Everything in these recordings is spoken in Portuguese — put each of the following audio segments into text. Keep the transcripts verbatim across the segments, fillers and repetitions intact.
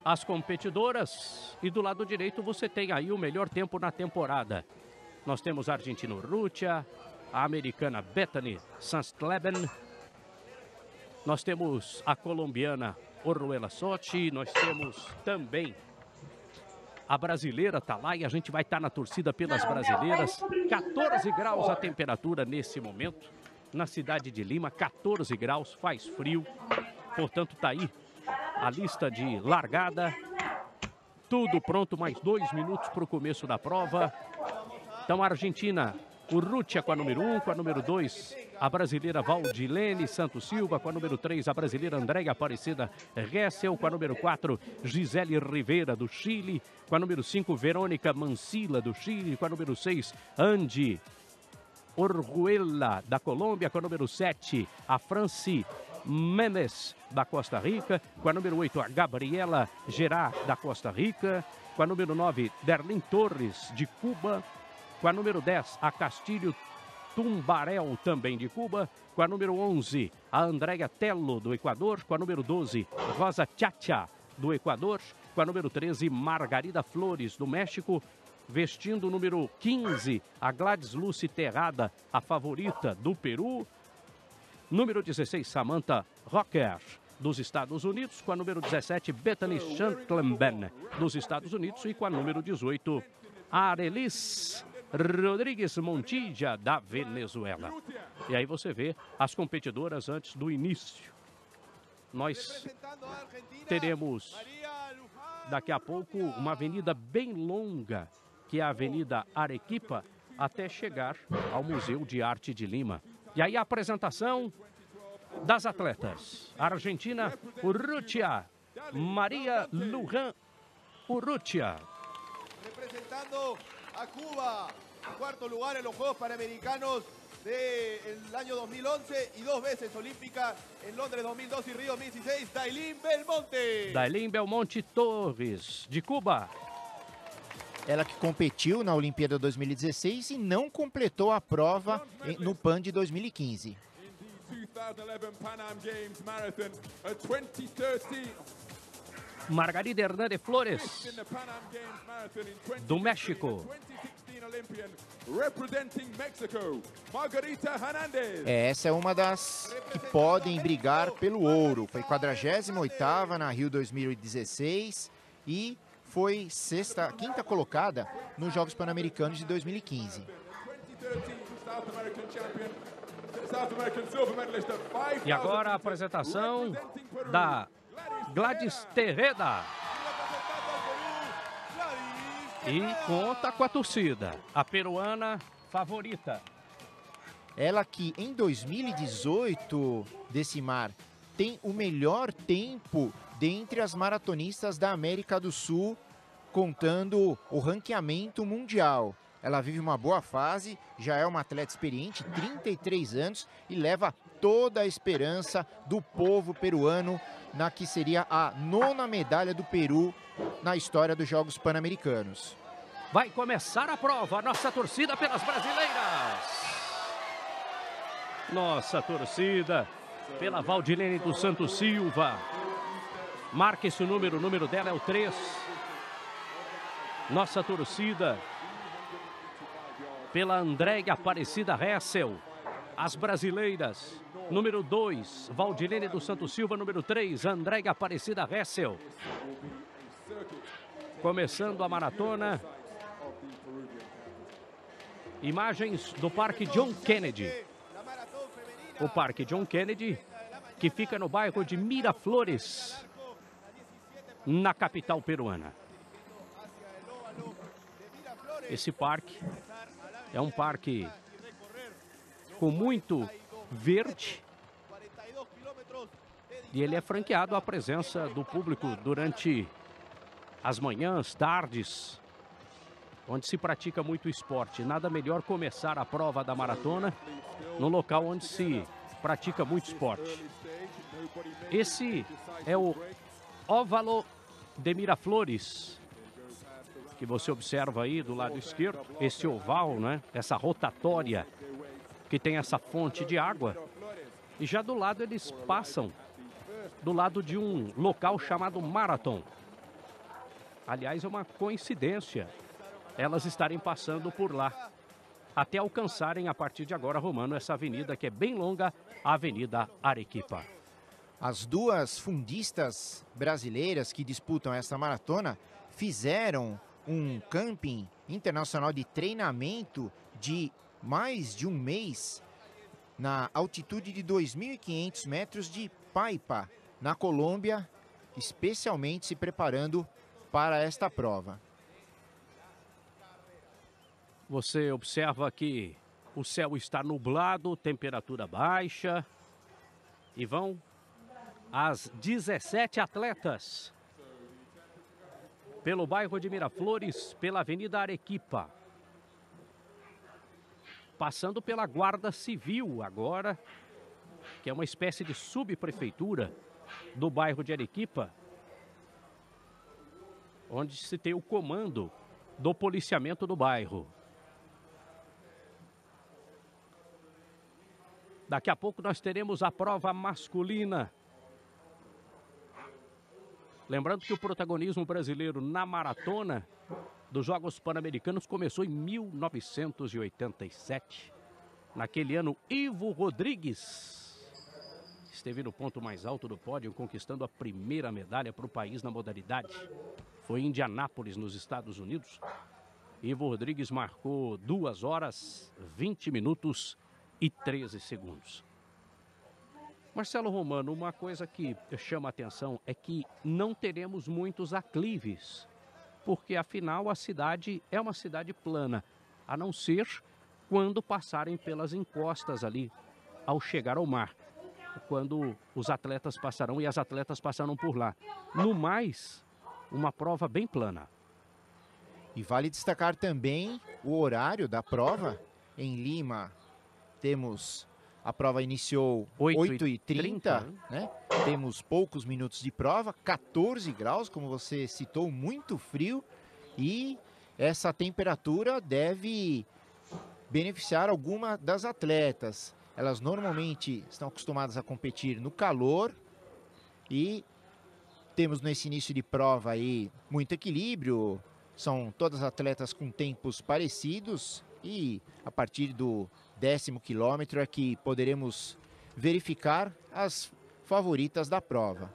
as competidoras e do lado direito você tem aí o melhor tempo na temporada. Nós temos a argentino Rutia, a americana Bethany Sansleben, nós temos a colombiana Orruela Sochi, nós temos também a brasileira tá lá e a gente vai estar tá na torcida pelas brasileiras. quatorze graus a temperatura nesse momento na cidade de Lima, quatorze graus, faz frio, portanto tá aí a lista de largada, tudo pronto, mais dois minutos para o começo da prova. Então a Argentina, o Rutia com a número um, com a número dois, a brasileira Valdilene Santos Silva, com a número três, a brasileira Andréia Aparecida Ressel, com a número quatro, Gisele Rivera do Chile, com a número cinco, Verônica Mancilla do Chile, com a número seis, Andy Orguela da Colômbia, com a número sete, a Franci Memes da Costa Rica, com a número oito, a Gabriela Gerard da Costa Rica, com a número nove, Derlin Torres de Cuba, com a número dez, a Castilho Tumbarel, também de Cuba, com a número onze, a Andréia Tello do Equador, com a número doze, Rosa Chacha do Equador, com a número treze, Margarida Flores do México, vestindo o número quinze, a Gladys Lucy Terrada, a favorita do Peru. Número dezesseis, Samantha Rocker, dos Estados Unidos. Com a número dezessete, Bethany Chantlemben, dos Estados Unidos. E com a número dezoito, Arelis Rodrigues Montilla, da Venezuela. E aí você vê as competidoras antes do início. Nós teremos daqui a pouco uma avenida bem longa, que é a Avenida Arequipa, até chegar ao Museu de Arte de Lima. E aí a apresentação das atletas. A Argentina, Urrutia, Maria Luján Urrutia. Representando a Cuba, cuarto lugar en los Juegos Panamericanos del año dos mil once y dos veces olímpica en Londres dos mil doce y Río dos mil dieciséis, Dailin Belmonte. Dailin Belmonte Torres, de Cuba. Ela que competiu na Olimpíada dois mil e dezesseis e não completou a prova no Pan de dois mil e quinze. Margarida Hernández Flores, do México. É, essa é uma das que podem brigar pelo ouro. Foi quadragésima oitava na Rio dois mil e dezesseis e foi sexta, quinta colocada nos Jogos Pan-Americanos de dois mil e quinze. E agora a apresentação da Gladys Terreda. E conta com a torcida. A peruana favorita. Ela que em dois mil e dezoito, Decimar, tem o melhor tempo dentre as maratonistas da América do Sul, contando o ranqueamento mundial. Ela vive uma boa fase, já é uma atleta experiente, trinta e três anos, e leva toda a esperança do povo peruano na que seria a nona medalha do Peru na história dos Jogos Pan-Americanos. Vai começar a prova, nossa torcida pelas brasileiras. Nossa torcida pela Valdilene dos Santos Silva. Marca esse número, o número dela é o três. Nossa torcida pela Andréia Aparecida Ressel. As brasileiras, número dois, Valdilene dos Santos Silva, número três, Andréia Aparecida Ressel. Começando a maratona. Imagens do Parque John Kennedy. O Parque John Kennedy, que fica no bairro de Miraflores, na capital peruana. Esse parque é um parque com muito verde e ele é franqueado à presença do público durante as manhãs, tardes, onde se pratica muito esporte. Nada melhor começar a prova da maratona no local onde se pratica muito esporte. Esse é o Óvalo de Miraflores, que você observa aí do lado esquerdo, esse oval, né? Essa rotatória que tem essa fonte de água. E já do lado eles passam do lado de um local chamado Marathon. Aliás, é uma coincidência elas estarem passando por lá, até alcançarem a partir de agora, Romano, essa avenida que é bem longa, a Avenida Arequipa. As duas fundistas brasileiras que disputam essa maratona fizeram um camping internacional de treinamento de mais de um mês na altitude de dois mil e quinhentos metros de Paipa, na Colômbia, especialmente se preparando para esta prova. Você observa que o céu está nublado, temperatura baixa, e vão as dezessete atletas pelo bairro de Miraflores, pela Avenida Arequipa, passando pela Guarda Civil agora, que é uma espécie de subprefeitura do bairro de Arequipa, onde se tem o comando do policiamento do bairro. Daqui a pouco nós teremos a prova masculina. Lembrando que o protagonismo brasileiro na maratona dos Jogos Pan-Americanos começou em mil novecentos e oitenta e sete. Naquele ano, Ivo Rodrigues esteve no ponto mais alto do pódio, conquistando a primeira medalha para o país na modalidade. Foi em Indianápolis, nos Estados Unidos. Ivo Rodrigues marcou duas horas, vinte minutos e treze segundos. Marcelo Romano, uma coisa que chama a atenção é que não teremos muitos aclives, porque afinal a cidade é uma cidade plana, a não ser quando passarem pelas encostas ali, ao chegar ao mar, quando os atletas passarão e as atletas passarão por lá. No mais, uma prova bem plana. E vale destacar também o horário da prova. Em Lima, temos... A prova iniciou oito e trinta, né? Temos poucos minutos de prova, quatorze graus, como você citou, muito frio. E essa temperatura deve beneficiar alguma das atletas. Elas normalmente estão acostumadas a competir no calor e temos nesse início de prova aí muito equilíbrio. São todas atletas com tempos parecidos e a partir do décimo quilômetro é que poderemos verificar as favoritas da prova.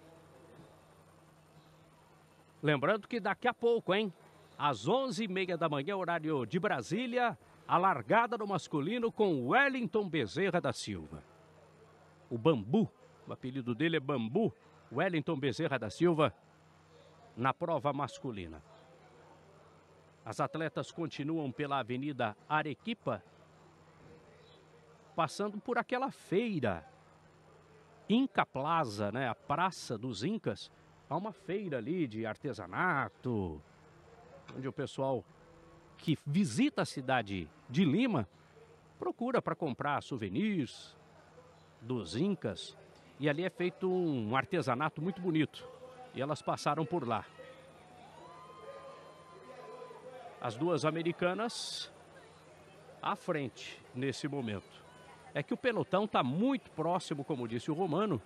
Lembrando que daqui a pouco, hein? Às onze e meia da manhã, horário de Brasília, a largada do masculino com Wellington Bezerra da Silva. O Bambu, o apelido dele é Bambu, Wellington Bezerra da Silva, na prova masculina. As atletas continuam pela Avenida Arequipa, passando por aquela feira, Inca Plaza, né? A Praça dos Incas. Há uma feira ali de artesanato, onde o pessoal que visita a cidade de Lima procura para comprar souvenirs dos Incas. E ali é feito um artesanato muito bonito. E elas passaram por lá. As duas americanas à frente nesse momento. É que o pelotão está muito próximo, como disse o Romano.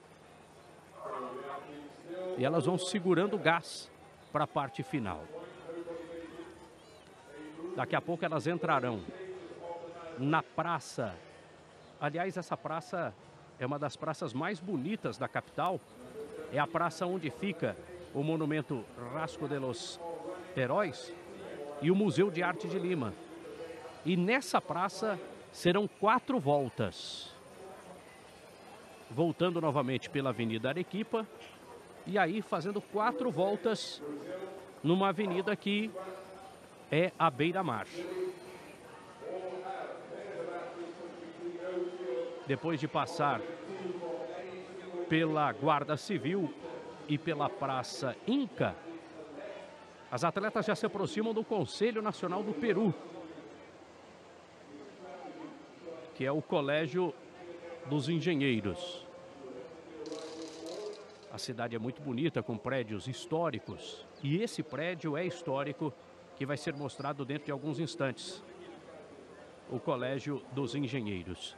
E elas vão segurando o gás para a parte final. Daqui a pouco elas entrarão na praça. Aliás, essa praça é uma das praças mais bonitas da capital. É a praça onde fica o monumento Rasco de los Heróis e o Museu de Arte de Lima. E nessa praça serão quatro voltas. Voltando novamente pela Avenida Arequipa. E aí fazendo quatro voltas numa avenida que é a beira-mar. Depois de passar pela Guarda Civil e pela Praça Inca, as atletas já se aproximam do Conselho Nacional do Peru, que é o Colégio dos Engenheiros. A cidade é muito bonita, com prédios históricos. E esse prédio é histórico, que vai ser mostrado dentro de alguns instantes. O Colégio dos Engenheiros.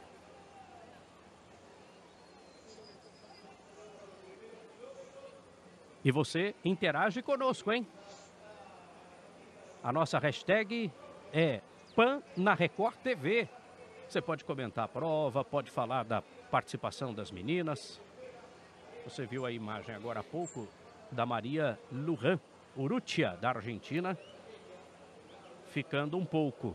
E você interage conosco, hein? A nossa hashtag é Pan na Record T V. Você pode comentar a prova, pode falar da participação das meninas. Você viu a imagem agora há pouco da Maria Luján Urrutia, da Argentina, ficando um pouco,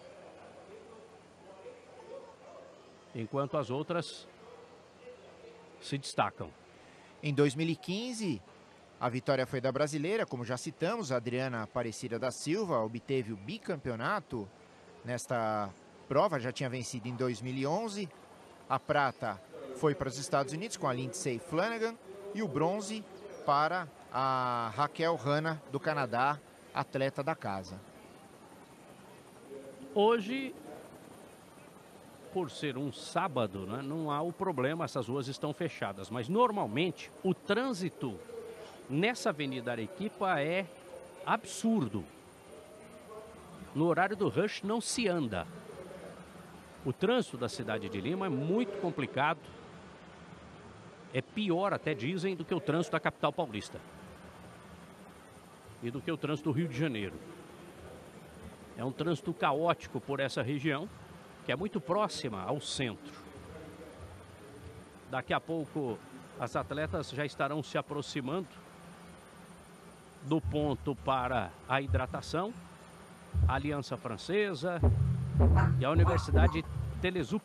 enquanto as outras se destacam. Em dois mil e quinze, a vitória foi da brasileira, como já citamos, a Adriana Aparecida da Silva obteve o bicampeonato nesta prova, já tinha vencido em dois mil e onze. A prata foi para os Estados Unidos com a Lindsay Flanagan e o bronze para a Raquel Hanna do Canadá, atleta da casa. Hoje, por ser um sábado, né, não há o problema, essas ruas estão fechadas, mas normalmente o trânsito nessa Avenida Arequipa é absurdo. No horário do rush não se anda. O trânsito da cidade de Lima é muito complicado. É pior, até dizem, do que o trânsito da capital paulista. E do que o trânsito do Rio de Janeiro. É um trânsito caótico por essa região, que é muito próxima ao centro. Daqui a pouco as atletas já estarão se aproximando do ponto para a hidratação. A Aliança Francesa e a Universidade Telesup.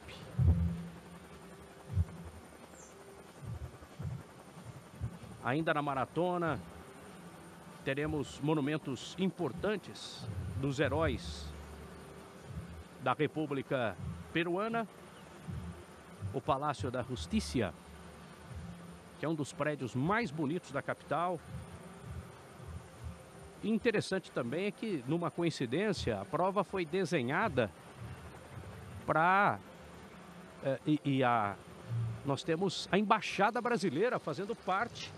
Ainda na maratona, teremos monumentos importantes dos heróis da República Peruana. O Palácio da Justiça, que é um dos prédios mais bonitos da capital. Interessante também é que, numa coincidência, a prova foi desenhada para... Eh, e, e a, nós temos a Embaixada Brasileira fazendo parte,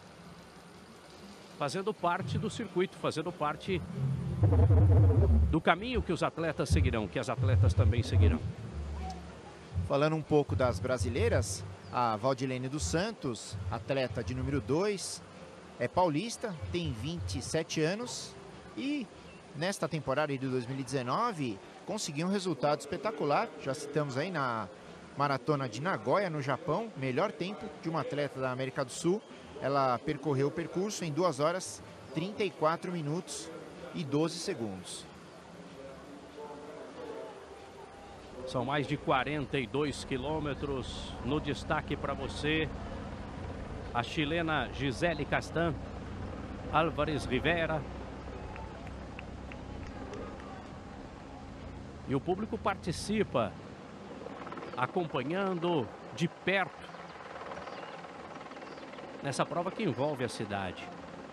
fazendo parte do circuito, fazendo parte do caminho que os atletas seguirão, que as atletas também seguirão. Falando um pouco das brasileiras, a Valdilene dos Santos, atleta de número dois, é paulista, tem vinte e sete anos e nesta temporada de dois mil e dezenove conseguiu um resultado espetacular. Já citamos aí na maratona de Nagoya, no Japão, melhor tempo de uma atleta da América do Sul. Ela percorreu o percurso em duas horas, trinta e quatro minutos e doze segundos. São mais de quarenta e dois quilômetros. No destaque para você, a chilena Gisele Castan, Álvares Rivera. E o público participa, acompanhando de perto nessa prova que envolve a cidade.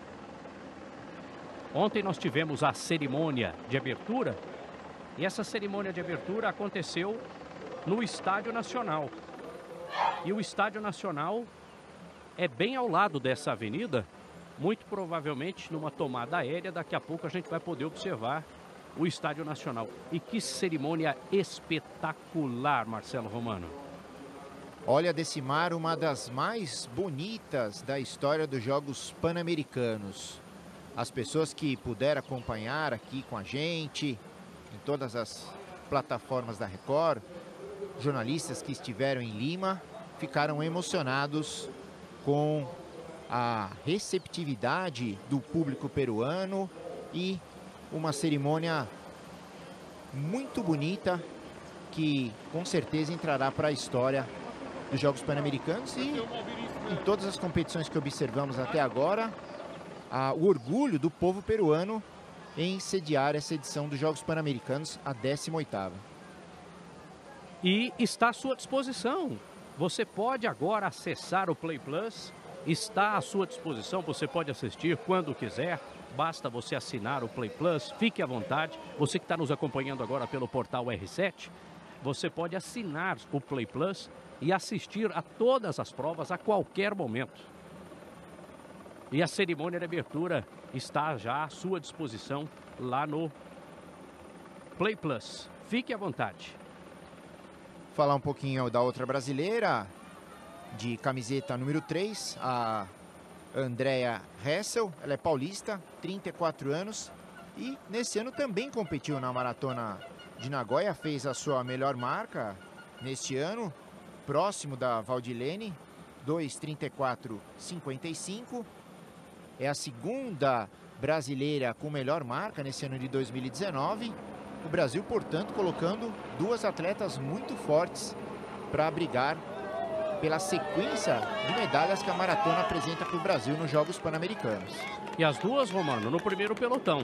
Ontem nós tivemos a cerimônia de abertura, e essa cerimônia de abertura aconteceu no Estádio Nacional. E o Estádio Nacional é bem ao lado dessa avenida, muito provavelmente numa tomada aérea. Daqui a pouco a gente vai poder observar o Estádio Nacional. E que cerimônia espetacular, Marcelo Romano. Olha, Decimar, uma das mais bonitas da história dos Jogos Pan-Americanos. As pessoas que puderam acompanhar aqui com a gente, em todas as plataformas da Record, jornalistas que estiveram em Lima, ficaram emocionados com a receptividade do público peruano e uma cerimônia muito bonita que com certeza entrará para a história dos Jogos Pan-Americanos. E em todas as competições que observamos até agora, a, o orgulho do povo peruano em sediar essa edição dos Jogos Pan-Americanos, a décima oitava. E está à sua disposição. Você pode agora acessar o Play Plus, está à sua disposição, você pode assistir quando quiser, basta você assinar o Play Plus, fique à vontade. Você que está nos acompanhando agora pelo portal R sete, você pode assinar o Play Plus e assistir a todas as provas a qualquer momento. E a cerimônia de abertura está já à sua disposição lá no Play Plus. Fique à vontade. Falar um pouquinho da outra brasileira, de camiseta número três, a Andrea Hessel. Ela é paulista, trinta e quatro anos E nesse ano também competiu na Maratona de Nagoya, fez a sua melhor marca neste ano, próximo da Valdilene, dois trinta e quatro cinquenta e cinco. É a segunda brasileira com melhor marca nesse ano de dois mil e dezenove. O Brasil, portanto, colocando duas atletas muito fortes para brigar pela sequência de medalhas que a maratona apresenta para o Brasil nos Jogos Pan-Americanos. E as duas, Romano, no primeiro pelotão.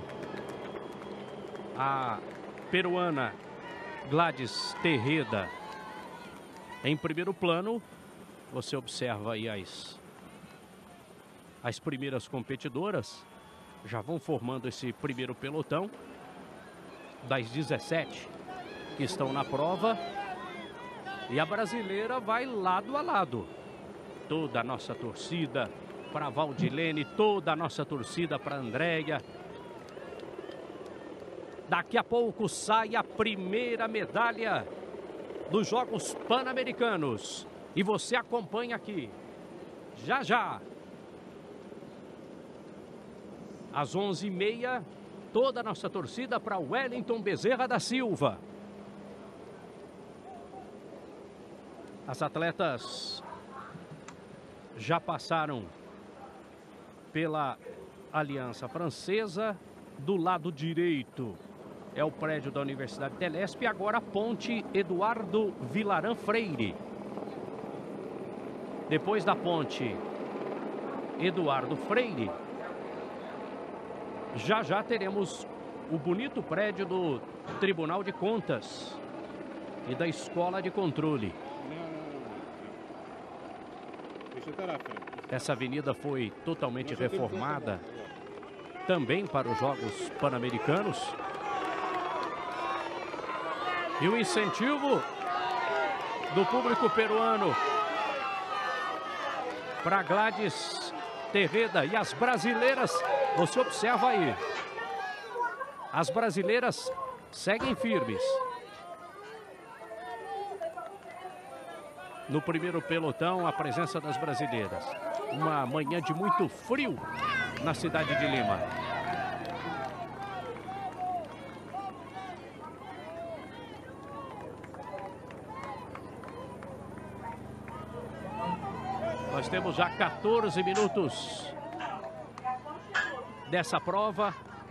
A peruana Gladys Terreda em primeiro plano. Você observa aí as, as primeiras competidoras. Já vão formando esse primeiro pelotão das dezessete que estão na prova. E a brasileira vai lado a lado. Toda a nossa torcida para a Valdilene, toda a nossa torcida para a Andréia. Daqui a pouco sai a primeira medalha dos Jogos Pan-Americanos. E você acompanha aqui, já já. Às onze e meia, toda a nossa torcida para Wellington Bezerra da Silva. As atletas já passaram pela Aliança Francesa. Do lado direito é o prédio da Universidade Telesp e agora a ponte Eduardo Vilaran Freire. Depois da ponte Eduardo Freire, já já teremos o bonito prédio do Tribunal de Contas e da Escola de Controle. Essa avenida foi totalmente reformada também para os Jogos Pan-Americanos. E o incentivo do público peruano para Gladys Terreda. E as brasileiras, você observa aí, as brasileiras seguem firmes. No primeiro pelotão, a presença das brasileiras. Uma manhã de muito frio na cidade de Lima. Nós temos já quatorze minutos dessa prova.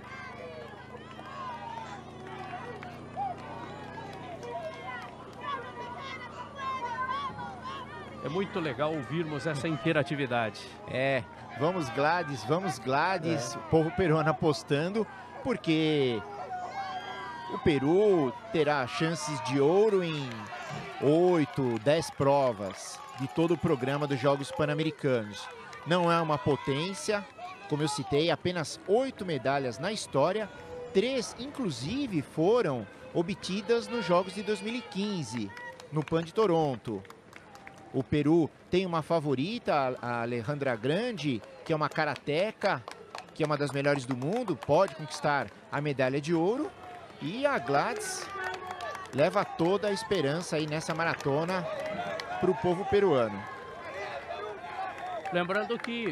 É muito legal ouvirmos essa interatividade. É, vamos Gladys, vamos Gladys, É. O povo peruano apostando, porque o Peru terá chances de ouro em oito, dez provas de todo o programa dos Jogos Pan-Americanos. Não é uma potência, como eu citei, apenas oito medalhas na história, três inclusive foram obtidas nos Jogos de dois mil e quinze, no Pan de Toronto. O Peru tem uma favorita, a Alejandra Grande, que é uma karateca, que é uma das melhores do mundo, pode conquistar a medalha de ouro. E a Gladys leva toda a esperança aí nessa maratona para o povo peruano. Lembrando que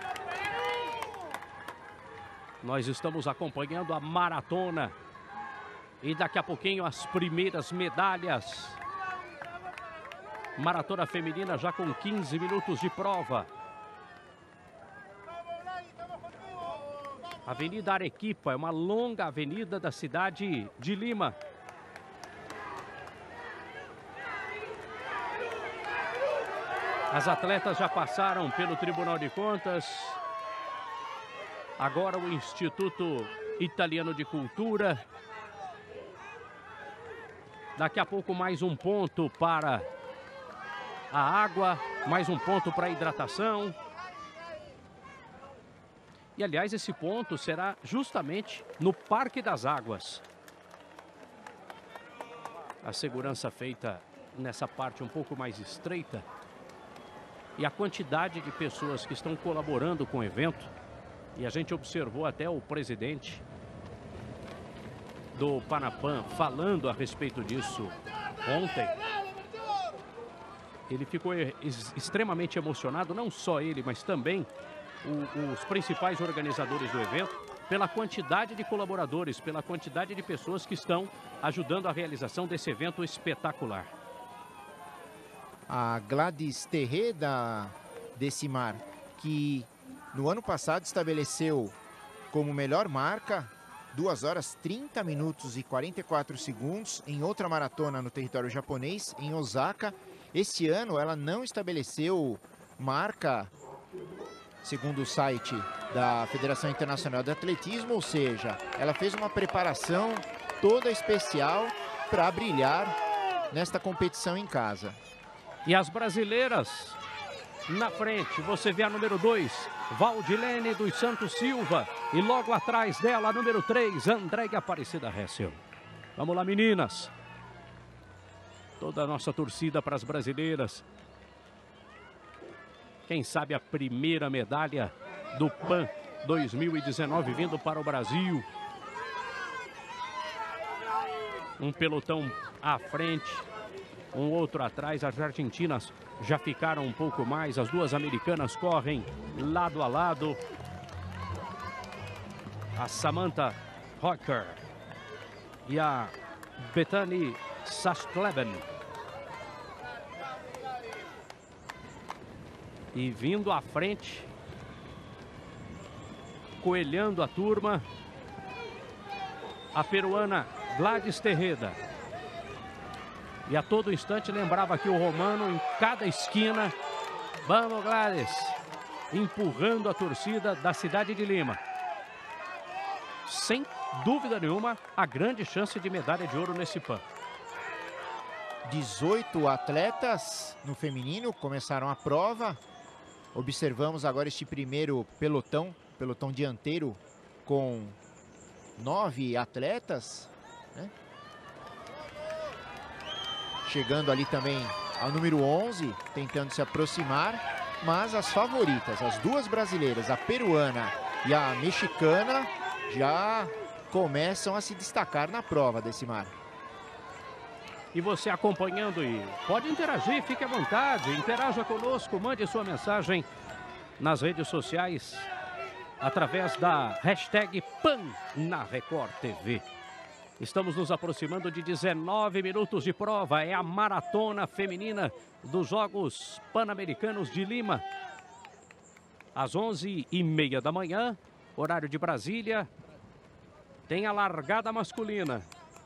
nós estamos acompanhando a maratona e daqui a pouquinho as primeiras medalhas. Maratona feminina já com quinze minutos de prova. Avenida Arequipa é uma longa avenida da cidade de Lima. As atletas já passaram pelo Tribunal de Contas. Agora o Instituto Italiano de Cultura. Daqui a pouco mais um ponto para a água, mais um ponto para a hidratação. E, aliás, esse ponto será justamente no Parque das Águas. A segurança feita nessa parte um pouco mais estreita. E a quantidade de pessoas que estão colaborando com o evento. E a gente observou até o presidente do Panapan falando a respeito disso ontem. Ele ficou extremamente emocionado, não só ele, mas também o, os principais organizadores do evento. pela quantidade de colaboradores, pela quantidade de pessoas que estão ajudando a realização desse evento espetacular. A Gladys Terreda Decimar, que no ano passado estabeleceu como melhor marca duas horas trinta minutos e quarenta e quatro segundos em outra maratona no território japonês, em Osaka. Este ano ela não estabeleceu marca, segundo o site da Federação Internacional de Atletismo, ou seja, ela fez uma preparação toda especial para brilhar nesta competição em casa. E as brasileiras na frente, você vê a número dois, Valdilene dos Santos Silva, e logo atrás dela, a número três, Andréia Aparecida Hessel. Vamos lá, meninas. Toda a nossa torcida para as brasileiras. Quem sabe a primeira medalha do Pan dois mil e dezenove vindo para o Brasil. Um pelotão à frente, um outro atrás. As argentinas já ficaram um pouco mais. As duas americanas correm lado a lado. A Samantha Hocker e a Bethany Sastleben. E vindo à frente, coelhando a turma, a peruana Gladys Terreda. E a todo instante lembrava aqui o Romano em cada esquina. Vamos, Gladys! Empurrando a torcida da cidade de Lima. Sem dúvida nenhuma, a grande chance de medalha de ouro nesse Pan. dezoito atletas no feminino começaram a prova. Observamos agora este primeiro pelotão, pelotão dianteiro com nove atletas, né? Chegando ali também ao número onze, tentando se aproximar, mas as favoritas, as duas brasileiras, a peruana e a mexicana, já começam a se destacar na prova, Decimar. E você acompanhando, e pode interagir, fique à vontade, interaja conosco, mande sua mensagem nas redes sociais através da hashtag Pan na Record T V. Estamos nos aproximando de dezenove minutos de prova. É a maratona feminina dos Jogos Pan-Americanos de Lima. Às onze e meia da manhã, horário de Brasília, tem a largada masculina.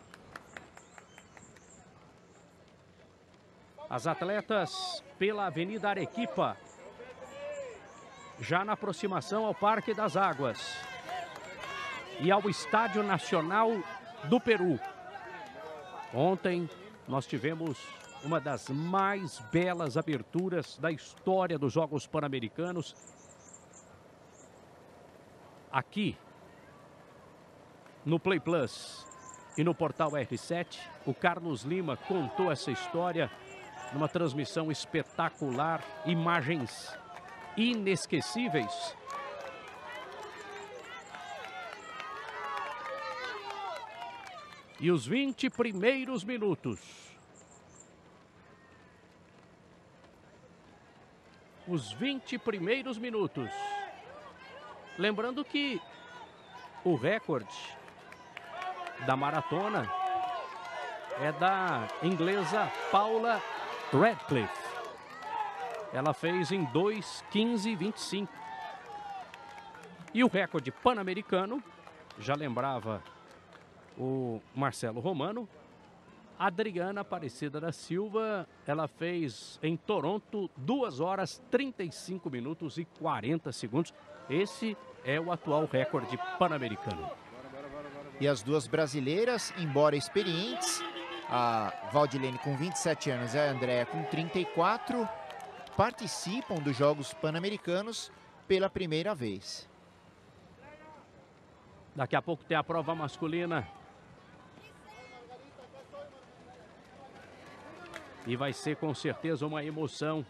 As atletas pela Avenida Arequipa, já na aproximação ao Parque das Águas e ao Estádio Nacional do Peru. Ontem nós tivemos uma das mais belas aberturas da história dos Jogos Pan-Americanos. Aqui no Play Plus e no portal R sete, o Carlos Lima contou essa história numa transmissão espetacular, imagens inesquecíveis. E os vinte primeiros minutos. Os vinte primeiros minutos. Lembrando que o recorde da maratona é da inglesa Paula Radcliffe. Ela fez em dois quinze e vinte e cinco. E o recorde pan-americano, já lembrava o Marcelo Romano, Adriana Aparecida da Silva, ela fez em Toronto duas horas trinta e cinco minutos e quarenta segundos. Esse é o atual recorde pan-americano. E as duas brasileiras, embora experientes, a Valdilene com vinte e sete anos e a Andréia com trinta e quatro, participam dos Jogos Pan-Americanos pela primeira vez. Daqui a pouco tem a prova masculina. E vai ser com certeza uma emoção.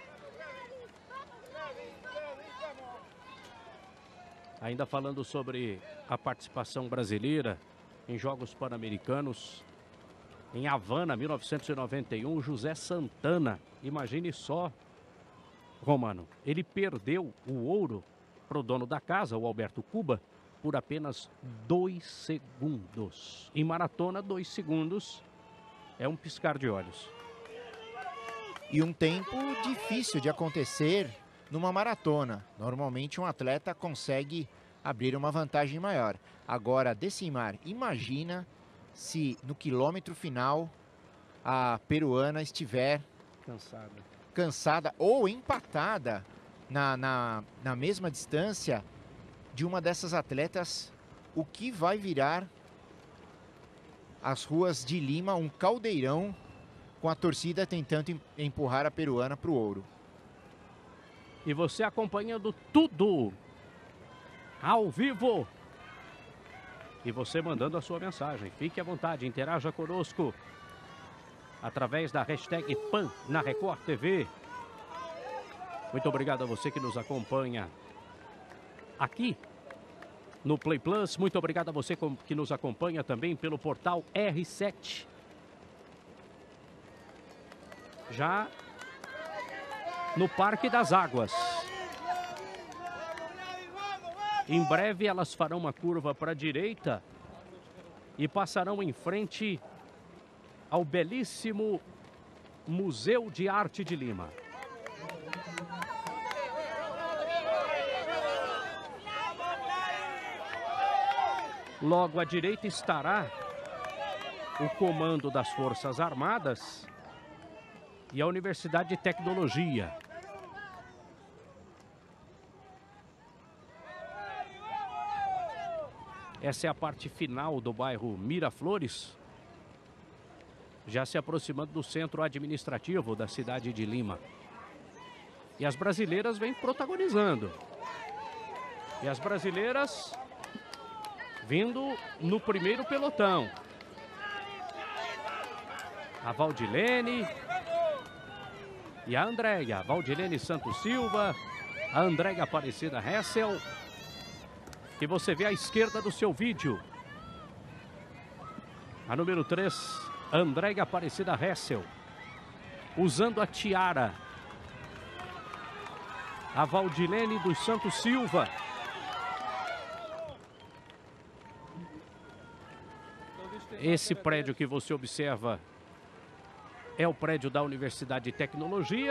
Ainda falando sobre a participação brasileira em Jogos Pan-Americanos. Em Havana, mil novecentos e noventa e um, José Santana. Imagine só, Romano. Ele perdeu o ouro para o dono da casa, o Alberto Cuba, por apenas dois segundos. Em maratona, dois segundos é um piscar de olhos. E um tempo difícil de acontecer numa maratona. Normalmente um atleta consegue abrir uma vantagem maior. Agora, Decimar, imagina se no quilômetro final a peruana estiver cansada, cansada ou empatada na, na, na mesma distância de uma dessas atletas. O que vai virar as ruas de Lima um caldeirão, com a torcida tentando empurrar a peruana para o ouro. E você acompanhando tudo ao vivo. E você mandando a sua mensagem. Fique à vontade, interaja conosco através da hashtag Pan na Record T V. Muito obrigado a você que nos acompanha aqui no Play Plus. Muito obrigado a você que nos acompanha também pelo portal R sete. Já no Parque das Águas. Em breve elas farão uma curva para a direita e passarão em frente ao belíssimo Museu de Arte de Lima. Logo à direita estará o Comando das Forças Armadas e a Universidade de Tecnologia. Essa é a parte final do bairro Miraflores, já se aproximando do centro administrativo da cidade de Lima. E as brasileiras vêm protagonizando. E as brasileiras vindo no primeiro pelotão. A Valdilene e a Andréia. Valdilene Santos Silva, a Andréia Aparecida Hessel, que você vê à esquerda do seu vídeo. A número três, Andréia Aparecida Hessel, usando a tiara. A Valdilene dos Santos Silva. Esse prédio que você observa é o prédio da Universidade de Tecnologia.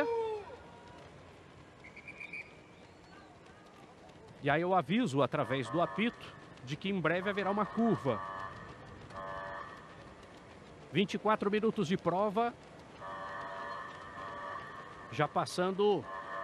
E aí eu aviso através do apito de que em breve haverá uma curva. vinte e quatro minutos de prova. Já passando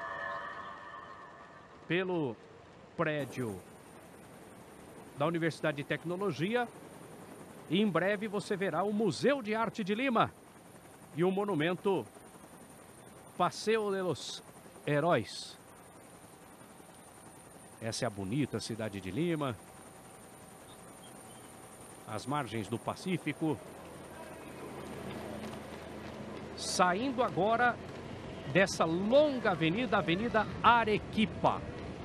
pelo prédio da Universidade de Tecnologia. E em breve você verá o Museu de Arte de Lima e o monumento Passeio de los Heróis. Essa é a bonita cidade de Lima, às margens do Pacífico. Saindo agora dessa longa avenida, Avenida Arequipa.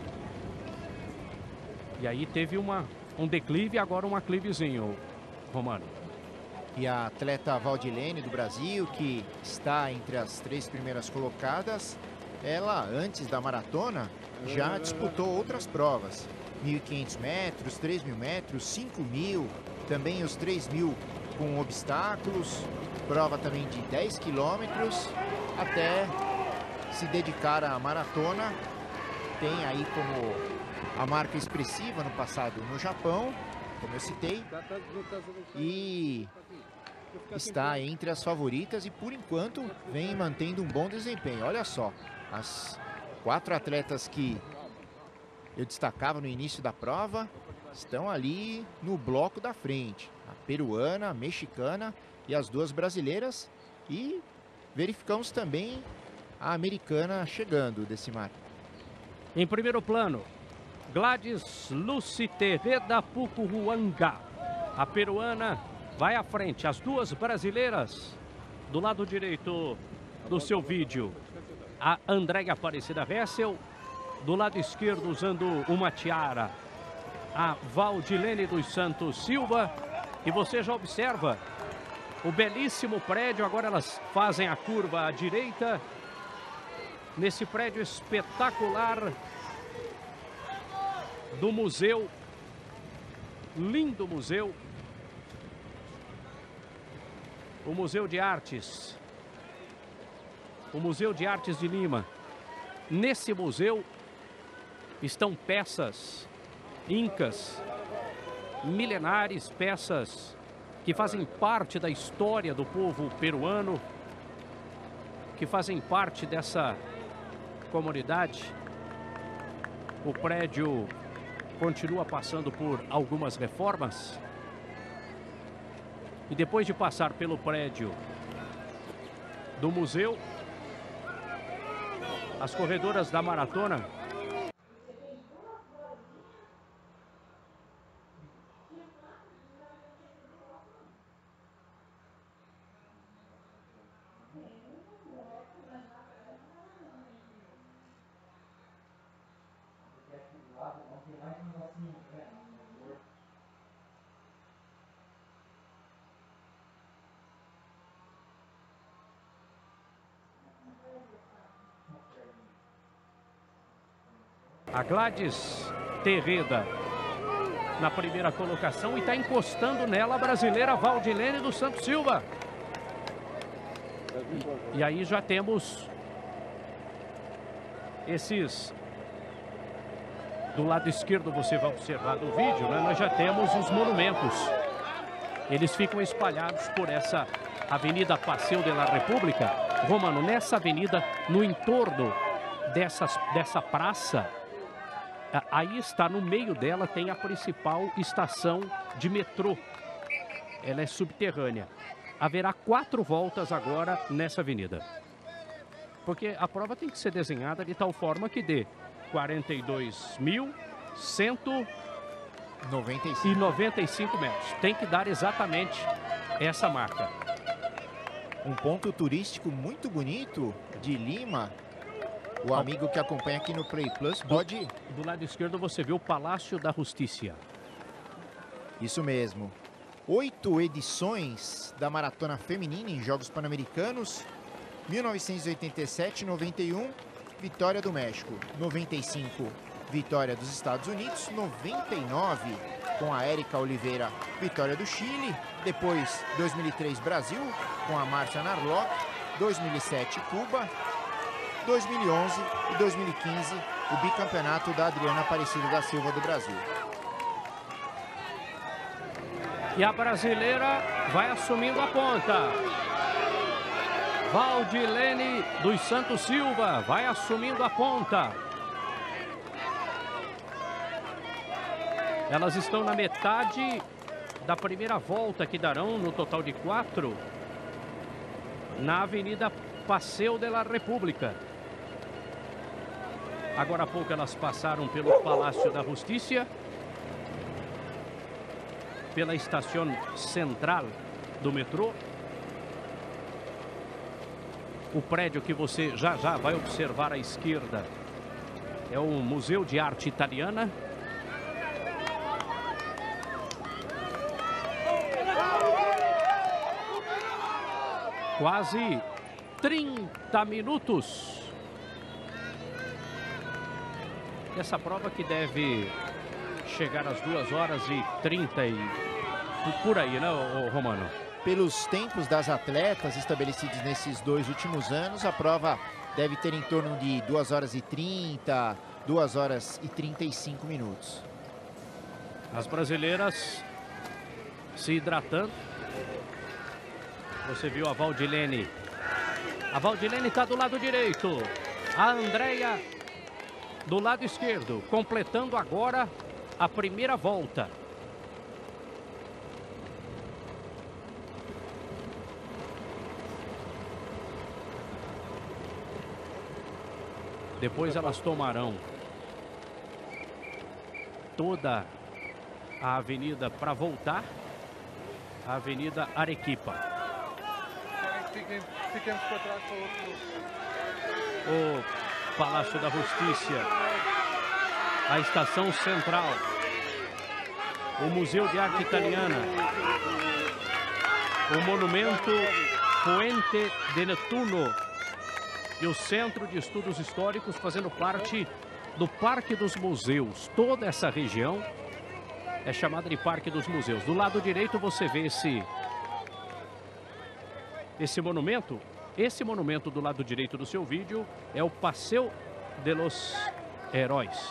E aí teve uma, um declive, agora um aclivezinho, Romano. E a atleta Valdilene do Brasil, que está entre as três primeiras colocadas, ela, antes da maratona, já disputou outras provas. mil e quinhentos metros, três mil metros, cinco mil, também os três mil com obstáculos, prova também de dez quilômetros, até se dedicar à maratona. Tem aí como a marca expressiva no passado no Japão, como eu citei, e está entre as favoritas e por enquanto vem mantendo um bom desempenho. Olha só, as quatro atletas que eu destacava no início da prova estão ali no bloco da frente. A peruana, a mexicana e as duas brasileiras. E verificamos também a americana chegando, Decimar. Em primeiro plano, Gladys Lucitereda Pucuruanga. A peruana vai à frente. As duas brasileiras do lado direito do seu vídeo. A Andréia Aparecida Hessel. Do lado esquerdo, usando uma tiara, a Valdilene dos Santos Silva. E você já observa o belíssimo prédio. Agora elas fazem a curva à direita. Nesse prédio espetacular do Museu lindo museu. O Museu de Artes. O Museu de Artes de Lima. Nesse museu estão peças incas, milenares, peças que fazem parte da história do povo peruano, que fazem parte dessa comunidade. O prédio continua passando por algumas reformas. E depois de passar pelo prédio do museu, as corredoras da maratona a Gladys Terreda na primeira colocação e está encostando nela a brasileira Valdilene dos Santos Silva. E, e aí já temos esses... Do lado esquerdo você vai observar do vídeo, né? Nós já temos os monumentos. Eles ficam espalhados por essa Avenida Passeio de la República. Romano, nessa avenida, no entorno dessas, dessa praça, aí está, no meio dela, tem a principal estação de metrô. Ela é subterrânea. Haverá quatro voltas agora nessa avenida. Porque a prova tem que ser desenhada de tal forma que dê quarenta e dois mil cento e noventa e cinco metros. Tem que dar exatamente essa marca. Um ponto turístico muito bonito de Lima. O amigo que acompanha aqui no Play Plus pode... Do, do lado esquerdo você vê o Palácio da Justiça. Isso mesmo. Oito edições da maratona feminina em Jogos Pan-Americanos. mil novecentos e oitenta e sete, noventa e um, vitória do México. noventa e cinco, vitória dos Estados Unidos. noventa e nove, com a Érica Oliveira, vitória do Chile. Depois, dois mil e três, Brasil, com a Márcia Narlock. dois mil e sete, Cuba. dois mil e onze e dois mil e quinze, o bicampeonato da Adriana Aparecida da Silva do Brasil. E a brasileira vai assumindo a ponta. Valdilene dos Santos Silva vai assumindo a ponta. Elas estão na metade da primeira volta que darão, no total de quatro, na Avenida Passeio de la República. Agora há pouco elas passaram pelo Palácio da Justiça, pela estação central do metrô. O prédio que você já já vai observar à esquerda é o Museu de Arte Italiana. Quase trinta minutos. Essa prova que deve chegar às duas horas e trinta e por aí, né, Romano? Pelos tempos das atletas estabelecidos nesses dois últimos anos, a prova deve ter em torno de duas horas e trinta, duas horas e trinta e cinco minutos. As brasileiras se hidratando. Você viu a Valdilene. A Valdilene está do lado direito. A Andréia do lado esquerdo, completando agora a primeira volta. Depois elas tomarão toda a avenida para voltar, a Avenida Arequipa. Fiquemos para trás para outro. O Palácio da Justiça, a Estação Central, o Museu de Arte Italiana, o Monumento Puente de Netuno e o Centro de Estudos Históricos, fazendo parte do Parque dos Museus. Toda essa região É chamada de Parque dos Museus. Do lado direito você vê esse, esse monumento. Esse monumento do lado direito do seu vídeo é o Passeio de los Heróis.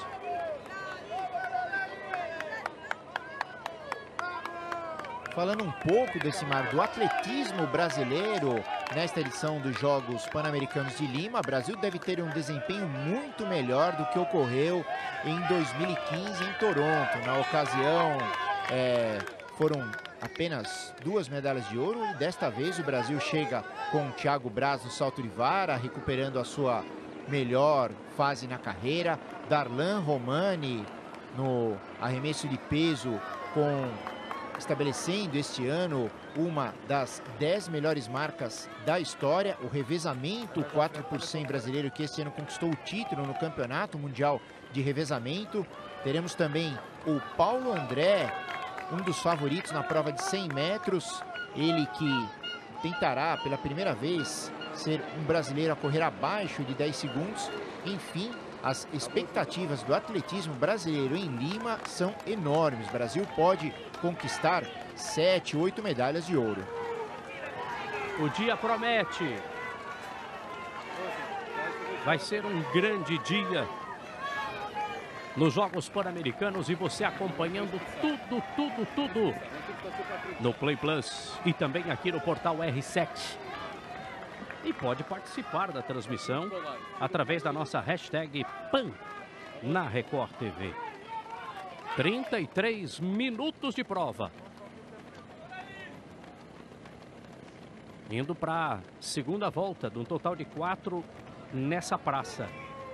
Falando um pouco, Decimar, do atletismo brasileiro nesta edição dos Jogos Pan-Americanos de Lima, o Brasil deve ter um desempenho muito melhor do que ocorreu em dois mil e quinze em Toronto. Na ocasião, é, foram apenas duas medalhas de ouro e desta vez o Brasil chega com o Thiago Braz no salto de vara, recuperando a sua melhor fase na carreira. Darlan Romani no arremesso de peso, com estabelecendo este ano uma das dez melhores marcas da história. O revezamento quatro por cem brasileiro, que este ano conquistou o título no Campeonato Mundial de Revezamento. Teremos também o Paulo André, um dos favoritos na prova de cem metros. Ele que tentará pela primeira vez ser um brasileiro a correr abaixo de dez segundos. Enfim, as expectativas do atletismo brasileiro em Lima são enormes. O Brasil pode conquistar sete, oito medalhas de ouro. O dia promete. Vai ser um grande dia nos Jogos Pan-Americanos e você acompanhando tudo, tudo, tudo no Play Plus e também aqui no portal R sete. E pode participar da transmissão através da nossa hashtag Pan na Record T V. trinta e três minutos de prova. Indo para a segunda volta, de um total de quatro nessa praça.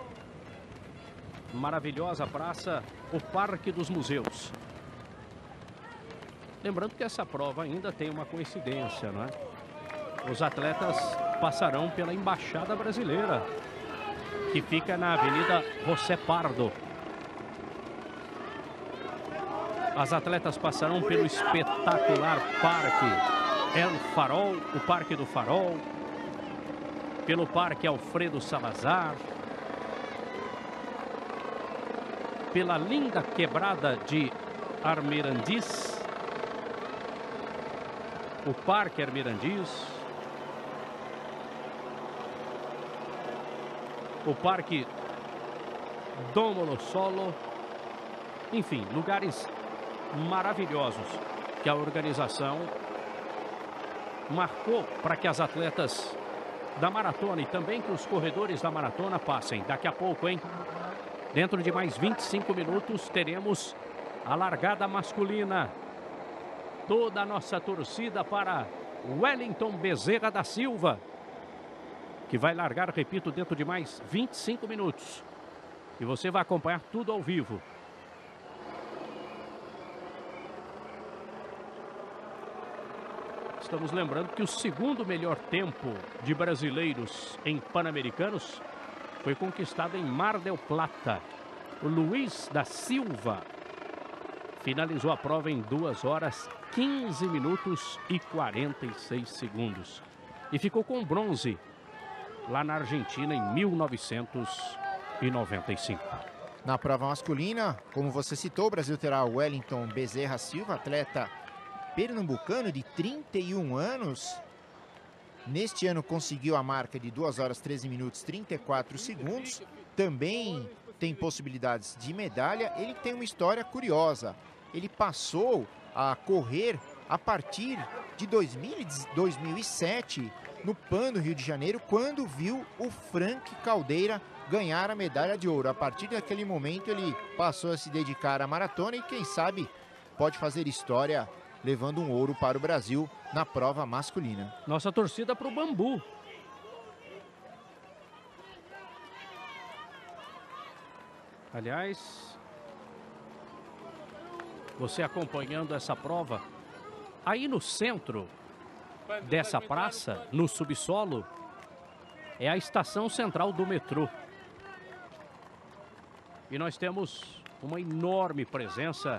Maravilhosa praça, o Parque dos Museus. Lembrando que essa prova ainda tem uma coincidência, não é? Os atletas passarão pela Embaixada Brasileira, que fica na Avenida José Pardo. As atletas passarão pelo espetacular Parque El Farol, o Parque do Farol, pelo Parque Alfredo Salazar, pela linda quebrada de Armirandis, o Parque Armirandis, o Parque Dom Solo, enfim, lugares maravilhosos que a organização marcou para que as atletas da maratona e também que os corredores da maratona passem. Daqui a pouco, hein? Dentro de mais vinte e cinco minutos teremos a largada masculina. Toda a nossa torcida para Wellington Bezerra da Silva, que vai largar, repito, dentro de mais vinte e cinco minutos. E você vai acompanhar tudo ao vivo. Estamos lembrando que o segundo melhor tempo de brasileiros em Pan-Americanos foi conquistado em Mar del Plata. O Luiz da Silva finalizou a prova em duas horas, quinze minutos e quarenta e seis segundos. E ficou com bronze lá na Argentina em mil novecentos e noventa e cinco. Na prova masculina, como você citou, o Brasil terá o Wellington Bezerra Silva, atleta pernambucano de trinta e um anos. Neste ano conseguiu a marca de duas horas, treze minutos e trinta e quatro segundos. Também tem possibilidades de medalha. Ele tem uma história curiosa. Ele passou a correr a partir de dois mil e sete no Pan do Rio de Janeiro, quando viu o Frank Caldeira ganhar a medalha de ouro. A partir daquele momento ele passou a se dedicar à maratona e quem sabe pode fazer história levando um ouro para o Brasil na prova masculina. Nossa torcida para o Bambu. Aliás, você acompanhando essa prova, aí no centro dessa praça, no subsolo, é a estação central do metrô. E nós temos uma enorme presença,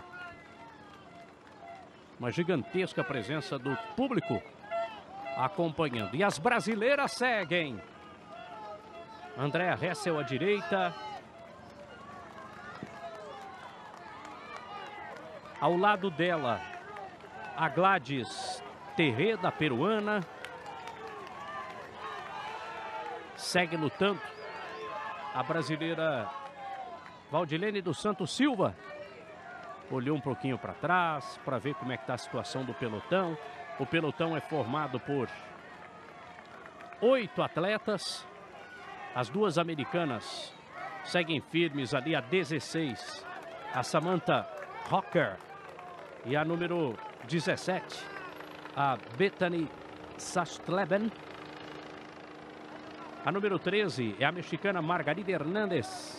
uma gigantesca presença do público acompanhando. E as brasileiras seguem. Andréa Hessel à direita. Ao lado dela, a Gladys Terreda, peruana. Segue lutando a brasileira Valdilene dos Santos Silva. Olhou um pouquinho para trás para ver como é que está a situação do pelotão. O pelotão é formado por oito atletas. As duas americanas seguem firmes ali a dezesseis. A Samantha Rocker e a número dezessete, a Bethany Sastleben. A número treze é a mexicana Margarida Hernández.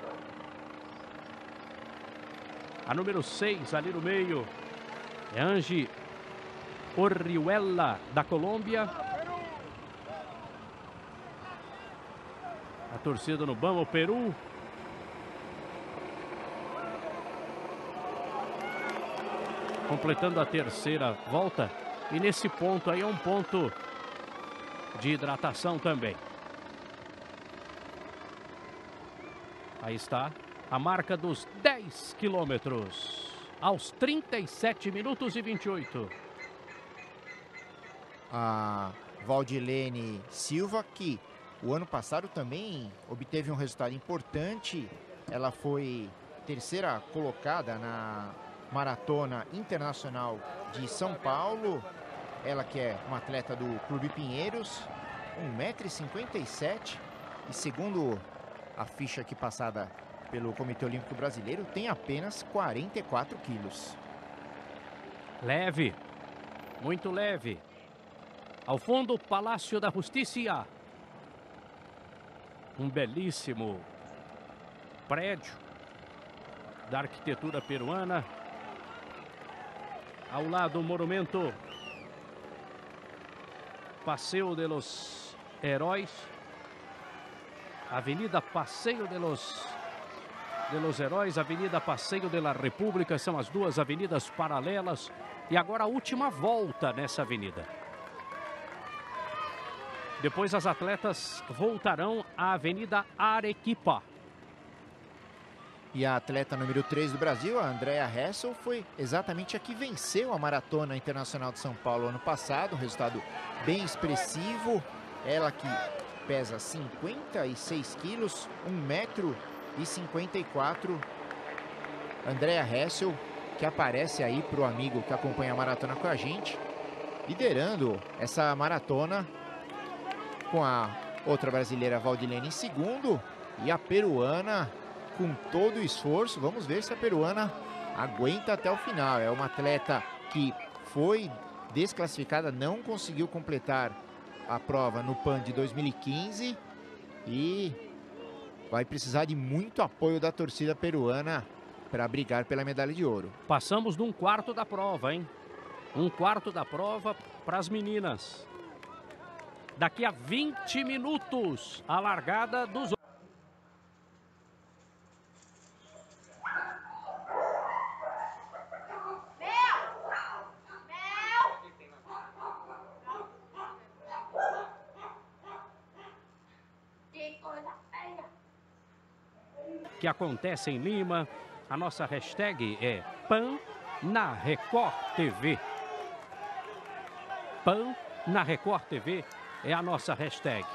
A número seis, ali no meio, é Angie Orihuela, da Colômbia. A torcida no Bama, o Peru. Completando a terceira volta. E nesse ponto aí é um ponto de hidratação também. Aí está a marca dos dez quilômetros. Aos trinta e sete minutos e vinte e oito. A Valdilene Silva, que o ano passado também obteve um resultado importante. Ela foi terceira colocada na Maratona Internacional de São Paulo. Ela que é uma atleta do Clube Pinheiros, um metro e cinquenta e sete. E segundo a ficha aqui passada pelo Comitê Olímpico Brasileiro, tem apenas quarenta e quatro quilos. Leve, muito leve. Ao fundo, Palácio da Justiça. Um belíssimo prédio da arquitetura peruana. Ao lado, o monumento Passeio de los Heróis. Avenida Passeio de los, de los Heróis, Avenida Passeio de la República, são as duas avenidas paralelas. E agora a última volta nessa avenida. Depois as atletas voltarão à Avenida Arequipa. E a atleta número três do Brasil, a Andrea Hessel, foi exatamente a que venceu a Maratona Internacional de São Paulo ano passado. Um resultado bem expressivo. Ela que pesa cinquenta e seis quilos, um metro e cinquenta e quatro. Andrea Hessel, que aparece aí para o amigo que acompanha a maratona com a gente, liderando essa maratona, com a outra brasileira Valdilene em segundo e a peruana com todo o esforço. Vamos ver se a peruana aguenta até o final. É uma atleta que foi desclassificada, não conseguiu completar a prova no Pan de dois mil e quinze e vai precisar de muito apoio da torcida peruana para brigar pela medalha de ouro. Passamos de um quarto da prova, hein? Um quarto da prova para as meninas. Daqui a vinte minutos, a largada dos... que acontece em Lima. A nossa hashtag é Pan na Record T V. Pan na Record T V é a nossa hashtag.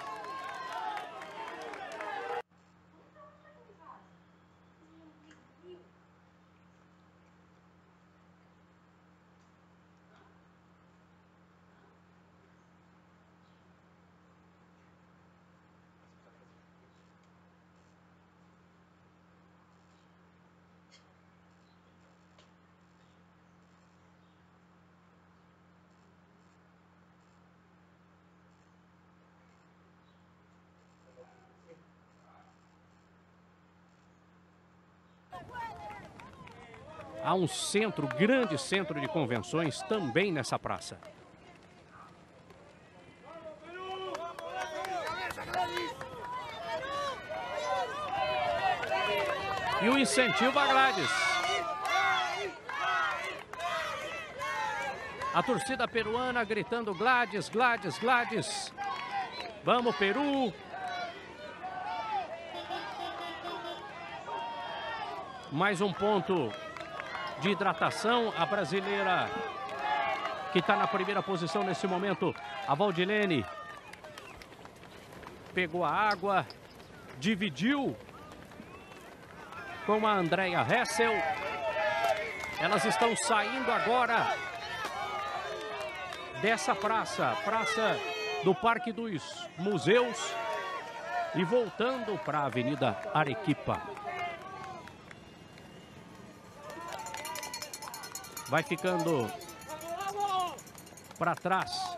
Há um centro, grande centro de convenções também nessa praça. E o incentivo a Gladys. A torcida peruana gritando Gladys, Gladys, Gladys. Vamos, Peru! Mais um ponto de hidratação. A brasileira que está na primeira posição nesse momento, a Valdilene, pegou a água, dividiu com a Andrea Hessel. Elas estão saindo agora dessa praça, praça do Parque dos Museus, e voltando para a Avenida Arequipa. Vai ficando para trás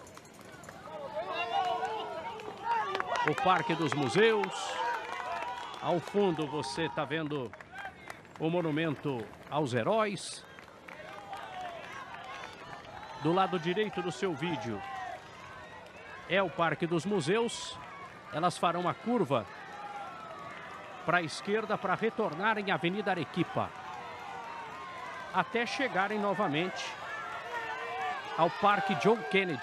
o Parque dos Museus. Ao fundo você está vendo o monumento aos heróis. Do lado direito do seu vídeo é o Parque dos Museus. Elas farão a curva para a esquerda para retornarem à Avenida Arequipa, até chegarem novamente ao Parque John Kennedy.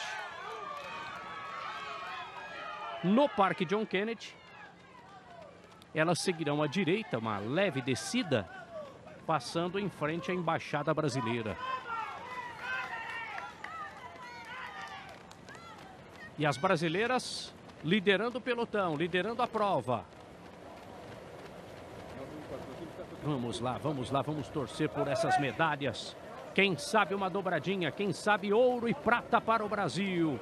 No Parque John Kennedy, elas seguirão à direita, uma leve descida, passando em frente à Embaixada Brasileira. E as brasileiras liderando o pelotão, liderando a prova. Vamos lá, vamos lá, vamos torcer por essas medalhas. Quem sabe uma dobradinha, quem sabe ouro e prata para o Brasil.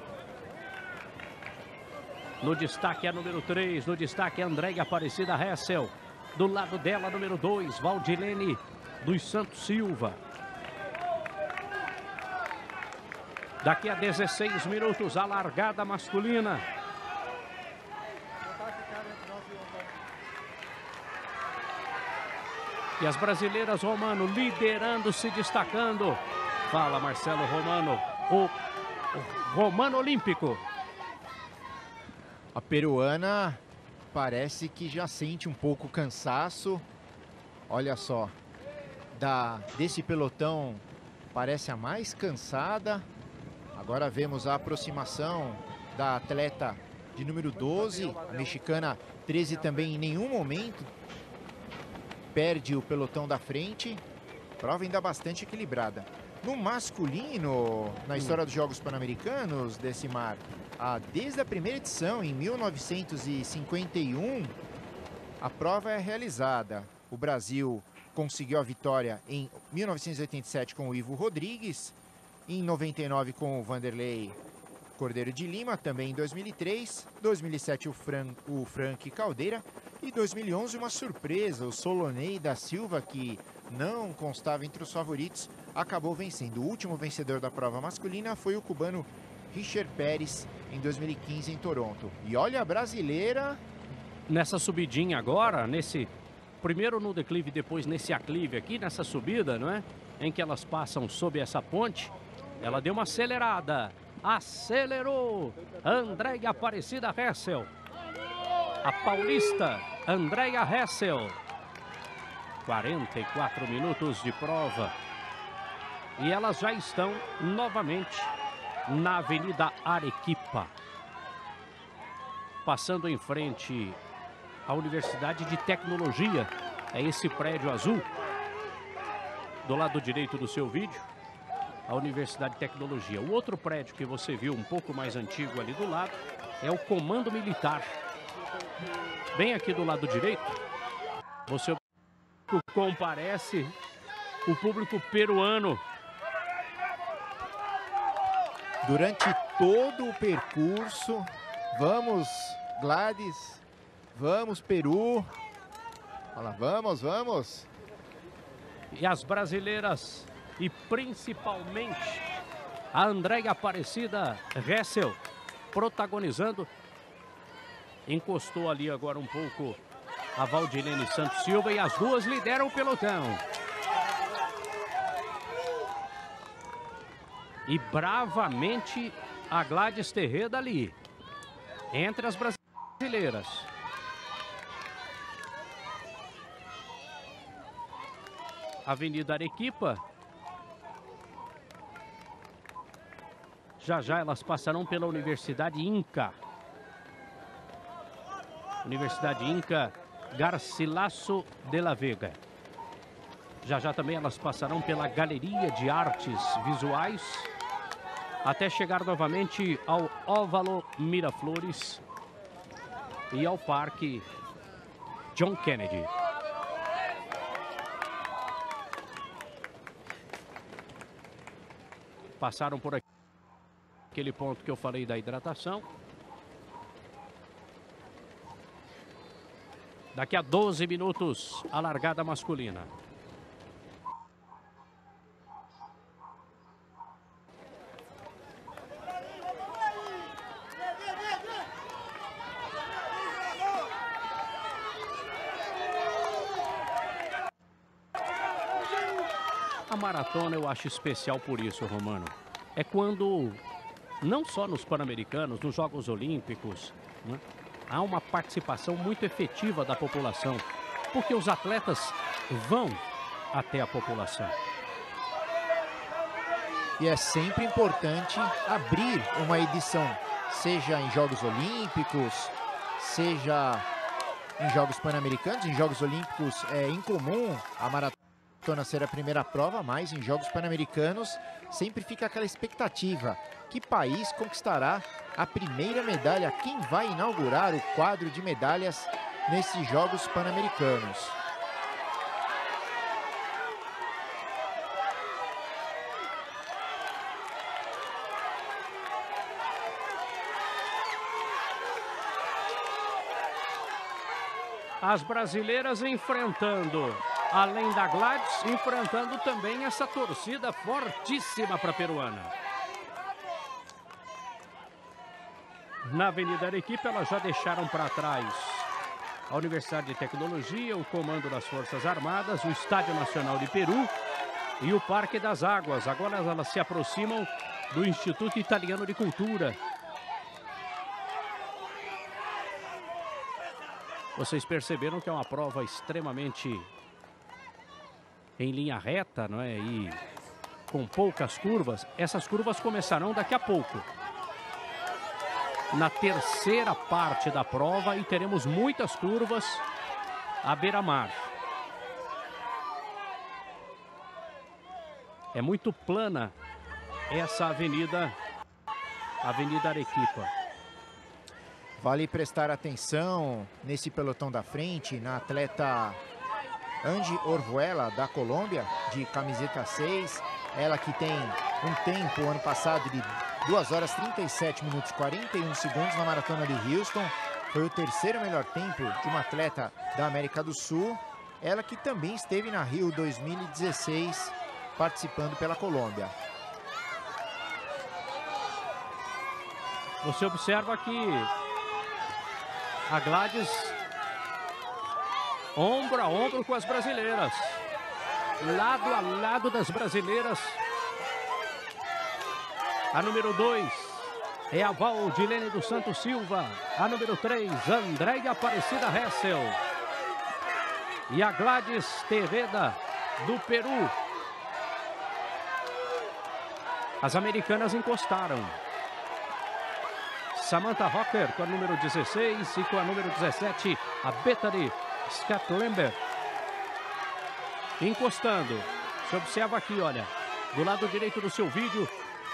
No destaque é a número três, no destaque é a Andrea Aparecida Hessel. Do lado dela, número dois, Valdilene dos Santos Silva. Daqui a dezesseis minutos, a largada masculina. E as brasileiras, Romano, liderando, se destacando. Fala, Marcelo Romano, o, o Romano Olímpico. A peruana parece que já sente um pouco o cansaço. Olha só, da, desse pelotão parece a mais cansada. Agora vemos a aproximação da atleta de número doze, a mexicana treze também em nenhum momento perde o pelotão da frente. Prova ainda bastante equilibrada. No masculino, na história dos Jogos Pan-Americanos, Decimar, ah, desde a primeira edição, em mil novecentos e cinquenta e um, a prova é realizada. O Brasil conseguiu a vitória em mil novecentos e oitenta e sete com o Ivo Rodrigues, em noventa e nove com o Vanderlei Cordeiro de Lima, também em dois mil e três, dois mil e sete o, Fran, o Frank Caldeira e dois mil e onze uma surpresa, o Solonei da Silva, que não constava entre os favoritos, acabou vencendo. O último vencedor da prova masculina foi o cubano Richard Pérez em dois mil e quinze em Toronto. E olha a brasileira nessa subidinha agora, nesse primeiro no declive, depois nesse aclive aqui, nessa subida, não é? Em que elas passam sob essa ponte, ela deu uma acelerada. Acelerou Andrea Aparecida Hessel, a paulista Andrea Hessel. quarenta e quatro minutos de prova e elas já estão novamente na Avenida Arequipa, passando em frente à Universidade de Tecnologia. É esse prédio azul do lado direito do seu vídeo, a Universidade de Tecnologia. O outro prédio que você viu um pouco mais antigo ali do lado é o Comando Militar. Bem aqui do lado direito, você comparece o público peruano. Durante todo o percurso, vamos Gladys, vamos Peru, olha, vamos, vamos. E as brasileiras, e principalmente a Andrea Aparecida Hessel, protagonizando. Encostou ali agora um pouco a Valdilene Santos Silva e as duas lideram o pelotão. E bravamente a Gladys Terreda ali, entre as brasileiras. Avenida Arequipa. Já já elas passarão pela Universidade Inca. Universidade Inca Garcilaso de la Vega. Já já também elas passarão pela Galeria de Artes Visuais, até chegar novamente ao Óvalo Miraflores e ao Parque John Kennedy. Passaram por aqui, aquele ponto que eu falei da hidratação. Daqui a doze minutos, a largada masculina. A maratona eu acho especial por isso, Romano. É quando, não só nos Pan-Americanos, nos Jogos Olímpicos, né, há uma participação muito efetiva da população, porque os atletas vão até a população. E é sempre importante abrir uma edição, seja em Jogos Olímpicos, seja em Jogos Pan-Americanos. Em Jogos Olímpicos é incomum a maratona ser a primeira prova, mas em Jogos Pan-Americanos sempre fica aquela expectativa: que país conquistará a primeira medalha? Quem vai inaugurar o quadro de medalhas nesses Jogos Pan-Americanos? As brasileiras enfrentando, além da Gladys, enfrentando também essa torcida fortíssima para a peruana. Na Avenida Arequipa, elas já deixaram para trás a Universidade de Tecnologia, o Comando das Forças Armadas, o Estádio Nacional de Peru e o Parque das Águas. Agora elas se aproximam do Instituto Italiano de Cultura. Vocês perceberam que é uma prova extremamente em linha reta, não é? E com poucas curvas. Essas curvas começarão daqui a pouco, na terceira parte da prova, e teremos muitas curvas à beira-mar. É muito plana essa avenida, Avenida Arequipa. Vale prestar atenção nesse pelotão da frente, na atleta Angie Orvuela, da Colômbia, de camiseta seis. Ela que tem um tempo, ano passado, de duas horas trinta e sete minutos e quarenta e um segundos na maratona de Houston. Foi o terceiro melhor tempo de uma atleta da América do Sul. Ela que também esteve na Rio dois mil e dezesseis, participando pela Colômbia. Você observa que a Gladys ombro a ombro com as brasileiras, lado a lado das brasileiras. A número dois é a Valdilene dos Santos Silva. A número três, Andréia Aparecida Hessel. E a Gladys Tejeda, do Peru. As americanas encostaram. Samantha Rocker com a número dezesseis e com a número dezessete, a Bethany Scott Lambert. Encostando. Você observa aqui, olha, do lado direito do seu vídeo.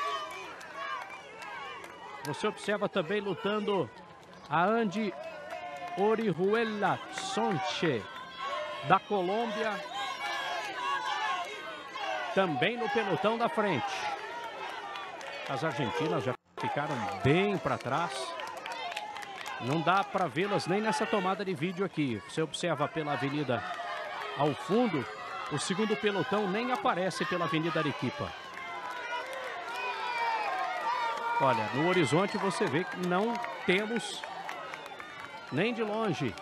Você observa também lutando a Angie Orihuela Sonche, da Colômbia. Também no pelotão da frente. As argentinas já ficaram bem para trás. Não dá para vê-las nem nessa tomada de vídeo aqui. Você observa pela avenida ao fundo, o segundo pelotão nem aparece pela Avenida Arequipa. Olha, no horizonte você vê que não temos nem de longe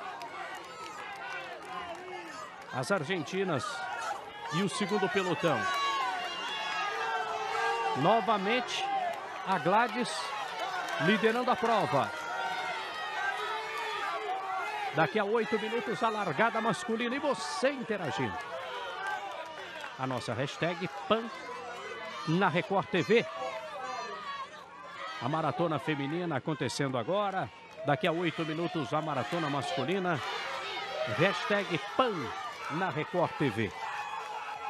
as argentinas e o segundo pelotão. Novamente a Gladys liderando a prova. Daqui a oito minutos a largada masculina e você interagindo. A nossa hashtag Pan na Record T V. A maratona feminina acontecendo agora. Daqui a oito minutos a maratona masculina. Hashtag Pan na Record T V.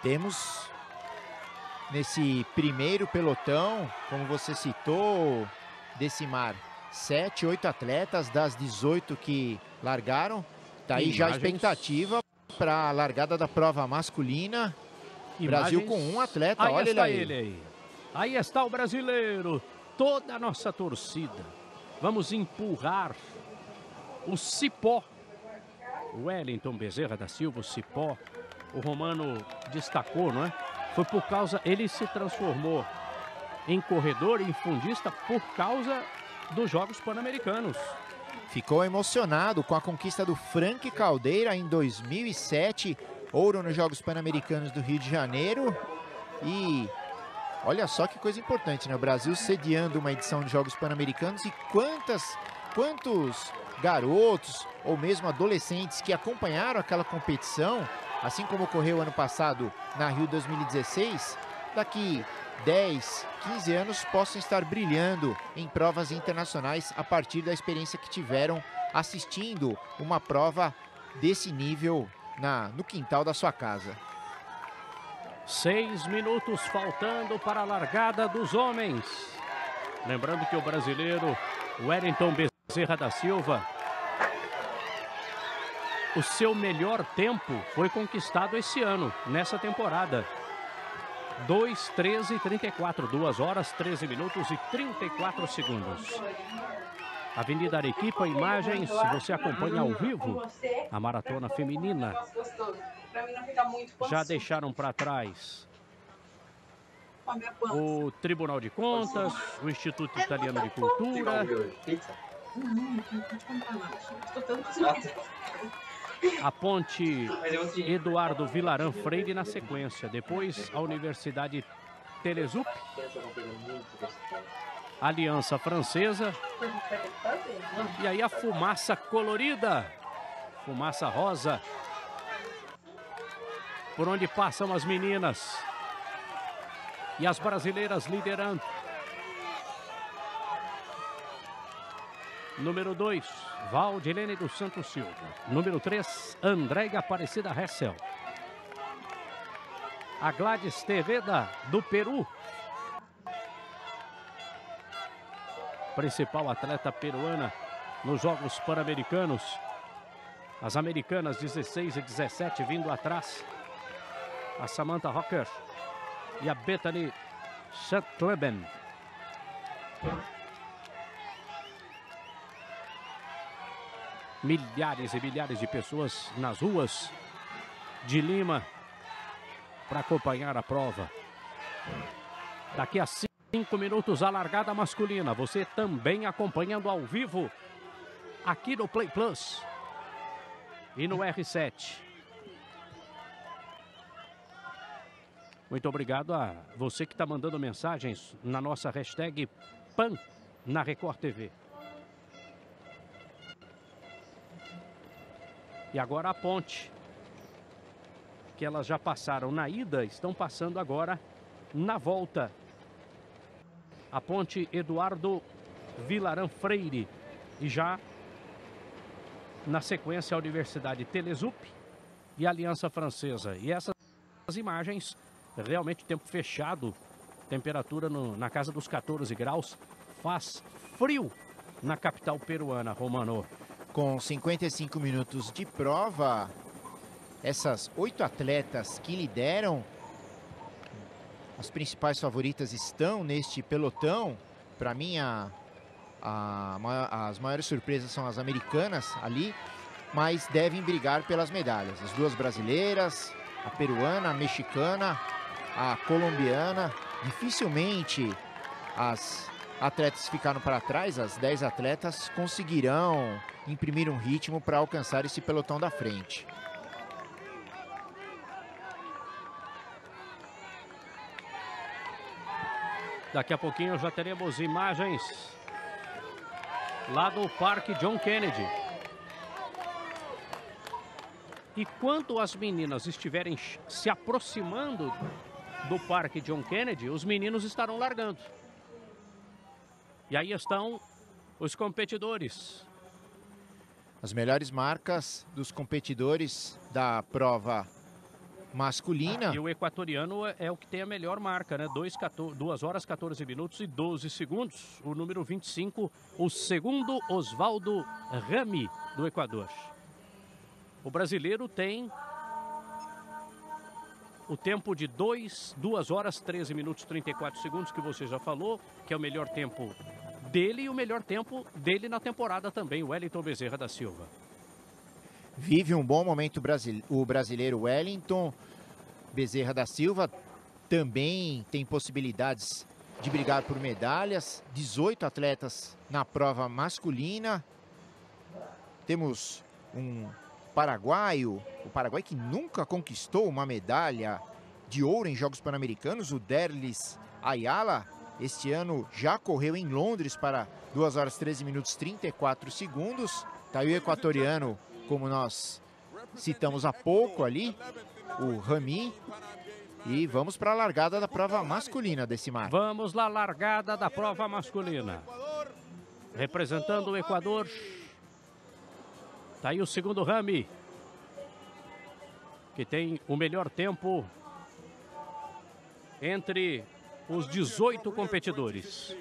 Temos nesse primeiro pelotão, como você citou, Decimar, sete, oito atletas das dezoito que largaram. Tá aí já a expectativa para a largada da prova masculina. Imagens... Brasil com um atleta, aí olha está ele aí. ele aí. Aí está o brasileiro, toda a nossa torcida. Vamos empurrar o Cipó. Wellington Bezerra da Silva, o Cipó. O Romano destacou, não é? Foi por causa, ele se transformou em corredor e em fundista por causa dos Jogos Pan-Americanos. Ficou emocionado com a conquista do Frank Caldeira em dois mil e sete, ouro nos Jogos Pan-Americanos do Rio de Janeiro. E olha só que coisa importante, né? O Brasil sediando uma edição de Jogos Pan-Americanos, e quantas, quantos garotos ou mesmo adolescentes que acompanharam aquela competição, assim como ocorreu ano passado na Rio dois mil e dezesseis, daqui dez, quinze anos possam estar brilhando em provas internacionais a partir da experiência que tiveram assistindo uma prova desse nível na, no quintal da sua casa. Seis minutos faltando para a largada dos homens. Lembrando que o brasileiro Wellington Bezerra da Silva, o seu melhor tempo foi conquistado esse ano, nessa temporada. dois, treze, trinta e quatro, duas horas, treze minutos e trinta e quatro segundos. Avenida Arequipa, imagens, você acompanha ao vivo a maratona feminina. Já deixaram para trás o Tribunal de Contas, o Instituto Italiano de Cultura, a ponte Eduardo Vilaran Freire na sequência. Depois a Universidade Telesup, Aliança Francesa. E aí a fumaça colorida, fumaça rosa, por onde passam as meninas. E as brasileiras liderando. Número dois, Valdilene dos Santos Silva. Número três, Andréia Aparecida Hessel. A Gladys Teveda, do Peru. Principal atleta peruana nos Jogos Pan-Americanos. As americanas dezesseis e dezessete vindo atrás. A Samantha Rocker e a Bethany Schatleben. Milhares e milhares de pessoas nas ruas de Lima para acompanhar a prova. Daqui a cinco minutos a largada masculina. Você também acompanhando ao vivo aqui no Play Plus e no R sete. Muito obrigado a você que está mandando mensagens na nossa hashtag Pan na Record T V. E agora a ponte, que elas já passaram na ida, estão passando agora na volta. A ponte Eduardo Vilaran Freire. E já na sequência a Universidade Telesup e a Aliança Francesa. E essas imagens, realmente tempo fechado, temperatura no, na casa dos quatorze graus. Faz frio na capital peruana, Romano. Com cinquenta e cinco minutos de prova, essas oito atletas que lideram, as principais favoritas estão neste pelotão. Para mim, a, a, as maiores surpresas são as americanas ali, mas devem brigar pelas medalhas. As duas brasileiras, a peruana, a mexicana, a colombiana. Dificilmente as atletas ficaram para trás, as dez atletas conseguirão imprimir um ritmo para alcançar esse pelotão da frente. Daqui a pouquinho já teremos imagens lá do Parque John Kennedy. E quando as meninas estiverem se aproximando do Parque John Kennedy, os meninos estarão largando. E aí estão os competidores. As melhores marcas dos competidores da prova masculina. E o equatoriano é, é o que tem a melhor marca, né? duas horas, quatorze minutos e doze segundos. O número vinte e cinco, o segundo Osvaldo Rami, do Equador. O brasileiro tem o tempo de duas horas, treze minutos e trinta e quatro segundos, que você já falou, que é o melhor tempo dele e o melhor tempo dele na temporada também, o Wellington Bezerra da Silva. Vive um bom momento o brasileiro Wellington Bezerra da Silva. Também tem possibilidades de brigar por medalhas. dezoito atletas na prova masculina. Temos um paraguaio, o Paraguai que nunca conquistou uma medalha de ouro em Jogos Pan-Americanos, o Derlis Ayala. Este ano já correu em Londres para duas horas, treze minutos e trinta e quatro segundos. Tá aí o equatoriano, como nós citamos há pouco ali, o Rami. E vamos para a largada da prova masculina, Decimar. Vamos lá, largada da prova masculina. Representando o Equador, tá aí o segundo Rami, que tem o melhor tempo entre os dezoito competidores.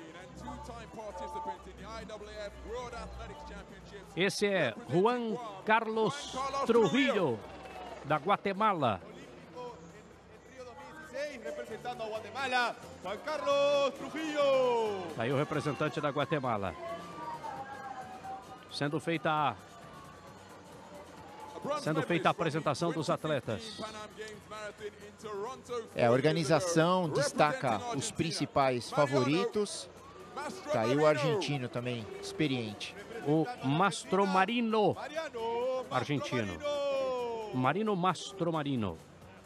Esse é Juan Carlos Trujillo, da Guatemala. Representando a Guatemala, Juan Carlos Trujillo. Tá aí o representante da Guatemala. Sendo feita a Sendo feita a apresentação dos atletas. É, a organização destaca os principais favoritos. Tá aí o argentino também, experiente. O Mastromarino, argentino. Marino Mastromarino.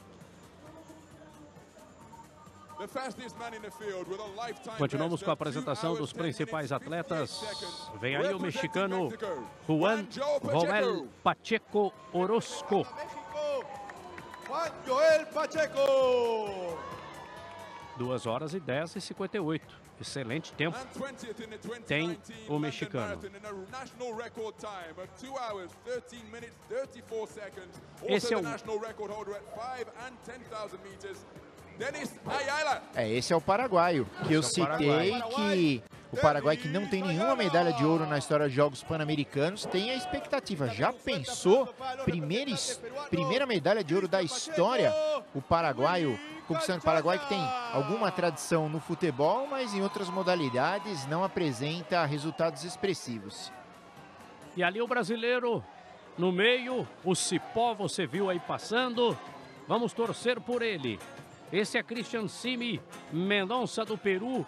Continuamos com a apresentação dos principais atletas. Vem aí o mexicano Juan Joel Pacheco Orozco. Juan Joel Pacheco. duas horas e dez e cinquenta e oito. Excelente tempo tem o mexicano. Esse é o... É, esse é o paraguaio, que eu citei que o Paraguai, que não tem nenhuma medalha de ouro na história de Jogos Pan-Americanos, tem a expectativa. Já pensou? Primeira, primeira medalha de ouro da história, o paraguaio, conquistando o Paraguai, que tem alguma tradição no futebol, mas em outras modalidades não apresenta resultados expressivos. E ali o brasileiro no meio, o Cipó, você viu aí passando. Vamos torcer por ele. Esse é Christian Simi Mendonça, do Peru.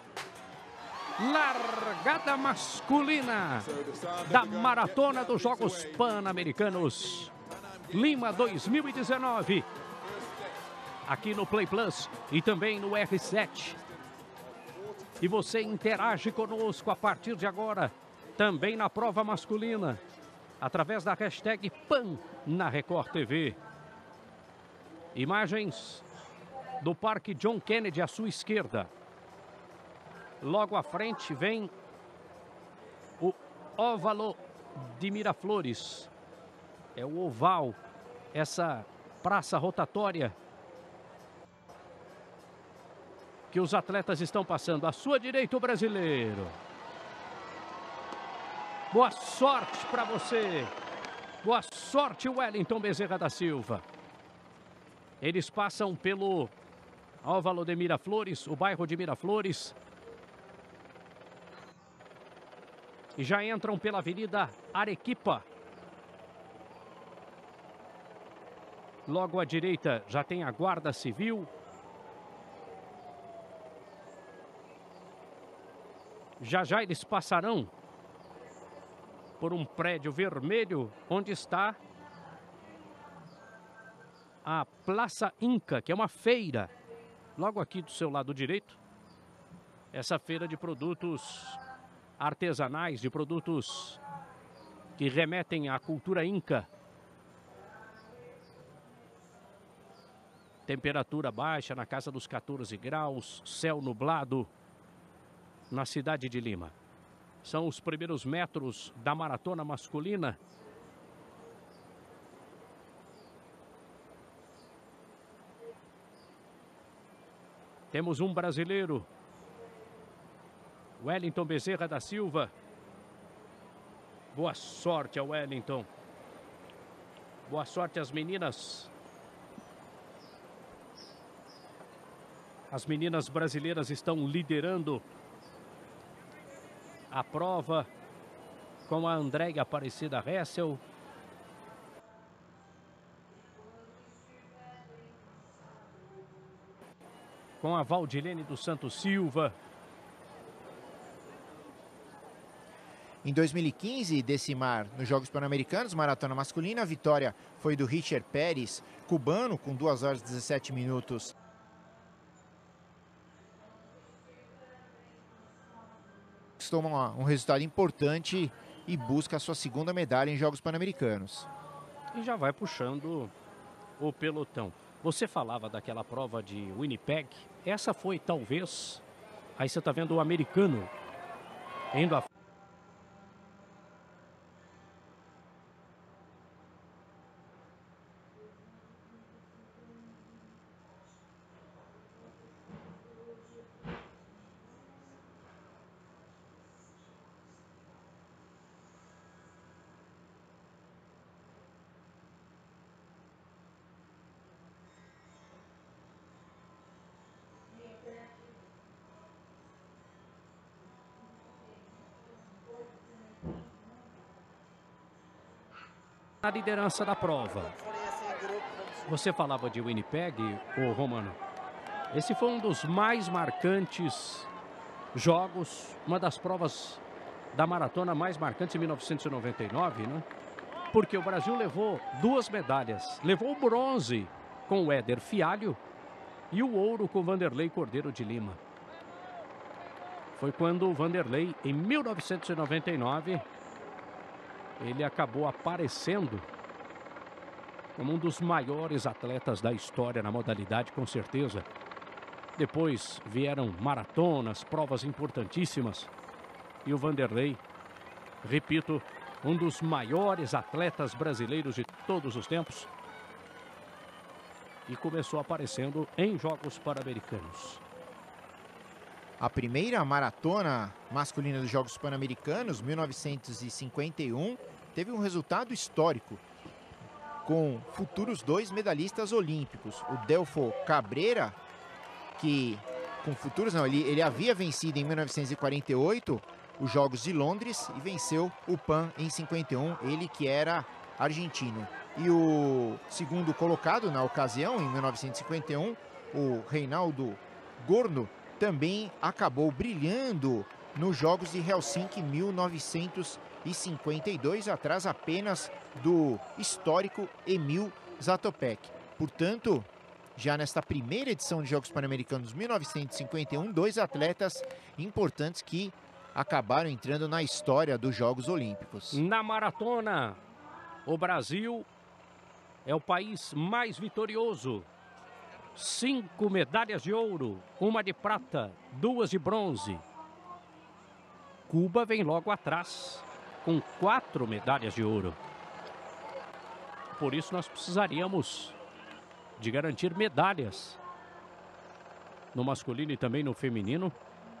Largada masculina da Maratona dos Jogos Pan-Americanos Lima dois mil e dezenove. Aqui no Play Plus e também no R sete. E você interage conosco a partir de agora, também na prova masculina, através da hashtag PAN na Record T V. Imagens do Parque John Kennedy à sua esquerda. Logo à frente vem o Óvalo de Miraflores. É o oval, essa praça rotatória que os atletas estão passando. À sua direita, o brasileiro. Boa sorte para você. Boa sorte, Wellington Bezerra da Silva. Eles passam pelo Óvalo de Miraflores, o bairro de Miraflores. E já entram pela Avenida Arequipa. Logo à direita já tem a Guarda Civil. Já já eles passarão por um prédio vermelho onde está a Praça Inca, que é uma feira. Logo aqui do seu lado direito, essa feira de produtos artesanais, de produtos que remetem à cultura inca. Temperatura baixa na casa dos quatorze graus, céu nublado na cidade de Lima. São os primeiros metros da maratona masculina. Temos um brasileiro. Wellington Bezerra da Silva. Boa sorte ao Wellington. Boa sorte às meninas. As meninas brasileiras estão liderando a prova com a Andréia Aparecida Hessel. Com a Valdilene dos Santos Silva. Em dois mil e quinze, Decimar, nos Jogos Pan-Americanos, maratona masculina, a vitória foi do Richard Pérez, cubano, com duas horas e dezessete minutos. Toma um resultado importante e busca a sua segunda medalha em Jogos Pan-Americanos. E já vai puxando o pelotão. Você falava daquela prova de Winnipeg. Essa foi talvez... Aí você está vendo o americano indo a... na liderança da prova. Você falava de Winnipeg, ô Romano. Esse foi um dos mais marcantes jogos, uma das provas da maratona mais marcantes em mil novecentos e noventa e nove, né? Porque o Brasil levou duas medalhas. Levou o bronze com o Éder Fialho e o ouro com Vanderlei Cordeiro de Lima. Foi quando o Vanderlei, em mil novecentos e noventa e nove, ele acabou aparecendo como um dos maiores atletas da história na modalidade, com certeza. Depois vieram maratonas, provas importantíssimas. E o Vanderlei, repito, um dos maiores atletas brasileiros de todos os tempos. E começou aparecendo em Jogos Pan-Americanos. A primeira maratona masculina dos Jogos Pan-Americanos, mil novecentos e cinquenta e um, teve um resultado histórico, com futuros dois medalhistas olímpicos. O Delfo Cabrera, que com futuros não, ele, ele havia vencido em mil novecentos e quarenta e oito os Jogos de Londres e venceu o Pan em cinquenta e um, ele que era argentino. E o segundo colocado na ocasião, em mil novecentos e cinquenta e um, o Reinaldo Gorno, também acabou brilhando nos Jogos de Helsinki mil novecentos e cinquenta e dois, atrás apenas do histórico Emil Zatopek. Portanto, já nesta primeira edição de Jogos Pan-Americanos mil novecentos e cinquenta e um, dois atletas importantes que acabaram entrando na história dos Jogos Olímpicos. Na maratona, o Brasil é o país mais vitorioso. Cinco medalhas de ouro, uma de prata, duas de bronze. Cuba vem logo atrás, com quatro medalhas de ouro. Por isso nós precisaríamos de garantir medalhas no masculino e também no feminino,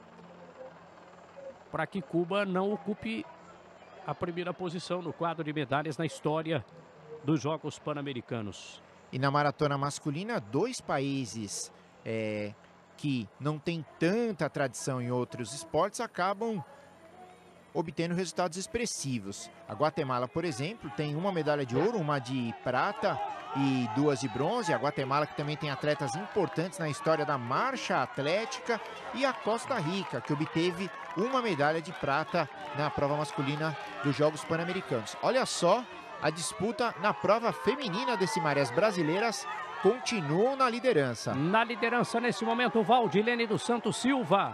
para que Cuba não ocupe a primeira posição no quadro de medalhas na história dos Jogos Pan-Americanos. E na maratona masculina, dois países é, que não têm tanta tradição em outros esportes acabam obtendo resultados expressivos. A Guatemala, por exemplo, tem uma medalha de ouro, uma de prata e duas de bronze. A Guatemala, que também tem atletas importantes na história da marcha atlética. E a Costa Rica, que obteve uma medalha de prata na prova masculina dos Jogos Pan-Americanos. Olha só a disputa na prova feminina desse maré. As brasileiras continuam na liderança. Na liderança nesse momento, Valdilene dos Santos Silva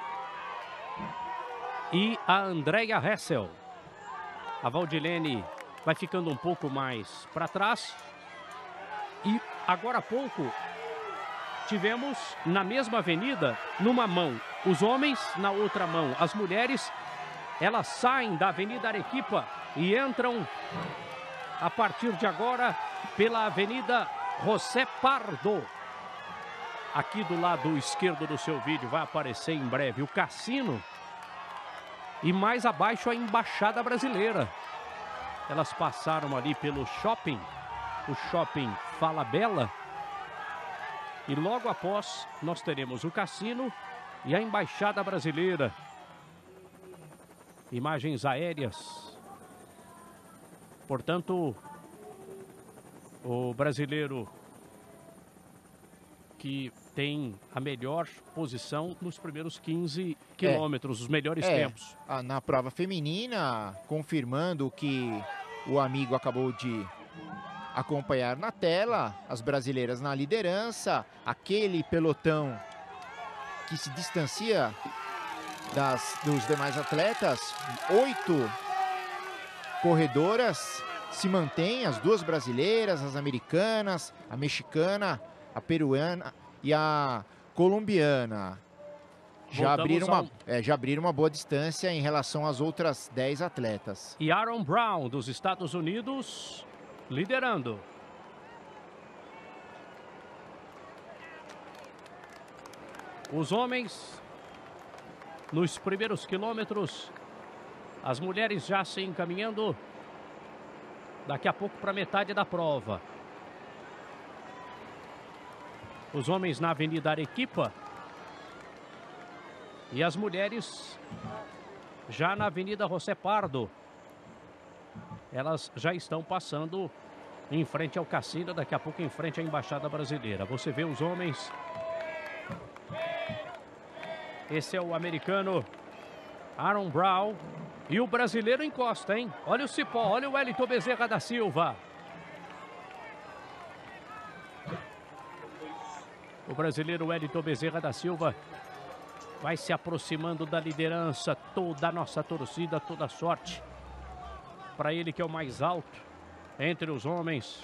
e a Andréia Hessel. A Valdilene vai ficando um pouco mais para trás. E agora há pouco tivemos na mesma avenida, numa mão, os homens, na outra mão, as mulheres. Elas saem da Avenida Arequipa e entram a partir de agora pela Avenida José Pardo. Aqui do lado esquerdo do seu vídeo vai aparecer em breve o cassino e mais abaixo a Embaixada Brasileira. Elas passaram ali pelo shopping, o shopping Falabella, e logo após nós teremos o cassino e a Embaixada Brasileira. Imagens aéreas. Portanto, o brasileiro que tem a melhor posição nos primeiros quinze quilômetros, é, os melhores é, tempos. Na prova feminina, confirmando que o amigo acabou de acompanhar na tela, as brasileiras na liderança, aquele pelotão que se distancia das, dos demais atletas, oito corredoras se mantêm, as duas brasileiras, as americanas, a mexicana, a peruana e a colombiana. Já abriram, uma, é, já abriram uma boa distância em relação às outras dez atletas. E Aaron Brown, dos Estados Unidos, liderando. Os homens, nos primeiros quilômetros, as mulheres já se encaminhando daqui a pouco para metade da prova. Os homens na Avenida Arequipa e as mulheres já na Avenida José Pardo. Elas já estão passando em frente ao cassino, daqui a pouco em frente à Embaixada Brasileira. Você vê os homens. Esse é o americano Aaron Brown. E o brasileiro encosta, hein? Olha o Cipó, olha o Wellington Bezerra da Silva. O brasileiro Wellington Bezerra da Silva vai se aproximando da liderança. Toda a nossa torcida, toda a sorte para ele, que é o mais alto entre os homens.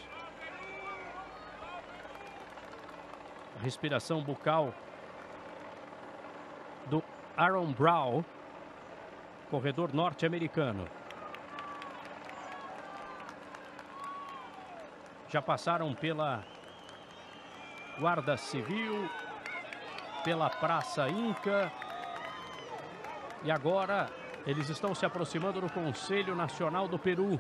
A respiração bucal do Aaron Brown, corredor norte-americano. Já passaram pela Guarda Civil, pela Praça Inca, e agora eles estão se aproximando do Conselho Nacional do Peru,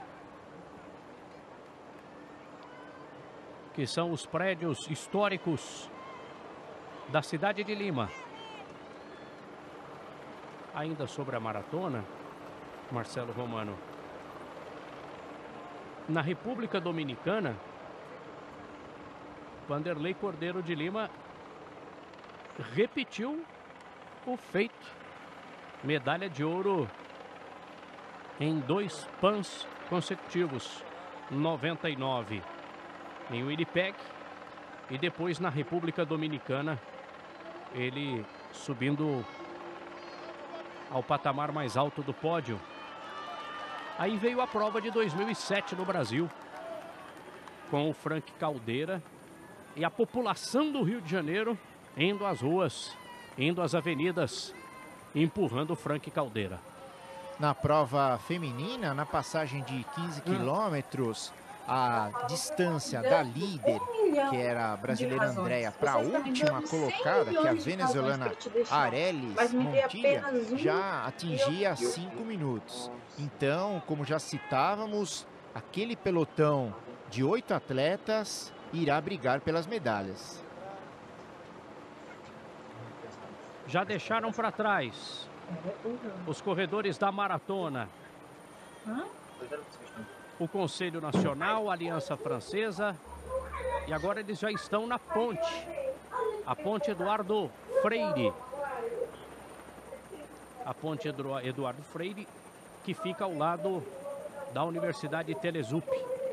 que são os prédios históricos da cidade de Lima. Ainda sobre a maratona, Marcelo Romano, na República Dominicana, Vanderlei Cordeiro de Lima repetiu o feito. Medalha de ouro em dois Pans consecutivos, noventa e nove em Winnipeg e depois na República Dominicana, ele subindo ao patamar mais alto do pódio. Aí veio a prova de dois mil e sete no Brasil, com o Frank Caldeira e a população do Rio de Janeiro indo às ruas, indo às avenidas, empurrando o Frank Caldeira. Na prova feminina, na passagem de quinze quilômetros, a distância da líder, que era a brasileira Andréa, para a última colocada, que é a venezuelana Arelis Montilla, já atingia cinco minutos. Então, como já citávamos, aquele pelotão de oito atletas irá brigar pelas medalhas. Já deixaram para trás os corredores da maratona, o Conselho Nacional, a Aliança Francesa, e agora eles já estão na ponte, a ponte Eduardo Freire, a ponte Eduardo Freire, que fica ao lado da Universidade Telesup.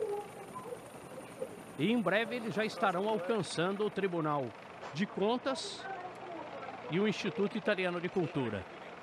E em breve eles já estarão alcançando o Tribunal de Contas e o Instituto Italiano de Cultura.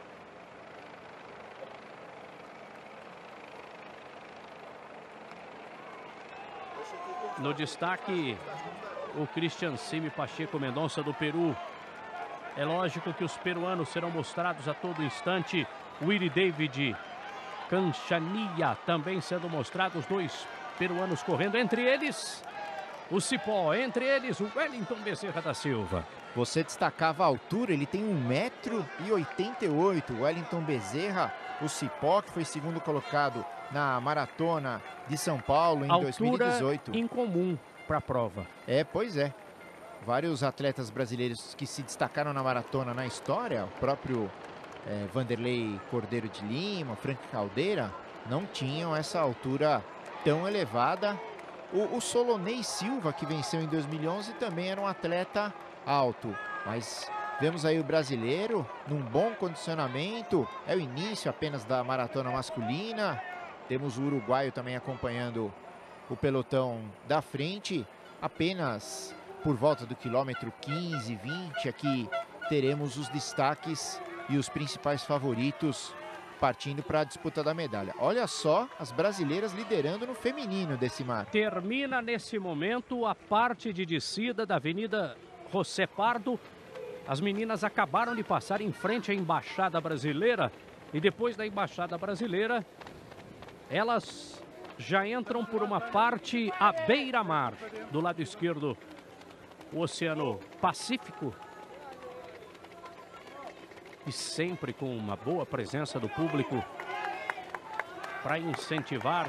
No destaque, o Cristian Simi Pacheco Mendonça do Peru. É lógico que os peruanos serão mostrados a todo instante. Willy David Canchanilla também sendo mostrados, dois peruanos correndo, entre eles o Cipó, entre eles o Wellington Bezerra da Silva. Você destacava a altura, ele tem um metro e oitenta e oito. O Wellington Bezerra, o Cipó, que foi segundo colocado na Maratona de São Paulo em altura dois mil e dezoito. Incomum para a prova. É, pois é. Vários atletas brasileiros que se destacaram na maratona na história, o próprio é, Vanderlei Cordeiro de Lima, Frank Caldeira, não tinham essa altura tão elevada. O, o Solonei Silva, que venceu em dois mil e onze, também era um atleta alto. Mas vemos aí o brasileiro num bom condicionamento. É o início apenas da maratona masculina. Temos o uruguaio também acompanhando o pelotão da frente. Apenas por volta do quilômetro quinze, vinte, aqui teremos os destaques e os principais favoritos partindo para a disputa da medalha. Olha só as brasileiras liderando no feminino, Decimar. Termina nesse momento a parte de descida da Avenida José Pardo. As meninas acabaram de passar em frente à Embaixada Brasileira e depois da Embaixada Brasileira, elas já entram por uma parte à beira-mar, do lado esquerdo, o Oceano Pacífico. E sempre com uma boa presença do público para incentivar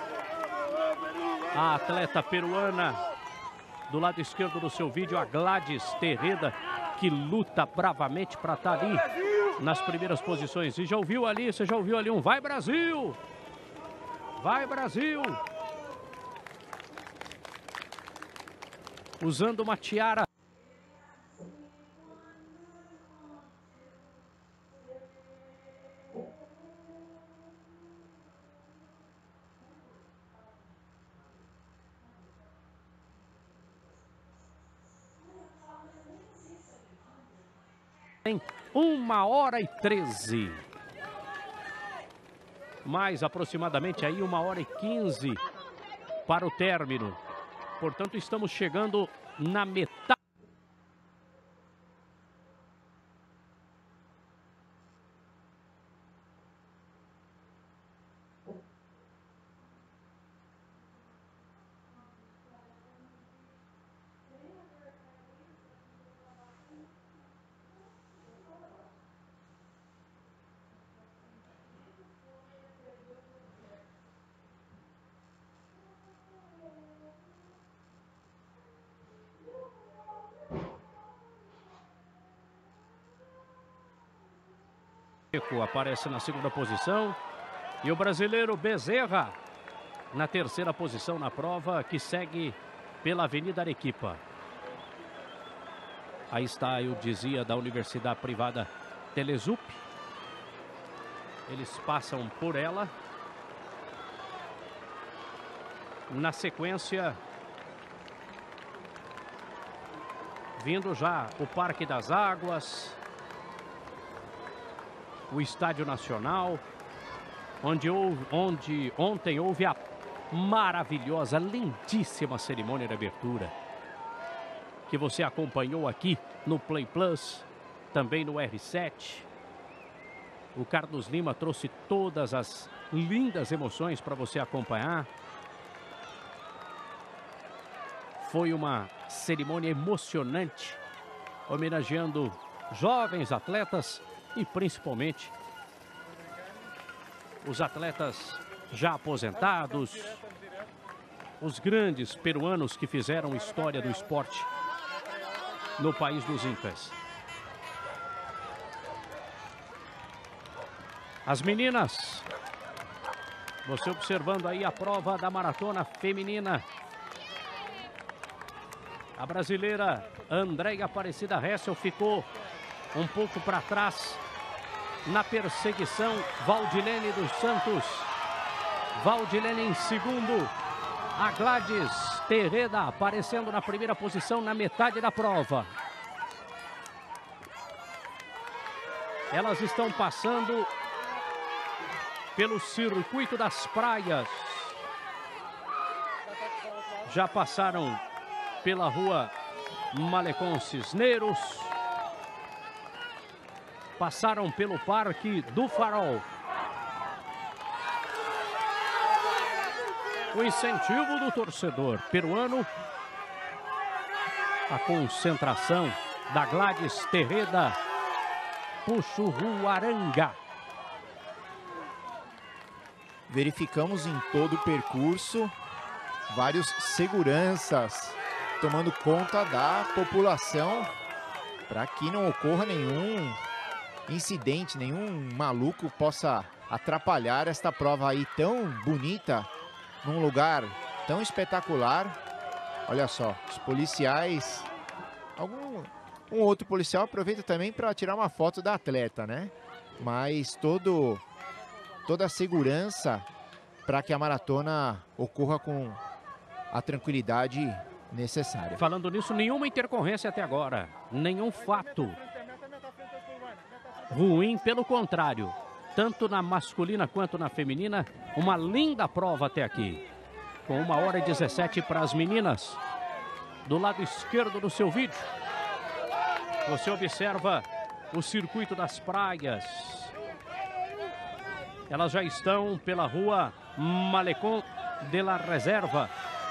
a atleta peruana. Do lado esquerdo do seu vídeo, a Gladys Terreda, que luta bravamente para estar ali nas primeiras posições. E já ouviu ali, você já ouviu ali um vai Brasil! Vai Brasil! Usando uma tiara. Em uma hora e treze. Mais aproximadamente aí uma hora e quinze para o término. Portanto, estamos chegando na metade. Aparece na segunda posição e o brasileiro Bezerra na terceira posição na prova, que segue pela Avenida Arequipa. Aí está, eu dizia, da Universidade Privada Telesup. Eles passam por ela. Na sequência, vindo já o Parque das Águas, o Estádio Nacional, onde, houve, onde ontem houve a maravilhosa, lindíssima cerimônia de abertura, que você acompanhou aqui no Play Plus, também no R sete. O Carlos Lima trouxe todas as lindas emoções para você acompanhar. Foi uma cerimônia emocionante, homenageando jovens atletas e principalmente os atletas já aposentados, os grandes peruanos que fizeram história do esporte no país dos Incas. As meninas, você observando aí a prova da maratona feminina. A brasileira Andréia Aparecida Hessel ficou um pouco para trás na perseguição. Valdilene dos Santos, Valdilene em segundo, a Gladys Terreda aparecendo na primeira posição na metade da prova. Elas estão passando pelo circuito das praias, já passaram pela rua Malecon Cisneros, passaram pelo Parque do Farol. O incentivo do torcedor peruano A concentração da Gladys Terreda Puxuruaranga. Verificamos em todo o percurso vários seguranças tomando conta da população para que não ocorra nenhum incidente, nenhum maluco possa atrapalhar esta prova aí tão bonita, num lugar tão espetacular. Olha só, os policiais, algum um outro policial aproveita também para tirar uma foto da atleta, né? Mas todo, toda a segurança para que a maratona ocorra com a tranquilidade necessária. Falando nisso, nenhuma intercorrência até agora, nenhum fato ruim, pelo contrário, tanto na masculina quanto na feminina, uma linda prova até aqui, com uma hora e dezessete para as meninas. Do lado esquerdo do seu vídeo, você observa o circuito das praias. Elas já estão pela rua Malecón de la Reserva.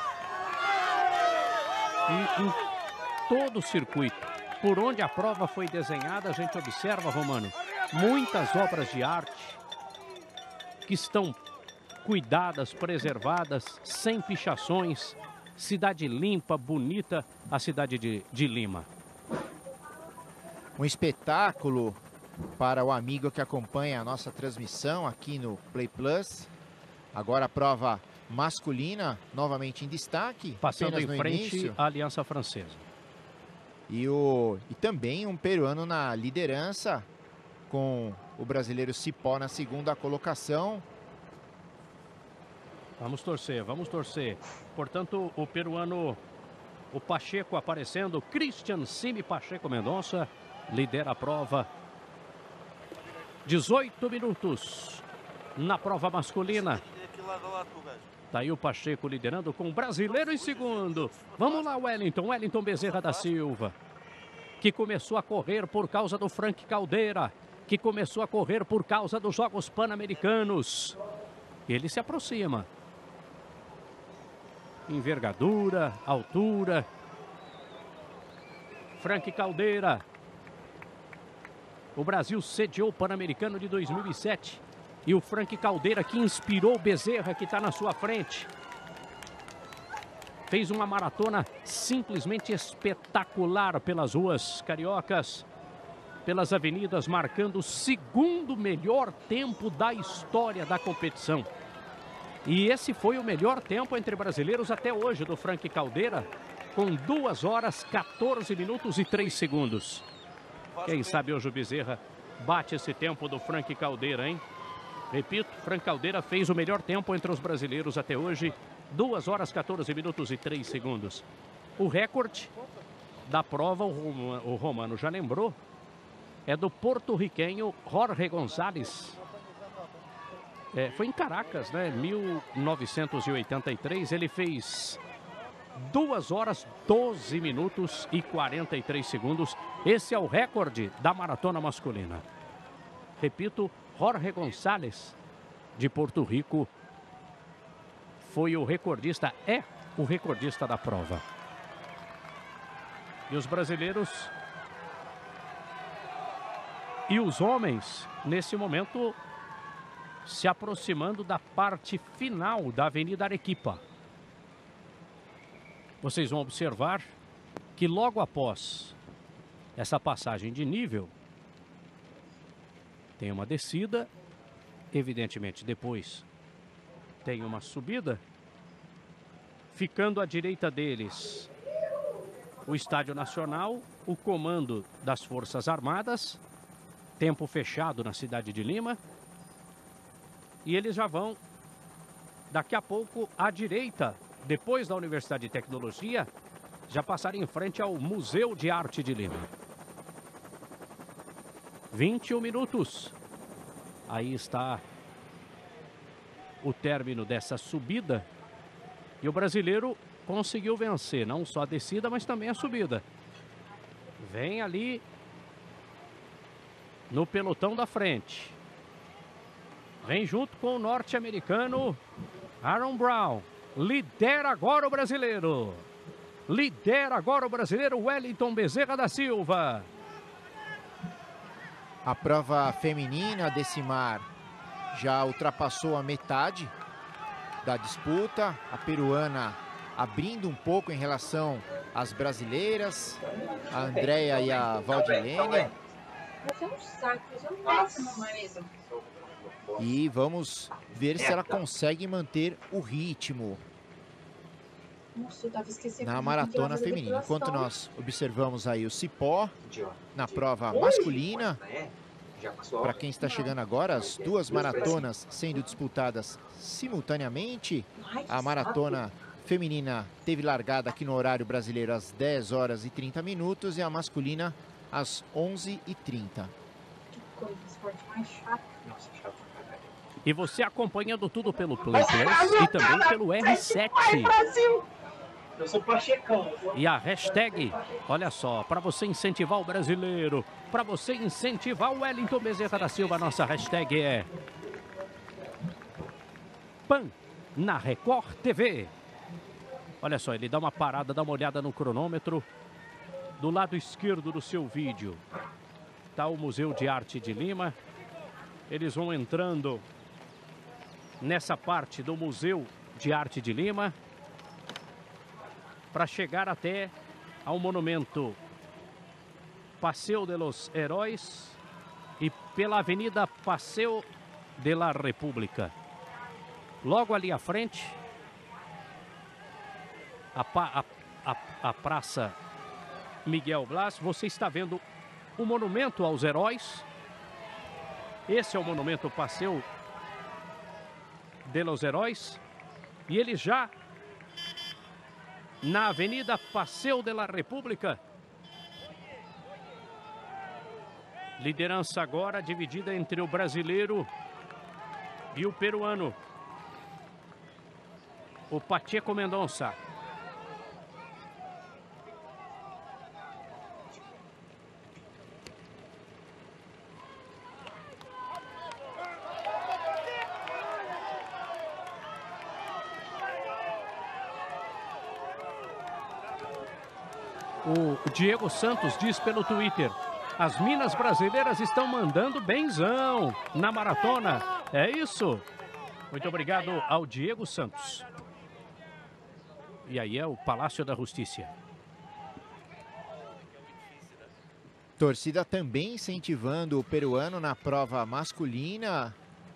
E em todo o circuito, por onde a prova foi desenhada, a gente observa, Romano, muitas obras de arte que estão cuidadas, preservadas, sem pichações. Cidade limpa, bonita, a cidade de, de Lima. Um espetáculo para o amigo que acompanha a nossa transmissão aqui no Play Plus. Agora a prova masculina, novamente em destaque. Passando em frente início. a Aliança Francesa. E, o, e também um peruano na liderança, com o brasileiro Cipó na segunda colocação. Vamos torcer, vamos torcer. Portanto, o peruano, o Pacheco aparecendo, Christian Simi Pacheco Mendonça, lidera a prova. dezoito minutos na prova masculina. Tá aí o Pacheco liderando com o brasileiro em segundo. Vamos lá, Wellington, Wellington Bezerra da Silva, que começou a correr por causa do Frank Caldeira, que começou a correr por causa dos Jogos Pan-Americanos. Ele se aproxima. Envergadura, altura. Frank Caldeira. O Brasil sediou o Pan-Americano de dois mil e sete. E o Frank Caldeira, que inspirou o Bezerra, que está na sua frente. Fez uma maratona simplesmente espetacular pelas ruas cariocas, pelas avenidas, marcando o segundo melhor tempo da história da competição. E esse foi o melhor tempo entre brasileiros até hoje do Frank Caldeira, com duas horas, quatorze minutos e três segundos. Quem sabe hoje o Bezerra bate esse tempo do Frank Caldeira, hein? Repito, Frank Caldeira fez o melhor tempo entre os brasileiros até hoje, duas horas, quatorze minutos e três segundos. O recorde da prova, o Romano já lembrou, é do porto-riquenho Jorge González. É, foi em Caracas, né? mil novecentos e oitenta e três, ele fez duas horas, doze minutos e quarenta e três segundos. Esse é o recorde da maratona masculina. Repito, Jorge González, de Porto Rico, foi o recordista, é o recordista da prova. E os brasileiros e os homens, nesse momento, se aproximando da parte final da Avenida Arequipa. Vocês vão observar que logo após essa passagem de nível, tem uma descida, evidentemente depois tem uma subida. Ficando à direita deles, o Estádio Nacional, o comando das Forças Armadas, tempo fechado na cidade de Lima. E eles já vão, daqui a pouco, à direita, depois da Universidade de Tecnologia, já passar em frente ao Museu de Arte de Lima. vinte e um minutos. Aí está o término dessa subida. E o brasileiro conseguiu vencer, não só a descida, mas também a subida. Vem ali no pelotão da frente. Vem junto com o norte-americano Aaron Brown. Lidera agora o brasileiro. Lidera agora o brasileiro Wellington Bezerra da Silva. A prova feminina, Decimar, já ultrapassou a metade da disputa. A peruana abrindo um pouco em relação às brasileiras, a Andréia e a Valdilene. E vamos ver se ela consegue manter o ritmo na maratona feminina. Enquanto nós observamos aí o cipó na prova masculina. Para quem está chegando agora, as duas maratonas sendo disputadas simultaneamente. A maratona feminina teve largada aqui no horário brasileiro às dez horas e trinta minutos e a masculina às onze e trinta. Que coisa, esporte mais chato. Nossa, chato. E você acompanhando tudo pelo Play Plus e também pelo R sete. Eu sou pachecão. E a hashtag, olha só, para você incentivar o brasileiro, para você incentivar o Wellington Bezerra da Silva, nossa hashtag é Pan na Record T V. Olha só, ele dá uma parada, dá uma olhada no cronômetro. Do lado esquerdo do seu vídeo está o Museu de Arte de Lima. Eles vão entrando nessa parte do Museu de Arte de Lima para chegar até ao monumento Passeio de los Heróis e pela Avenida Passeio de la República. Logo ali à frente, a, a, a, a Praça Miguel Blas, você está vendo o monumento aos heróis. Esse é o monumento Passeio de los Heróis. E ele já na Avenida Passeio de la República. Liderança agora dividida entre o brasileiro e o peruano. O Pacheco Mendonça. O Diego Santos diz pelo Twitter: as minas brasileiras estão mandando benzão na maratona. É isso. Muito obrigado ao Diego Santos. E aí é o Palácio da Justiça. Torcida também incentivando o peruano na prova masculina.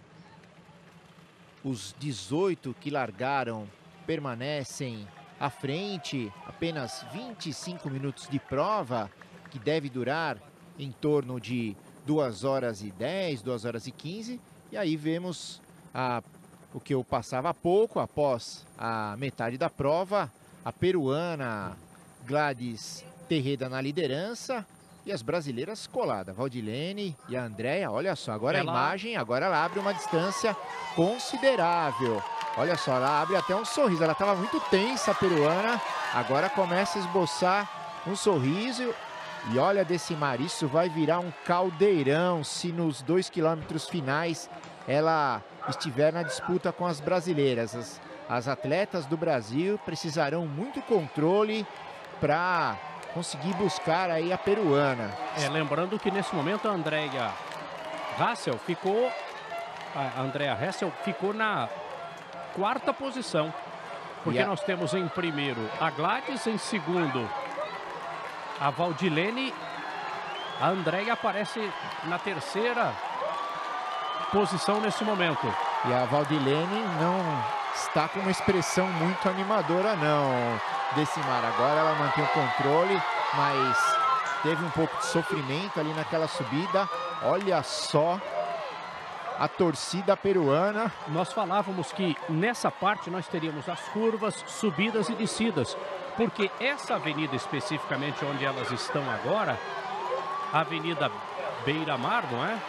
Os dezoito que largaram permanecem à frente, apenas vinte e cinco minutos de prova, que deve durar em torno de duas horas e dez, duas horas e quinze. E aí vemos a, o que eu passava há pouco, após a metade da prova, a peruana Gladys Terreda na liderança e as brasileiras coladas, Valdilene e a Andréia. Olha só, agora ela... a imagem, agora ela abre uma distância considerável. Olha só, ela abre até um sorriso. Ela estava muito tensa, a peruana. Agora começa a esboçar um sorriso. E olha, Decimar, isso vai virar um caldeirão se nos dois quilômetros finais ela estiver na disputa com as brasileiras. As, as atletas do Brasil precisarão muito controle para conseguir buscar aí a peruana. É, lembrando que nesse momento a Andréia Hassel ficou... A Andréia Hassel ficou na... quarta posição, porque a... nós temos em primeiro a Gladys, em segundo a Valdilene, a Andréia aparece na terceira posição nesse momento. E a Valdilene não está com uma expressão muito animadora não, Decimar. Agora ela mantém o controle, mas teve um pouco de sofrimento ali naquela subida. Olha só a torcida peruana. Nós falávamos que nessa parte nós teríamos as curvas, subidas e descidas, porque essa avenida especificamente onde elas estão agora, a Avenida Beira-Mar, não é?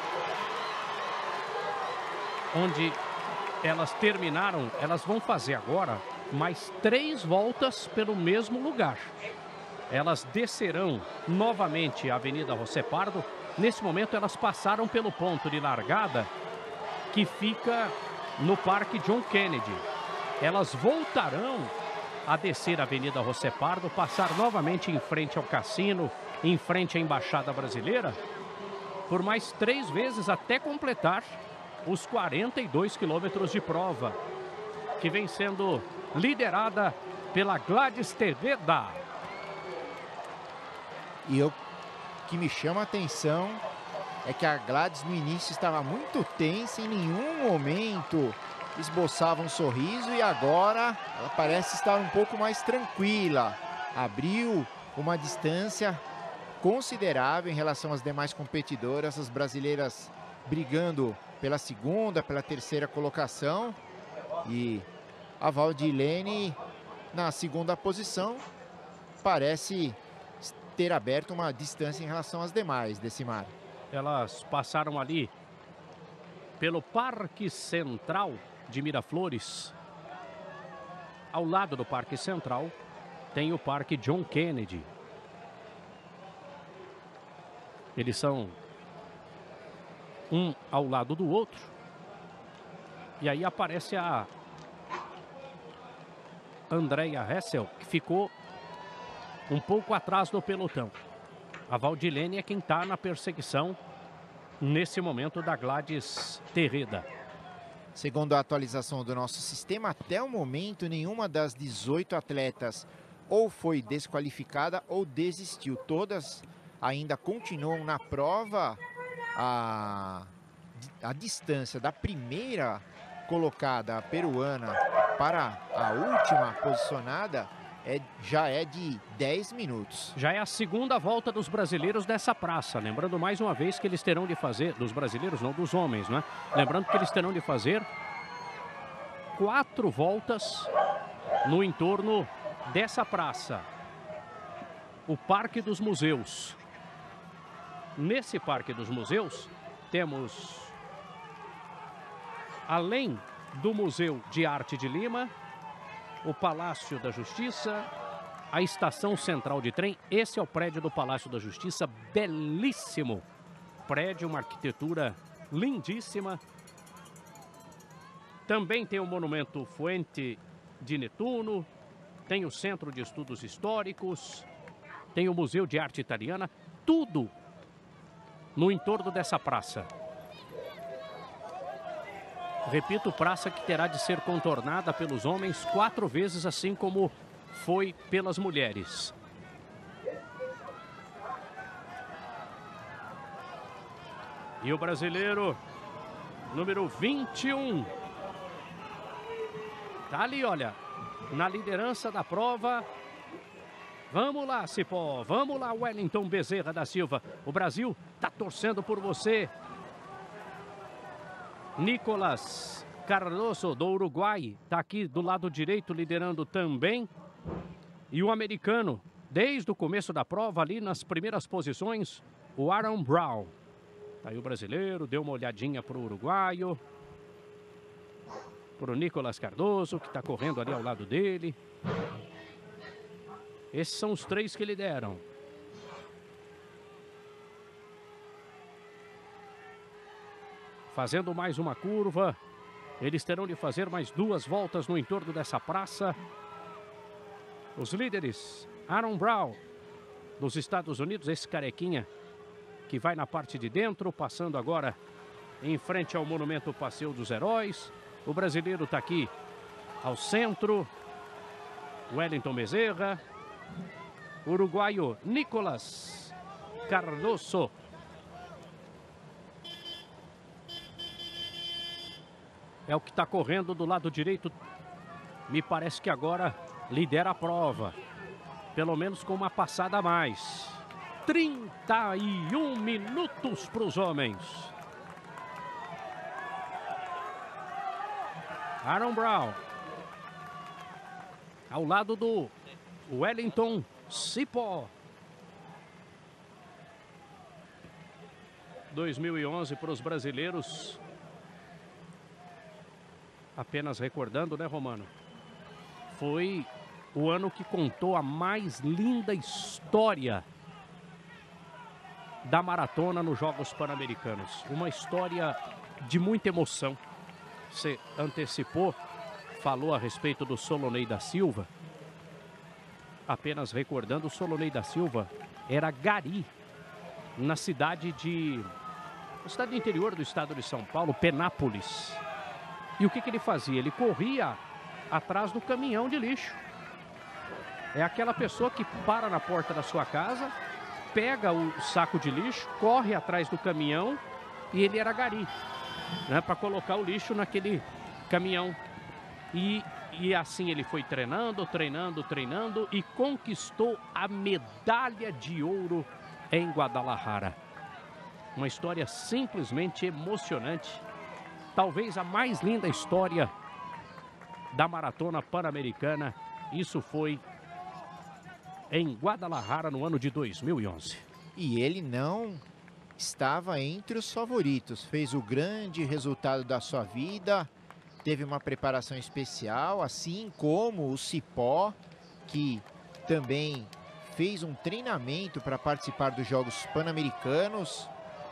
Onde elas terminaram, elas vão fazer agora mais três voltas pelo mesmo lugar. Elas descerão novamente a Avenida José Pardo. Nesse momento elas passaram pelo ponto de largada que fica no Parque John Kennedy. Elas voltarão a descer a Avenida José Pardo, passar novamente em frente ao cassino, em frente à Embaixada Brasileira, por mais três vezes até completar os quarenta e dois quilômetros de prova, que vem sendo liderada pela Gladys Teveda. E o que me chama a atenção é que a Gladys no início estava muito tensa, em nenhum momento esboçava um sorriso, e agora ela parece estar um pouco mais tranquila. Abriu uma distância considerável em relação às demais competidoras, as brasileiras brigando pela segunda, pela terceira colocação, e a Valdilene na segunda posição parece ter aberto uma distância em relação às demais, Decimar. Elas passaram ali pelo Parque Central de Miraflores. Ao lado do Parque Central tem o Parque John Kennedy. Eles são um ao lado do outro. E aí aparece a Andrea Hessel, que ficou um pouco atrás do pelotão. A Valdilene é quem está na perseguição nesse momento da Gladys Teveda. Segundo a atualização do nosso sistema, até o momento nenhuma das dezoito atletas ou foi desqualificada ou desistiu. Todas ainda continuam na prova. A, a distância da primeira colocada, a peruana, para a última posicionada é, já é de dez minutos. Já é a segunda volta dos brasileiros dessa praça. Lembrando mais uma vez que eles terão de fazer, dos brasileiros não, dos homens, né? Lembrando que eles terão de fazer quatro voltas no entorno dessa praça. O Parque dos Museus. Nesse Parque dos Museus, temos, além do Museu de Arte de Lima, o Palácio da Justiça, a Estação Central de Trem. Esse é o prédio do Palácio da Justiça, belíssimo prédio, uma arquitetura lindíssima. Também tem o Monumento Fuente de Netuno, tem o Centro de Estudos Históricos, tem o Museu de Arte Italiana, tudo no entorno dessa praça. Repito, praça que terá de ser contornada pelos homens quatro vezes, assim como foi pelas mulheres. E o brasileiro número vinte e um tá ali, olha, na liderança da prova. Vamos lá, Cipó, vamos lá, Wellington Bezerra da Silva. O Brasil tá torcendo por você. Nicolas Cardoso, do Uruguai, tá aqui do lado direito, liderando também. E o americano, desde o começo da prova, ali nas primeiras posições, o Aaron Brown. Tá aí o brasileiro, deu uma olhadinha pro uruguaio. Pro Nicolas Cardoso, que tá correndo ali ao lado dele. Esses são os três que lideram. Fazendo mais uma curva. Eles terão de fazer mais duas voltas no entorno dessa praça. Os líderes, Aaron Brown, dos Estados Unidos, esse carequinha que vai na parte de dentro, passando agora em frente ao Monumento Passeio dos Heróis. O brasileiro está aqui ao centro. Wellington Bezerra. Uruguaio Nicolas Cardoso. É o que está correndo do lado direito. Me parece que agora lidera a prova. Pelo menos com uma passada a mais. trinta e um minutos para os homens. Aaron Brown. Ao lado do Wellington Cipó. dois mil e onze para os brasileiros. Apenas recordando, né, Romano? Foi o ano que contou a mais linda história da maratona nos Jogos Pan-Americanos. Uma história de muita emoção. Você antecipou, falou a respeito do Solonei da Silva. apenas recordando, o Solonei da Silva era gari na cidade de... na cidade do interior do estado de São Paulo, Penápolis. E o que, que ele fazia? Ele corria atrás do caminhão de lixo. É aquela pessoa que para na porta da sua casa, pega o saco de lixo, corre atrás do caminhão, e ele era gari, né, para colocar o lixo naquele caminhão. E, e assim ele foi treinando, treinando, treinando e conquistou a medalha de ouro em Guadalajara. Uma história simplesmente emocionante. Talvez a mais linda história da maratona pan-americana. Isso foi em Guadalajara no ano de dois mil e onze. E ele não estava entre os favoritos. Fez o grande resultado da sua vida. Teve uma preparação especial, assim como o Cipó, que também fez um treinamento para participar dos Jogos Pan-Americanos.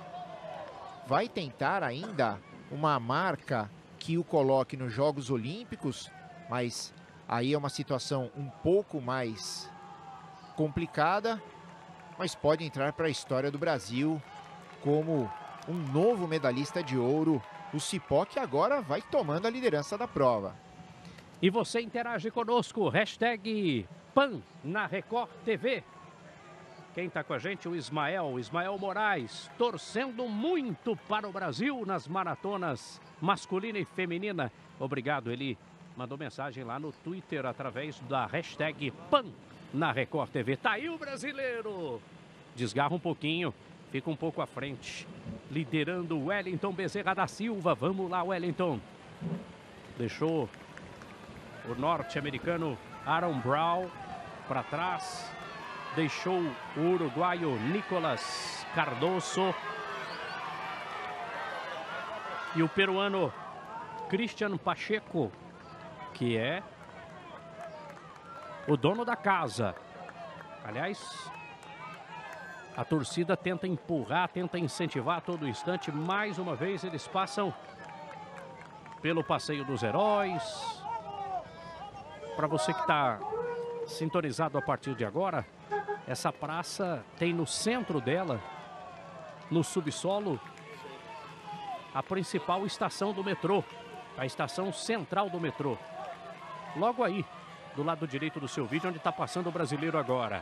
Vai tentar ainda uma marca que o coloque nos Jogos Olímpicos, mas aí é uma situação um pouco mais complicada, mas pode entrar para a história do Brasil como um novo medalhista de ouro, o Cipó, que agora vai tomando a liderança da prova. E você interage conosco, hashtag Pan na Record T V. Quem está com a gente? O Ismael, Ismael Moraes, torcendo muito para o Brasil nas maratonas masculina e feminina. Obrigado, ele mandou mensagem lá no Twitter através da hashtag Pan na Record T V. Tá aí o brasileiro. Desgarra um pouquinho, fica um pouco à frente. Liderando o Wellington Bezerra da Silva. Vamos lá, Wellington. Deixou o norte-americano Aaron Brown para trás. Deixou o uruguaio Nicolas Cardoso. E o peruano Cristian Pacheco, que é o dono da casa. Aliás, a torcida tenta empurrar, tenta incentivar a todo instante. Mais uma vez eles passam pelo Passeio dos Heróis. Para você que está sintonizado a partir de agora, essa praça tem no centro dela, no subsolo, a principal estação do metrô, a estação central do metrô. Logo aí, do lado direito do seu vídeo, onde está passando o brasileiro agora.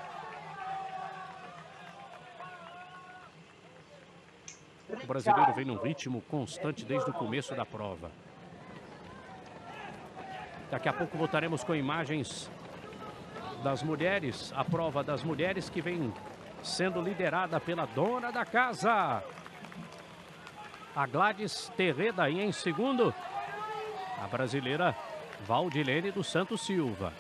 O brasileiro vem num ritmo constante desde o começo da prova. Daqui a pouco voltaremos com imagens das mulheres, a prova das mulheres que vem sendo liderada pela dona da casa, a Gladys Terreda, e em segundo, a brasileira Valdilene dos Santos Silva.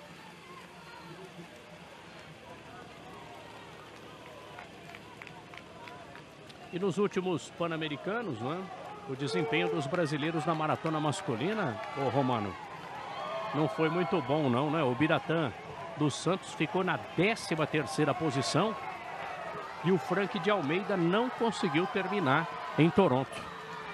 E nos últimos Pan-Americanos, né, o desempenho dos brasileiros na maratona masculina, ô Romano, não foi muito bom não, né? O Biratã dos Santos ficou na décima terceira posição e o Frank de Almeida não conseguiu terminar em Toronto.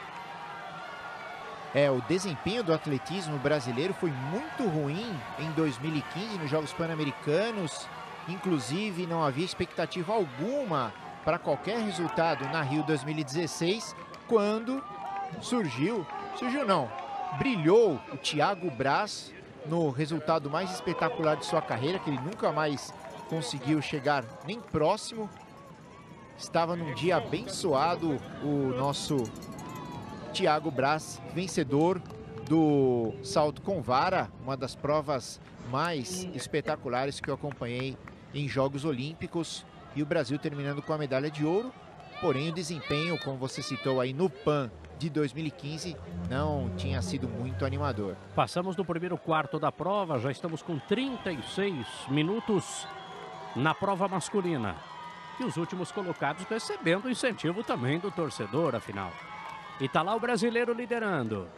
É, o desempenho do atletismo brasileiro foi muito ruim em dois mil e quinze nos Jogos Pan-Americanos. Inclusive, não havia expectativa alguma para qualquer resultado na Rio dois mil e dezesseis, quando surgiu, surgiu não, brilhou o Thiago Braz no resultado mais espetacular de sua carreira, que ele nunca mais conseguiu chegar nem próximo. Estava num dia abençoado o nosso Thiago Braz, vencedor do salto com vara, uma das provas mais espetaculares que eu acompanhei em Jogos Olímpicos, e o Brasil terminando com a medalha de ouro. Porém, o desempenho, como você citou aí no Pan de dois mil e quinze, não tinha sido muito animador. Passamos do primeiro quarto da prova, já estamos com trinta e seis minutos na prova masculina. E os últimos colocados recebendo incentivo também do torcedor, afinal. E tá lá o brasileiro liderando.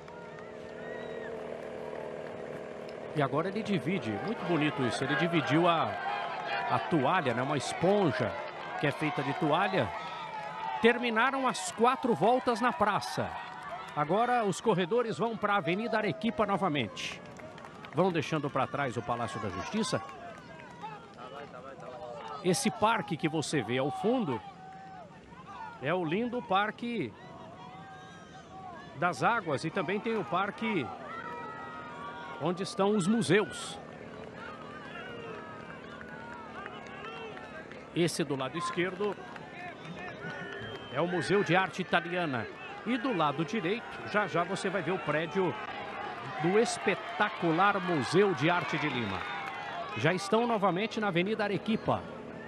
E agora ele divide, muito bonito isso, ele dividiu a, a toalha, né, uma esponja que é feita de toalha. Terminaram as quatro voltas na praça. Agora os corredores vão para a Avenida Arequipa novamente. Vão deixando para trás o Palácio da Justiça. Esse parque que você vê ao fundo é o lindo Parque das Águas e também tem o parque onde estão os museus. Esse do lado esquerdo é o Museu de Arte Italiana. E do lado direito, já já você vai ver o prédio do espetacular Museu de Arte de Lima. Já estão novamente na Avenida Arequipa.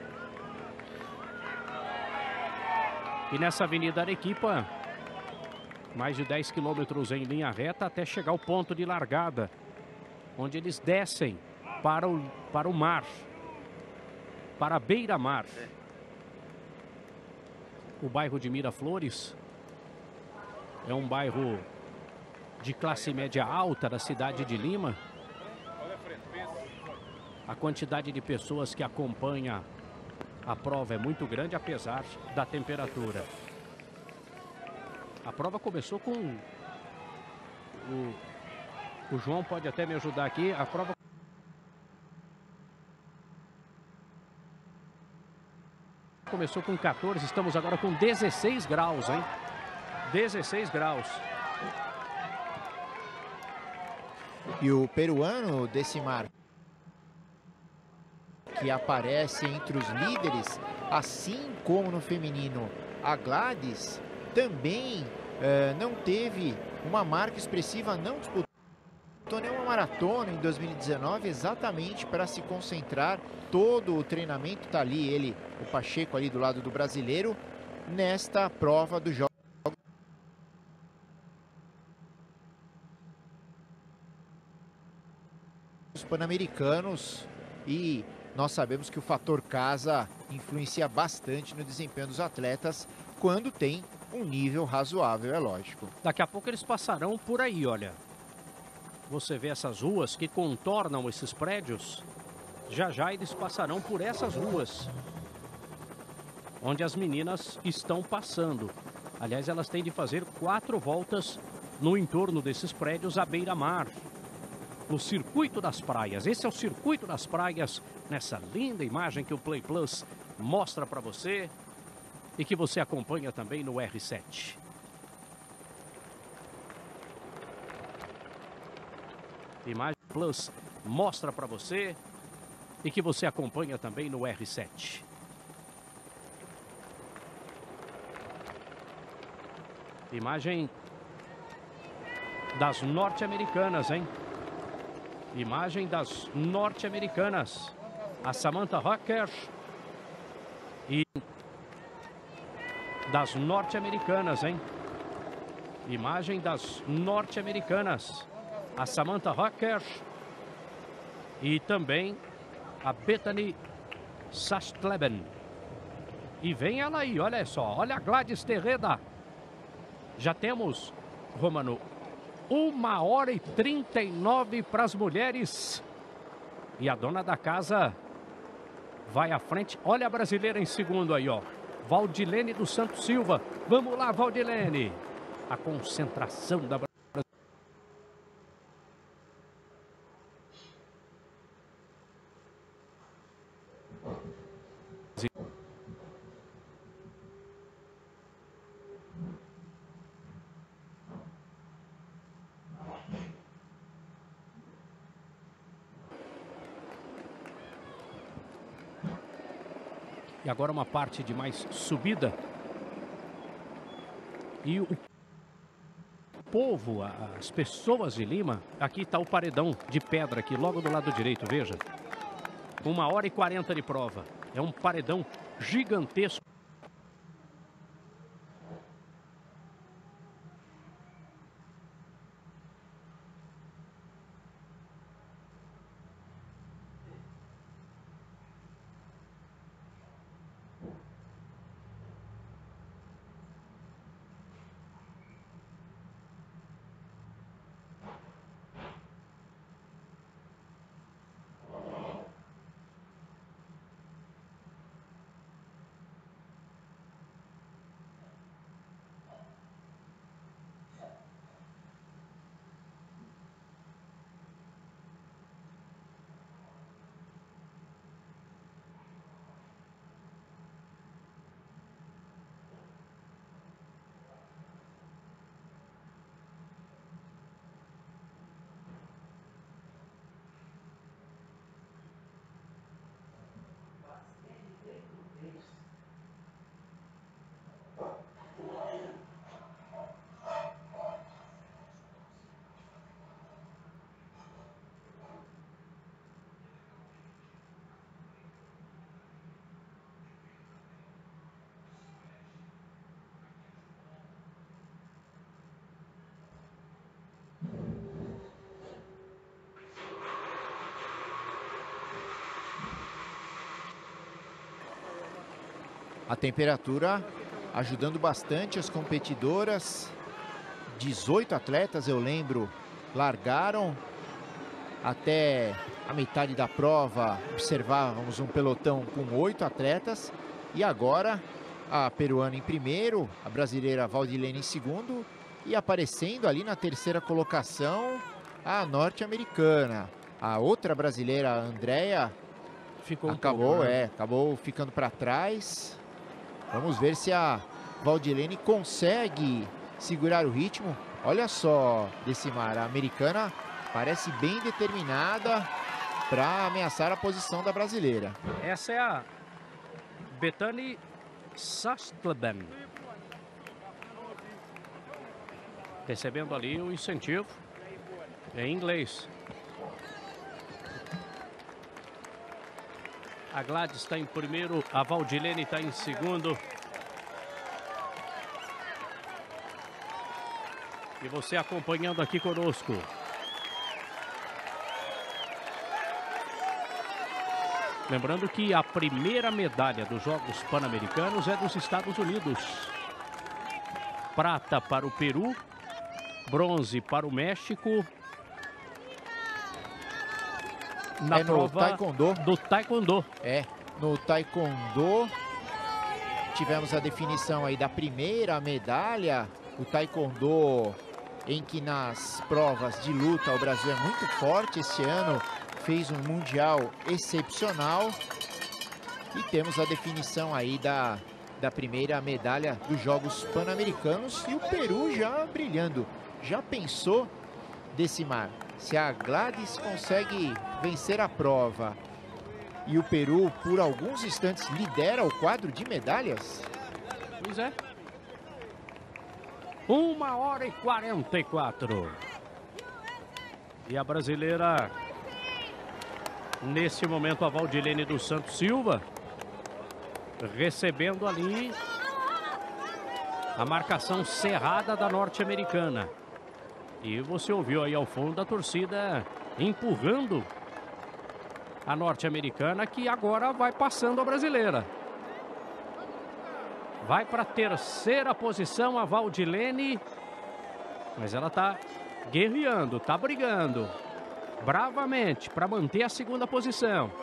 E nessa Avenida Arequipa, mais de dez quilômetros em linha reta até chegar ao ponto de largada, onde eles descem para o, para o mar, para a beira-mar. O bairro de Miraflores é um bairro de classe média alta da cidade de Lima. A quantidade de pessoas que acompanha a prova é muito grande, apesar da temperatura. A prova começou com... O, o João pode até me ajudar aqui. A prova começou com quatorze, estamos agora com dezesseis graus, hein? dezesseis graus. E o peruano, Decimar, que aparece entre os líderes, assim como no feminino, a Gladys também eh, não teve uma marca expressiva, não disputou nenhuma maratona em dois mil e dezenove, exatamente para se concentrar. Todo o treinamento está ali, ele, o Pacheco ali do lado do brasileiro, nesta prova do jogo pan-americanos. E nós sabemos que o fator casa influencia bastante no desempenho dos atletas quando tem um nível razoável, é lógico. Daqui a pouco eles passarão por aí, olha. Você vê essas ruas que contornam esses prédios. Já já eles passarão por essas ruas onde as meninas estão passando. Aliás, elas têm de fazer quatro voltas no entorno desses prédios à beira-mar. No Circuito das Praias. Esse é o Circuito das Praias, nessa linda imagem que o Play Plus mostra para você e que você acompanha também no R sete. Imagem Plus mostra para você e que você acompanha também no R sete. Imagem das norte-americanas, hein? Imagem das norte-americanas. A Samantha Rocker e das norte-americanas, hein? Imagem das norte-americanas. A Samantha Rocker e também a Bethany Sastleben. E vem ela aí, olha só, olha a Gladys Terreda. Já temos, Romano, uma hora e trinta e nove para as mulheres. E a dona da casa vai à frente. Olha a brasileira em segundo aí, ó. Valdilene dos Santos Silva. Vamos lá, Valdilene. A concentração da brasileira. E agora uma parte de mais subida. E o povo, as pessoas de Lima, aqui está o paredão de pedra aqui, logo do lado direito, veja. Uma hora e quarenta de prova. É um paredão gigantesco. A temperatura ajudando bastante as competidoras. dezoito atletas, eu lembro, largaram. Até a metade da prova observávamos um pelotão com oito atletas. E agora a peruana em primeiro, a brasileira Valdilene em segundo. E aparecendo ali na terceira colocação a norte-americana. A outra brasileira, a Andrea, Ficou um acabou, pouco, né? é, acabou ficando para trás. Vamos ver se a Valdilene consegue segurar o ritmo. Olha só, Decimar, a americana parece bem determinada para ameaçar a posição da brasileira. Essa é a Bethany Sastleben. Recebendo ali o incentivo em inglês. A Gladys está em primeiro, a Valdilene está em segundo. E você acompanhando aqui conosco. Lembrando que a primeira medalha dos Jogos Pan-Americanos é dos Estados Unidos. Prata para o Peru, bronze para o México. Na é no prova taekwondo. do taekwondo. É, no taekwondo tivemos a definição aí da primeira medalha. O taekwondo, em que nas provas de luta o Brasil é muito forte esse ano, fez um mundial excepcional. E temos a definição aí da, da primeira medalha dos Jogos Pan-Americanos. E o Peru já brilhando. Já pensou, Decimar, se a Gladys consegue vencer a prova e o Peru, por alguns instantes, lidera o quadro de medalhas? Pois é. Uma hora e quarenta e quatro. E a brasileira, nesse momento, a Valdilene dos Santos Silva, recebendo ali a marcação cerrada da norte-americana. E você ouviu aí ao fundo a torcida empurrando a norte-americana, que agora vai passando a brasileira. Vai para a terceira posição a Valdilene, mas ela está guerreando, está brigando bravamente para manter a segunda posição.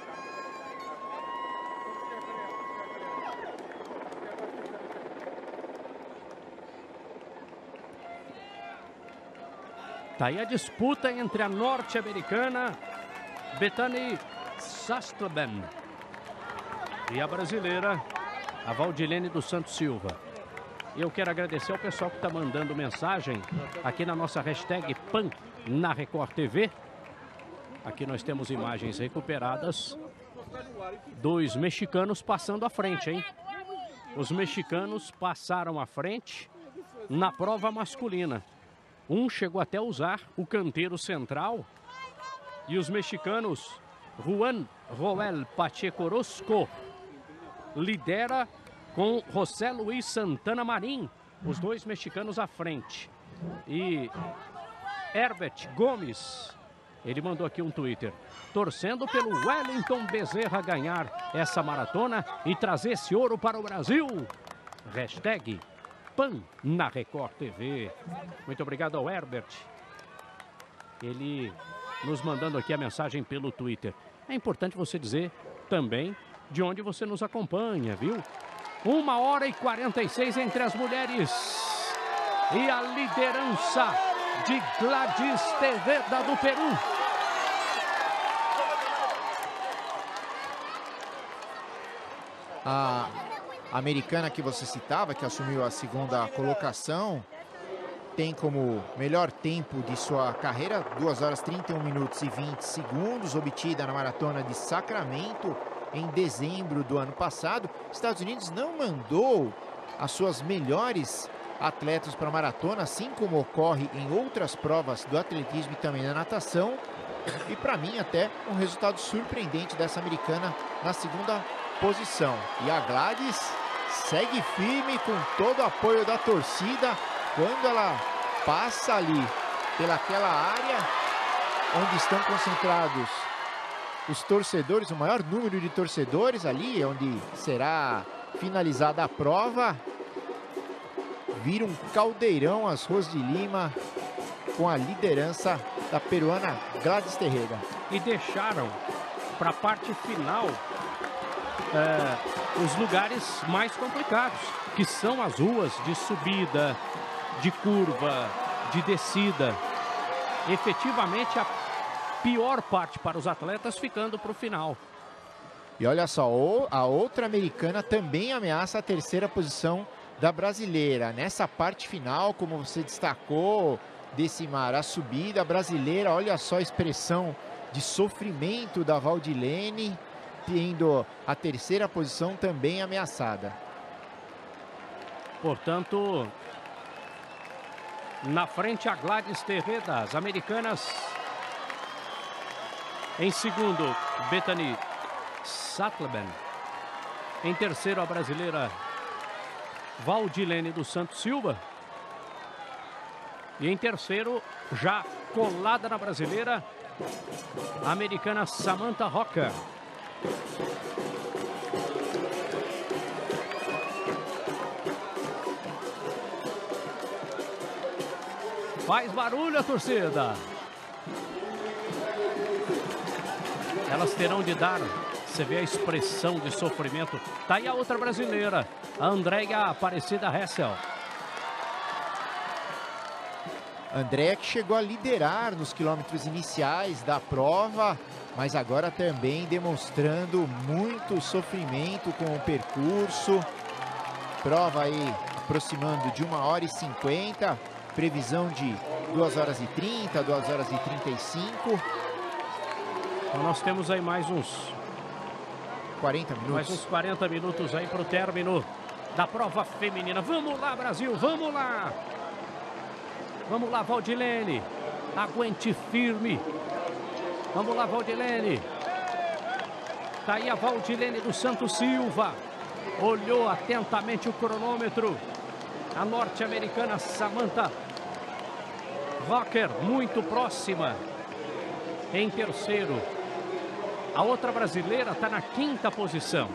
Tá aí a disputa entre a norte-americana Bethany Sastleben e a brasileira, a Valdilene dos Santos Silva. Eu quero agradecer ao pessoal que está mandando mensagem aqui na nossa hashtag Pan na Record T V. Aqui nós temos imagens recuperadas dos mexicanos passando à frente, hein? Os mexicanos passaram à frente na prova masculina. Um chegou até a usar o canteiro central. E os mexicanos, Juan Roel Pacheco Orozco lidera com José Luiz Santana Marim, os dois mexicanos à frente. E Herbert Gomes, ele mandou aqui um Twitter, torcendo pelo Wellington Bezerra ganhar essa maratona e trazer esse ouro para o Brasil. Hashtag Pan na Record T V. Muito obrigado ao Herbert. Ele nos mandando aqui a mensagem pelo Twitter. É importante você dizer também de onde você nos acompanha, viu? Uma hora e quarenta e seis entre as mulheres. E a liderança de Gladys Teveda do Peru. A americana que você citava, que assumiu a segunda colocação, tem como melhor tempo de sua carreira duas horas trinta e um minutos e vinte segundos, obtida na maratona de Sacramento em dezembro do ano passado. Estados Unidos não mandou as suas melhores atletas para a maratona, assim como ocorre em outras provas do atletismo e também da natação. E para mim até um resultado surpreendente dessa americana na segunda posição. E a Gladys segue firme com todo o apoio da torcida quando ela passa ali pelaquela área onde estão concentrados os torcedores, o maior número de torcedores ali, onde será finalizada a prova, vira um caldeirão as Ros de Lima com a liderança da peruana Gladys Terreda. E deixaram para a parte final é, os lugares mais complicados, que são as ruas de subida, de curva, de descida. Efetivamente a pior parte para os atletas ficando para o final. E olha só, a outra americana também ameaça a terceira posição da brasileira. Nessa parte final, como você destacou, Decimar, a subida brasileira, olha só a expressão de sofrimento da Valdilene, tendo a terceira posição também ameaçada. Portanto, na frente a Gladys Terreda, as americanas. Em segundo, Bethany Satleben. Em terceiro, a brasileira Valdilene dos Santos Silva. E em terceiro, já colada na brasileira, a americana Samantha Rocker. Faz barulho a torcida. Elas terão de dar, você vê a expressão de sofrimento. Tá aí a outra brasileira, a Andréia Aparecida Hessel. Andréia que chegou a liderar nos quilômetros iniciais da prova, mas agora também demonstrando muito sofrimento com o percurso. Prova aí aproximando de uma hora e cinquenta, previsão de duas horas e trinta, duas horas e trinta e cinco. Então nós temos aí mais uns quarenta minutos. Mais uns quarenta minutos aí para o término da prova feminina. Vamos lá, Brasil, vamos lá! Vamos lá, Valdilene. Aguente firme. Vamos lá, Valdilene. Tá aí a Valdilene dos Santos Silva. Olhou atentamente o cronômetro. A norte-americana Samantha Rocker, muito próxima. Em terceiro. A outra brasileira está na quinta posição.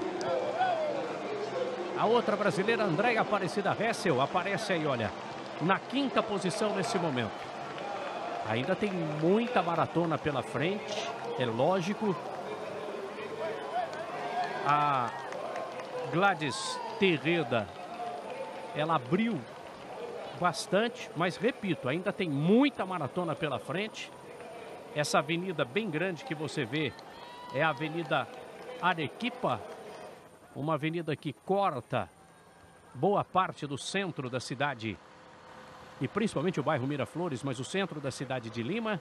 A outra brasileira, Andréia Aparecida Hessel, aparece aí, olha, na quinta posição nesse momento. Ainda tem muita maratona pela frente, é lógico. A Gladys Terreda, ela abriu bastante, mas repito, ainda tem muita maratona pela frente. Essa avenida bem grande que você vê é a Avenida Arequipa, uma avenida que corta boa parte do centro da cidade e principalmente o bairro Miraflores, mas o centro da cidade de Lima.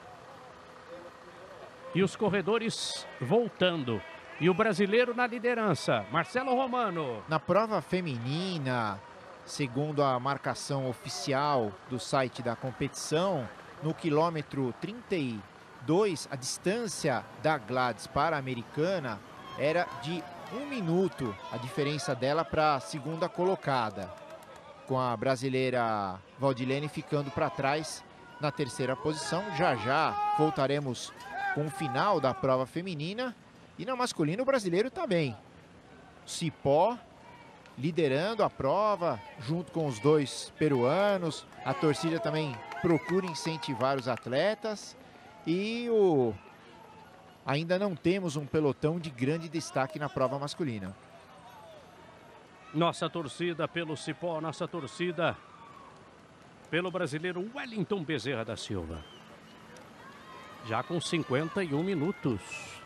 E os corredores voltando. E o brasileiro na liderança, Marcelo Romano. Na prova feminina, segundo a marcação oficial do site da competição, no quilômetro trinta e dois, a distância da Gladys para a americana era de um minuto, a diferença dela para a segunda colocada, com a brasileira Valdilene ficando para trás na terceira posição. Já já voltaremos com o final da prova feminina. E na masculina o brasileiro também. Cipó liderando a prova junto com os dois peruanos. A torcida também procura incentivar os atletas. E o... ainda não temos um pelotão de grande destaque na prova masculina. Nossa torcida pelo Cipó, nossa torcida pelo brasileiro Wellington Bezerra da Silva. Já com cinquenta e um minutos.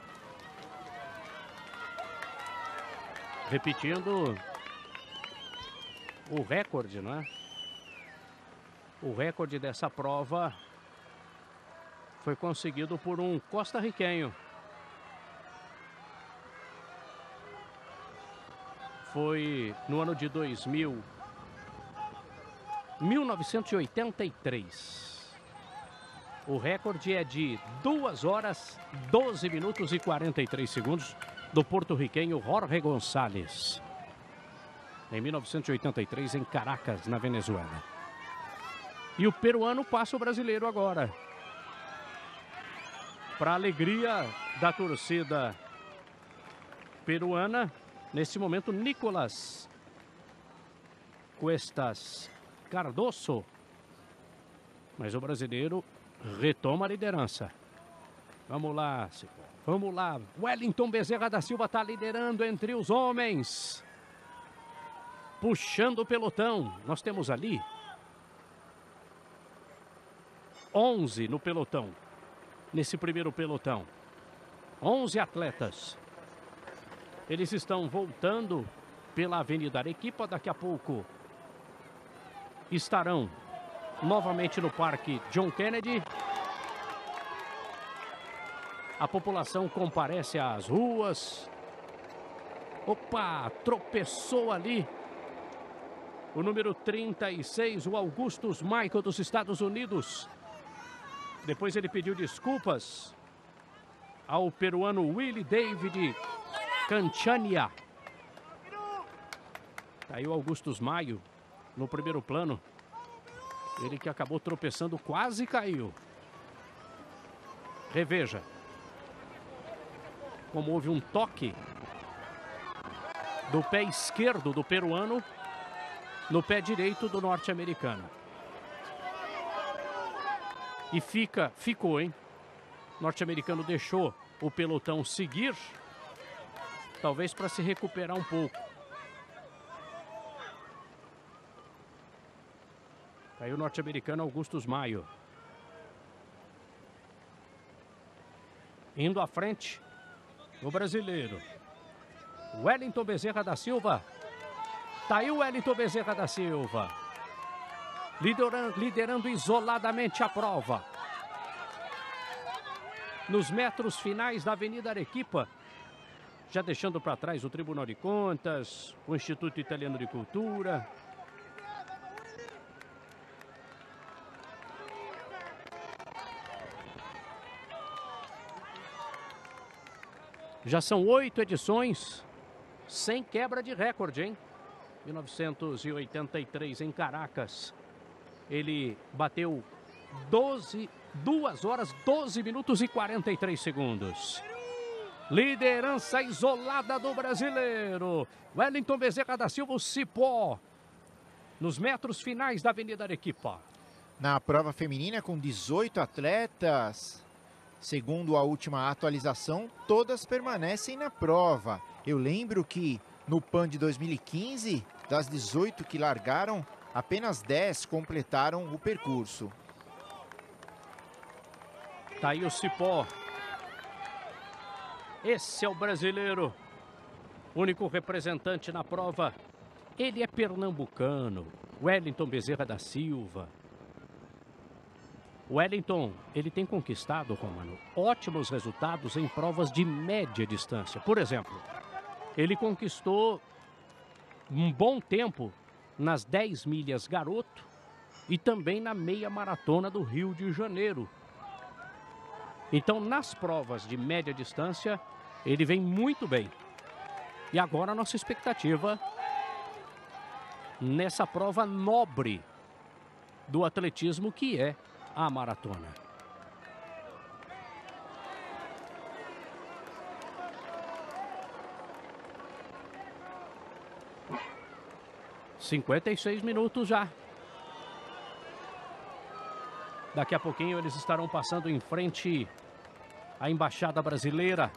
Repetindo o recorde, não é? O recorde dessa prova foi conseguido por um costarriquenho. Foi no ano de dois mil, mil novecentos e oitenta e três. O recorde é de duas horas, doze minutos e quarenta e três segundos do porto-riquenho Jorge Gonçalves. Em mil novecentos e oitenta e três, em Caracas, na Venezuela. E o peruano passa o brasileiro agora. Para a alegria da torcida peruana, Nesse momento, Nicolas Cuestas Cardoso. Mas o brasileiro retoma a liderança. Vamos lá, vamos lá. Wellington Bezerra da Silva está liderando entre os homens. Puxando o pelotão. Nós temos ali onze no pelotão. Nesse primeiro pelotão. onze atletas. Eles estão voltando pela Avenida Arequipa. Daqui a pouco estarão novamente no Parque John Kennedy. A população comparece às ruas. Opa, tropeçou ali o número trinta e seis, o Augustus Michael dos Estados Unidos. Depois ele pediu desculpas ao peruano Willie David Canchania. Tá aí o Augustus Maio no primeiro plano. Ele que acabou tropeçando, quase caiu. Reveja como houve um toque do pé esquerdo do peruano no pé direito do norte-americano. E fica, ficou, hein? O norte-americano deixou o pelotão seguir, talvez para se recuperar um pouco. Aí o norte-americano Augustus Maio. Indo à frente, o brasileiro Wellington Bezerra da Silva. Tá aí o Wellington Bezerra da Silva. Liderando, liderando isoladamente a prova. Nos metros finais da Avenida Arequipa. Já deixando para trás o Tribunal de Contas, o Instituto Italiano de Cultura. Já são oito edições sem quebra de recorde, hein? mil novecentos e oitenta e três em Caracas. Ele bateu doze, duas horas, doze minutos e quarenta e três segundos. Liderança isolada do brasileiro. Wellington Bezerra da Silva, o Cipó. Nos metros finais da Avenida Arequipa. Na prova feminina, com dezoito atletas, segundo a última atualização, todas permanecem na prova. Eu lembro que no PAN de dois mil e quinze, das dezoito que largaram, apenas dez completaram o percurso. Tá aí o Cipó. Esse é o brasileiro, único representante na prova. Ele é pernambucano, Wellington Bezerra da Silva. Wellington, ele tem conquistado, Romano, ótimos resultados em provas de média distância. Por exemplo, ele conquistou um bom tempo nas dez milhas garoto e também na meia maratona do Rio de Janeiro. Então, nas provas de média distância, ele vem muito bem. E agora a nossa expectativa nessa prova nobre do atletismo, que é a maratona. cinquenta e seis minutos já. Daqui a pouquinho eles estarão passando em frente à Embaixada Brasileira,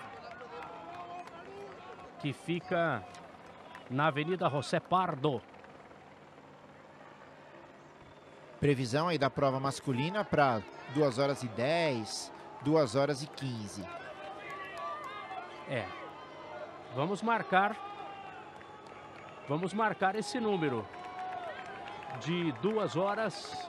que fica na Avenida José Pardo. Previsão aí da prova masculina para duas horas e dez, duas horas e quinze. É. Vamos marcar. Vamos marcar esse número de duas horas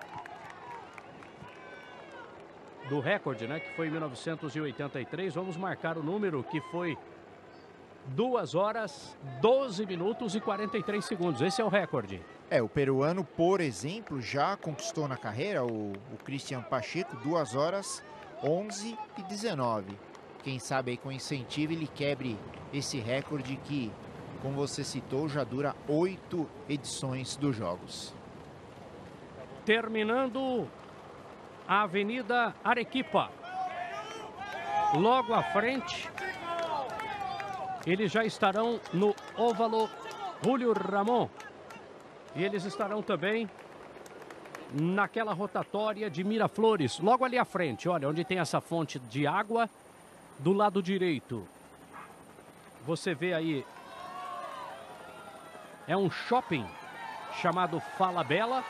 do recorde, né? Que foi em mil novecentos e oitenta e três. Vamos marcar o número que foi duas horas, doze minutos e quarenta e três segundos. Esse é o recorde. É, o peruano, por exemplo, já conquistou na carreira, o, o Cristian Pacheco, duas horas, onze e dezenove. Quem sabe aí com incentivo ele quebre esse recorde que, como você citou, já dura oito edições dos Jogos. Terminando a Avenida Arequipa. Logo à frente, Eles já estarão no óvalo Julio Ramón. E eles estarão também naquela rotatória de Miraflores, logo ali à frente, olha, onde tem essa fonte de água, do lado direito. Você vê aí, é um shopping chamado Falabella.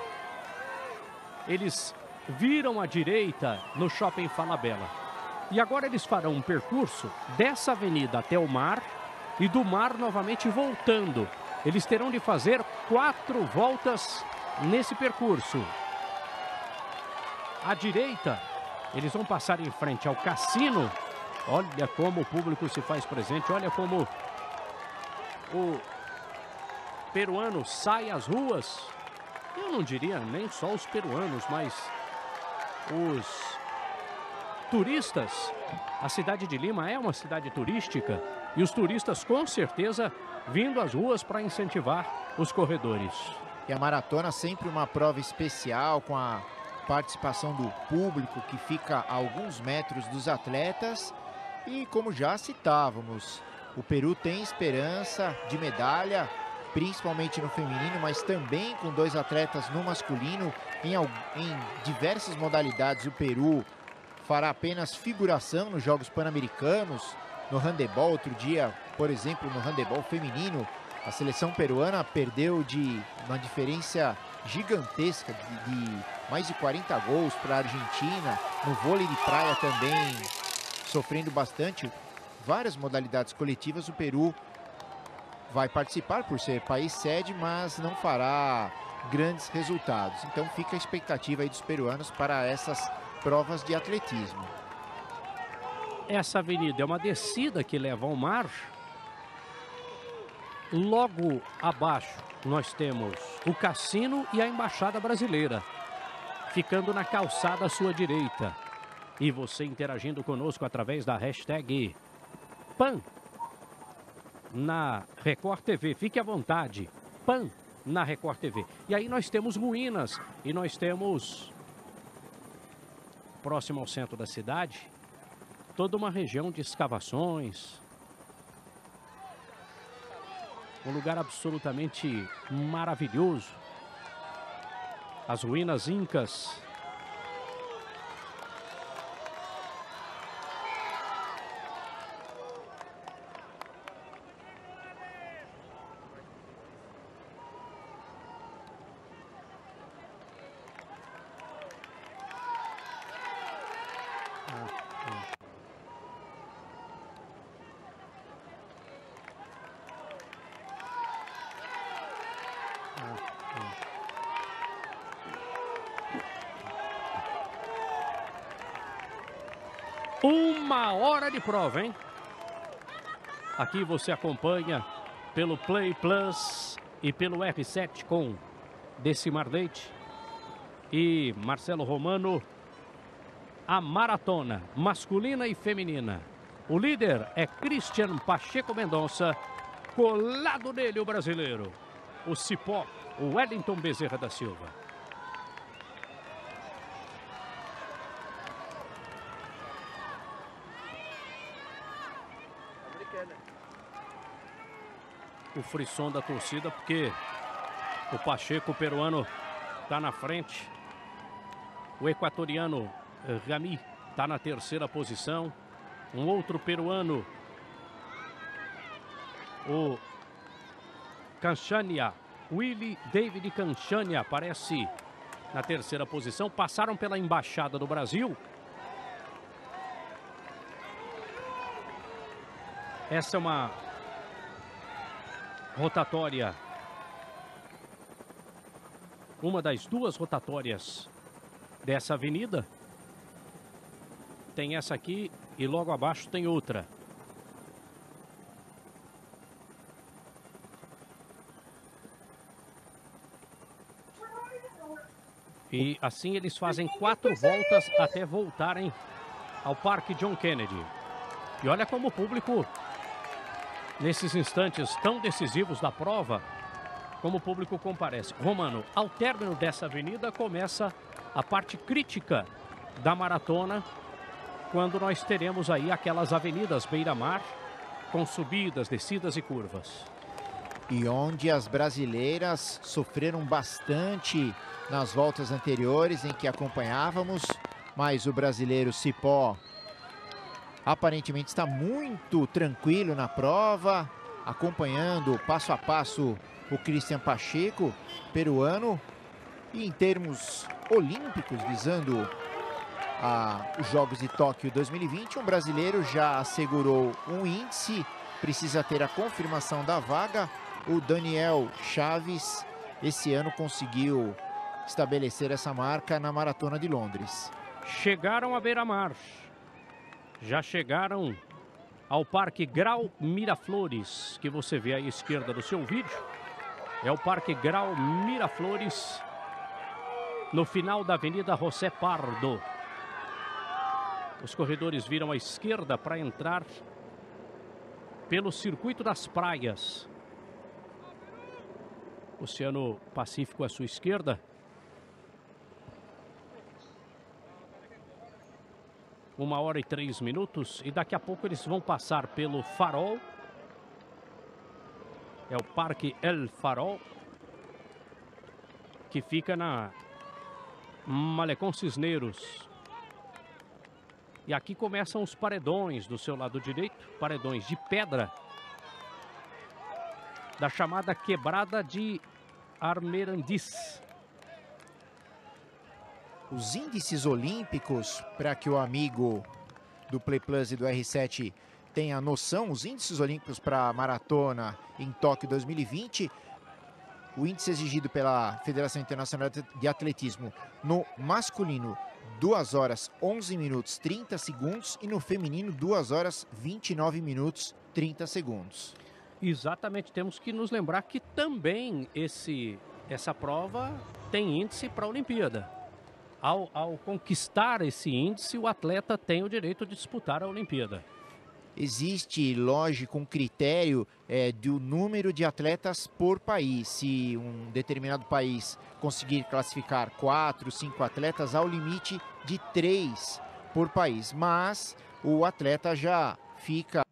Eles viram à direita no shopping Falabella. E agora eles farão um percurso dessa avenida até o mar e do mar novamente voltando. Eles terão de fazer quatro voltas nesse percurso. À direita, eles vão passar em frente ao cassino. Olha como o público se faz presente, olha como o peruano sai às ruas. Eu não diria nem só os peruanos, mas os turistas. A cidade de Lima é uma cidade turística e os turistas com certeza vindo às ruas para incentivar os corredores. E a maratona sempre uma prova especial com a participação do público que fica a alguns metros dos atletas. E como já citávamos, o Peru tem esperança de medalha, principalmente no feminino, mas também com dois atletas no masculino. Em, em diversas modalidades o Peru fará apenas figuração nos Jogos Pan-Americanos. No handebol, outro dia, por exemplo, no handebol feminino, a seleção peruana perdeu de uma diferença gigantesca de, de mais de quarenta gols para a Argentina. No vôlei de praia também sofrendo bastante. Várias modalidades coletivas o Peru vai participar por ser país sede, mas não fará grandes resultados. Então fica a expectativa aí dos peruanos para essas provas de atletismo. Essa avenida é uma descida que leva ao mar. Logo abaixo nós temos o cassino e a Embaixada Brasileira, ficando na calçada à sua direita. E você interagindo conosco através da hashtag Pan na Record T V. Fique à vontade, Pan na Record T V. E aí nós temos ruínas e nós temos, próximo ao centro da cidade, toda uma região de escavações. Um lugar absolutamente maravilhoso. As ruínas incas. Uma hora de prova, hein? Aqui você acompanha pelo Play Plus e pelo R sete com Decimar Leite e Marcelo Romano. A maratona masculina e feminina. O líder é Christian Pacheco Mendonça. Colado nele o brasileiro, o cipó, o Wellington Bezerra da Silva. O frisson da torcida, porque o Pacheco, o peruano, está na frente. O equatoriano Rami está na terceira posição. Um outro peruano, o Canchania, Willy David Canchania, aparece na terceira posição. Passaram pela Embaixada do Brasil. Essa é uma rotatória, uma das duas rotatórias dessa avenida. Tem essa aqui e logo abaixo tem outra. E assim eles fazem quatro voltas até voltarem ao Parque John Kennedy. E olha como o público, nesses instantes tão decisivos da prova, como o público comparece. Romano, ao término dessa avenida começa a parte crítica da maratona, quando nós teremos aí aquelas avenidas beira-mar, com subidas, descidas e curvas. E onde as brasileiras sofreram bastante nas voltas anteriores em que acompanhávamos, mas o brasileiro Cipó aparentemente está muito tranquilo na prova, acompanhando passo a passo o Christian Pacheco, peruano, e em termos olímpicos, visando a, os Jogos de Tóquio dois mil e vinte, um brasileiro já assegurou um índice, precisa ter a confirmação da vaga. O Daniel Chaves, esse ano, conseguiu estabelecer essa marca na Maratona de Londres. Chegaram à beira-mar, já chegaram ao Parque Grau Miraflores, que você vê à esquerda do seu vídeo. É o Parque Grau Miraflores, no final da Avenida José Pardo. Os corredores viram à esquerda para entrar pelo Circuito das Praias. Oceano Pacífico à sua esquerda. Uma hora e três minutos. E daqui a pouco eles vão passar pelo Farol. É o Parque El Farol, que fica na Malecón Cisneros. E aqui começam os paredões do seu lado direito. Paredões de pedra, da chamada Quebrada de Armerandiz. Os índices olímpicos, para que o amigo do Play Plus e do R sete tenha noção, os índices olímpicos para a maratona em Tóquio dois mil e vinte, o índice exigido pela Federação Internacional de Atletismo no masculino, duas horas onze minutos trinta segundos, e no feminino, duas horas vinte e nove minutos trinta segundos. Exatamente, temos que nos lembrar que também esse, essa prova tem índice para a Olimpíada. Ao, ao conquistar esse índice, o atleta tem o direito de disputar a Olimpíada. Existe, lógico, um critério é, do número de atletas por país. Se um determinado país conseguir classificar quatro, cinco atletas, há o limite de três por país. Mas o atleta já fica...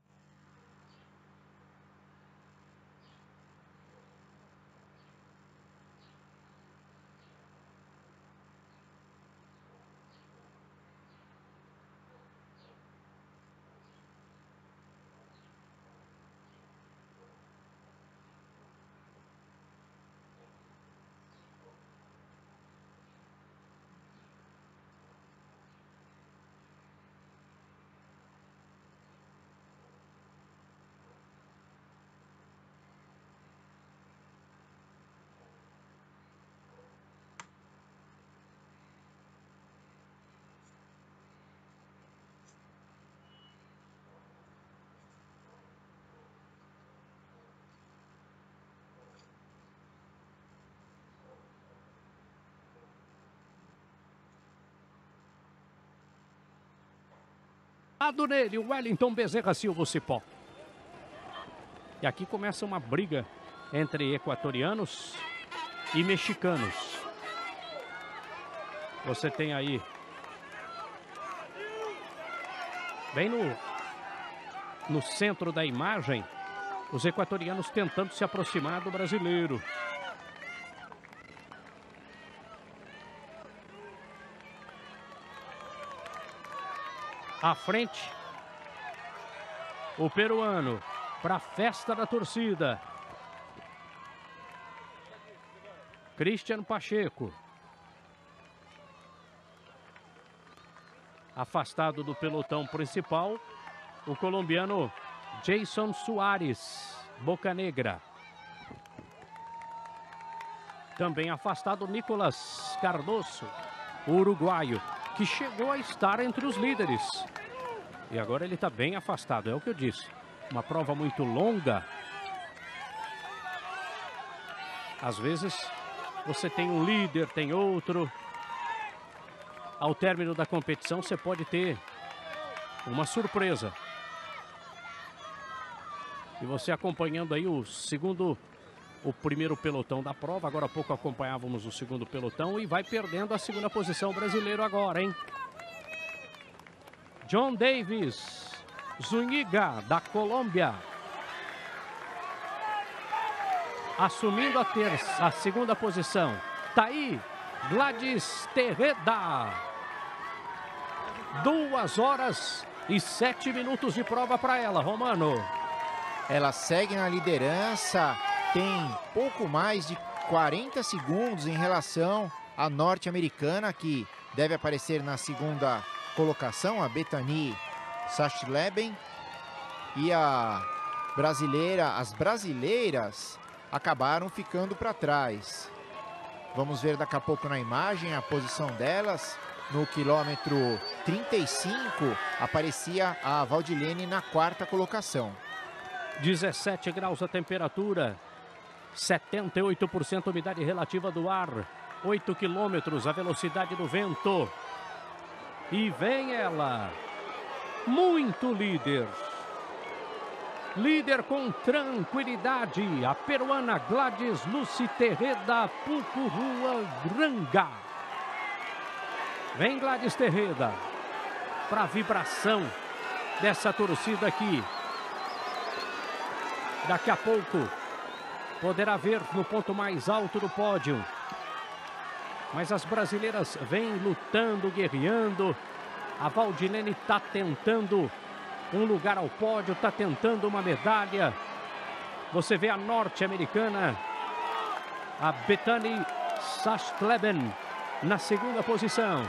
Lado nele, o Wellington Bezerra Silva Cipó. E aqui começa uma briga entre equatorianos e mexicanos. Você tem aí, bem no, no centro da imagem, os equatorianos tentando se aproximar do brasileiro. À frente, o peruano, para a festa da torcida. Christian Pacheco. Afastado do pelotão principal, o colombiano Jason Soares, Boca Negra. Também afastado Nicolás Cardoso, o uruguaio, que chegou a estar entre os líderes. E agora ele está bem afastado, é o que eu disse. Uma prova muito longa. Às vezes você tem um líder, tem outro. Ao término da competição você pode ter uma surpresa. E você acompanhando aí o segundo, o primeiro pelotão da prova. Agora há pouco acompanhávamos o segundo pelotão e vai perdendo a segunda posição brasileiro agora, hein? John Davis Zuniga, da Colômbia. assumindo a, terça, a segunda posição. Tá aí Gladys Terreda. Duas horas e sete minutos de prova para ela, Romano. Ela segue na liderança, tem pouco mais de quarenta segundos em relação à norte-americana, que deve aparecer na segunda colocação, a Bethany Sachleben. E a brasileira, as brasileiras acabaram ficando para trás. Vamos ver daqui a pouco na imagem a posição delas. No quilômetro trinta e cinco, aparecia a Valdilene na quarta colocação. dezessete graus a temperatura, setenta e oito por cento umidade relativa do ar, oito quilômetros a velocidade do vento. E vem ela, muito líder. Líder com tranquilidade, a peruana Gladys Lucy Terreda Pucurrua Granga. Vem Gladys Terreda para a vibração dessa torcida aqui. Daqui a pouco poderá ver no ponto mais alto do pódio. Mas as brasileiras vêm lutando, guerreando. A Valdilene está tentando um lugar ao pódio, está tentando uma medalha. Você vê a norte-americana, a Bethany Sachleben, na segunda posição.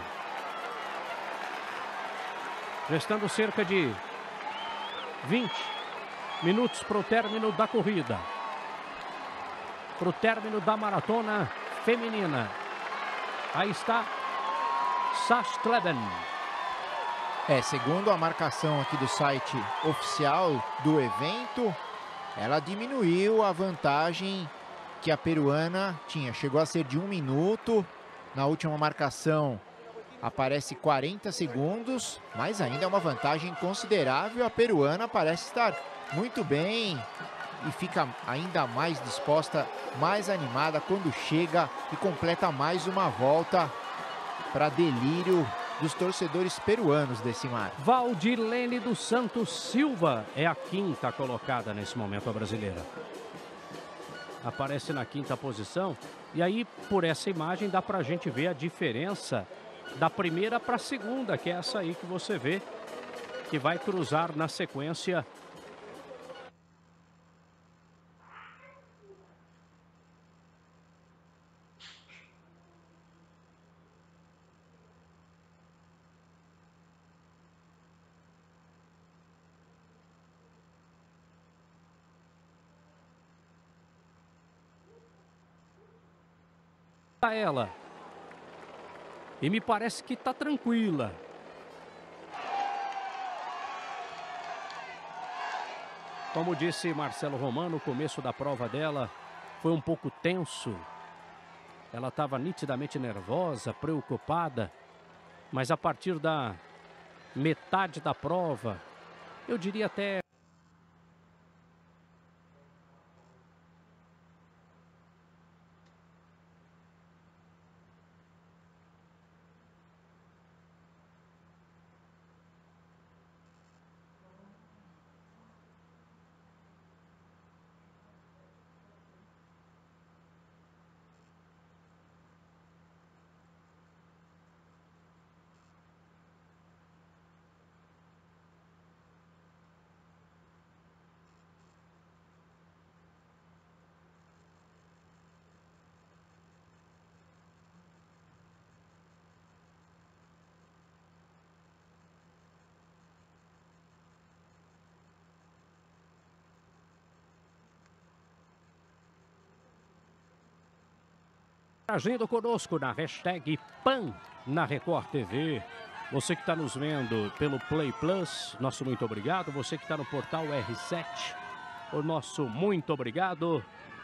Restando cerca de vinte minutos para o término da corrida. Para o término da maratona feminina. Aí está Sachleben. É, segundo a marcação aqui do site oficial do evento, ela diminuiu a vantagem que a peruana tinha. Chegou a ser de um minuto. Na última marcação aparece quarenta segundos, mas ainda é uma vantagem considerável. A peruana parece estar muito bem e fica ainda mais disposta, mais animada quando chega e completa mais uma volta para delírio dos torcedores peruanos desse mar. Valdilene dos Santos Silva é a quinta colocada nesse momento, a brasileira. Aparece na quinta posição. E aí, por essa imagem, dá pra gente ver a diferença da primeira para a segunda, que é essa aí que você vê, que vai cruzar na sequência. Ela. E me parece que está tranquila. Como disse Marcelo Romano, o começo da prova dela foi um pouco tenso. Ela estava nitidamente nervosa, preocupada. Mas a partir da metade da prova, eu diria até agindo conosco na hashtag P A N na Record T V. Você que está nos vendo pelo Play Plus, nosso muito obrigado. Você que está no portal R sete, o nosso muito obrigado.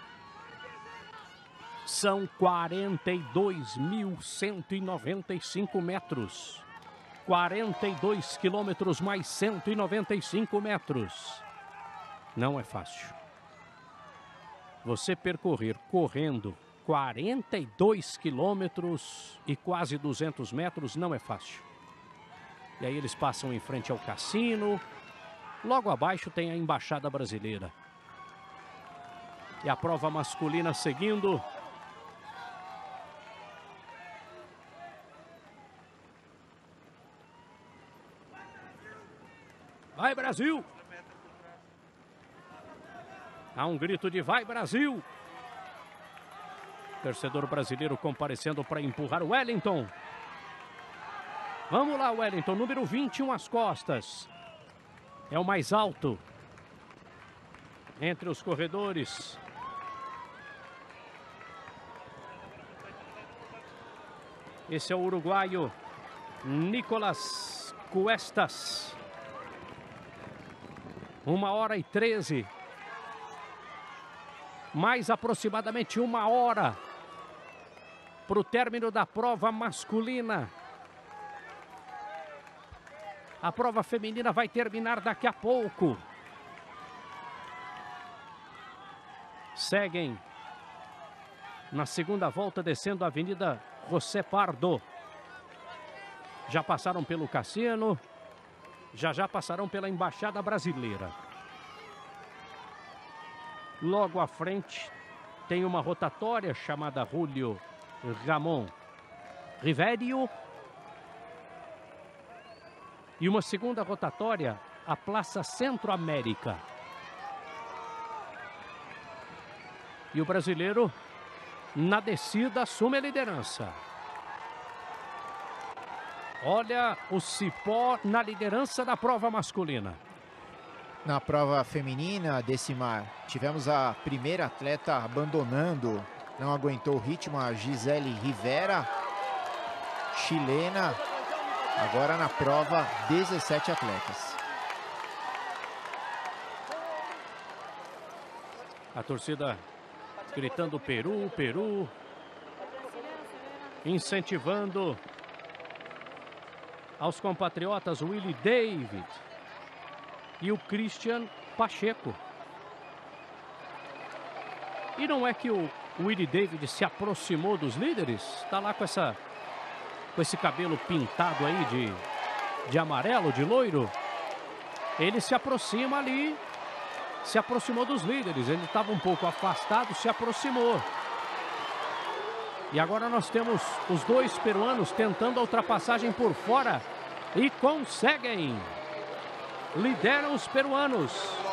São quarenta e dois mil cento e noventa e cinco metros. quarenta e dois quilômetros mais cento e noventa e cinco metros. Não é fácil. Você percorrer correndo quarenta e dois quilômetros e quase duzentos metros não é fácil. E aí eles passam em frente ao cassino. Logo abaixo tem a Embaixada Brasileira. E a prova masculina seguindo. Vai, Brasil! Há um grito de vai, Brasil! Torcedor brasileiro comparecendo para empurrar o Wellington. Vamos lá, Wellington, número vinte e um às costas. É o mais alto entre os corredores. Esse é o uruguaio Nicolas Cuestas. Uma hora e treze. Mais aproximadamente uma hora para o término da prova masculina. A prova feminina vai terminar daqui a pouco. Seguem na segunda volta descendo a Avenida José Pardo. Já passaram pelo Cassino. Já já passarão pela Embaixada Brasileira. Logo à frente tem uma rotatória chamada Julio Ramon Rivério. E uma segunda rotatória, a Praça Centro América. E o brasileiro, na descida, assume a liderança. Olha o cipó na liderança da prova masculina. Na prova feminina, Decimar, tivemos a primeira atleta abandonando. Não aguentou o ritmo, a Gisele Rivera, chilena. Agora na prova, dezessete atletas. A torcida gritando Peru, Peru. Incentivando aos compatriotas Willie David e o Christian Pacheco. E não é que o Willie David se aproximou dos líderes? Está lá com essa... com esse cabelo pintado aí de, de amarelo, de loiro. Ele se aproxima ali, se aproximou dos líderes. Ele estava um pouco afastado, se aproximou. E agora nós temos os dois peruanos tentando a ultrapassagem por fora. E conseguem. Lideram os peruanos.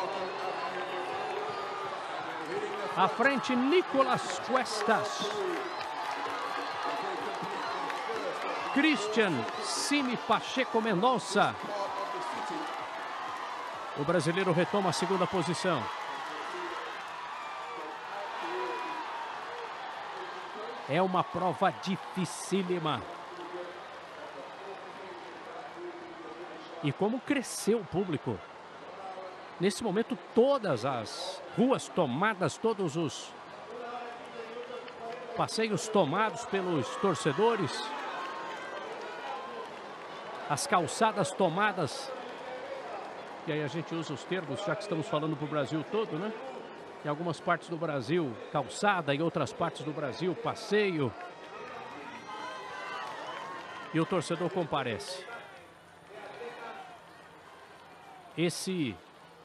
À frente, Nicolas Cuestas. Christian Simi Pacheco Mendonça. O brasileiro retoma a segunda posição. É uma prova dificílima. E como cresceu o público. Nesse momento, todas as ruas tomadas, todos os passeios tomados pelos torcedores. As calçadas tomadas. E aí a gente usa os termos, já que estamos falando para o Brasil todo, né? Em algumas partes do Brasil, calçada, em outras partes do Brasil, passeio. E o torcedor comparece. Esse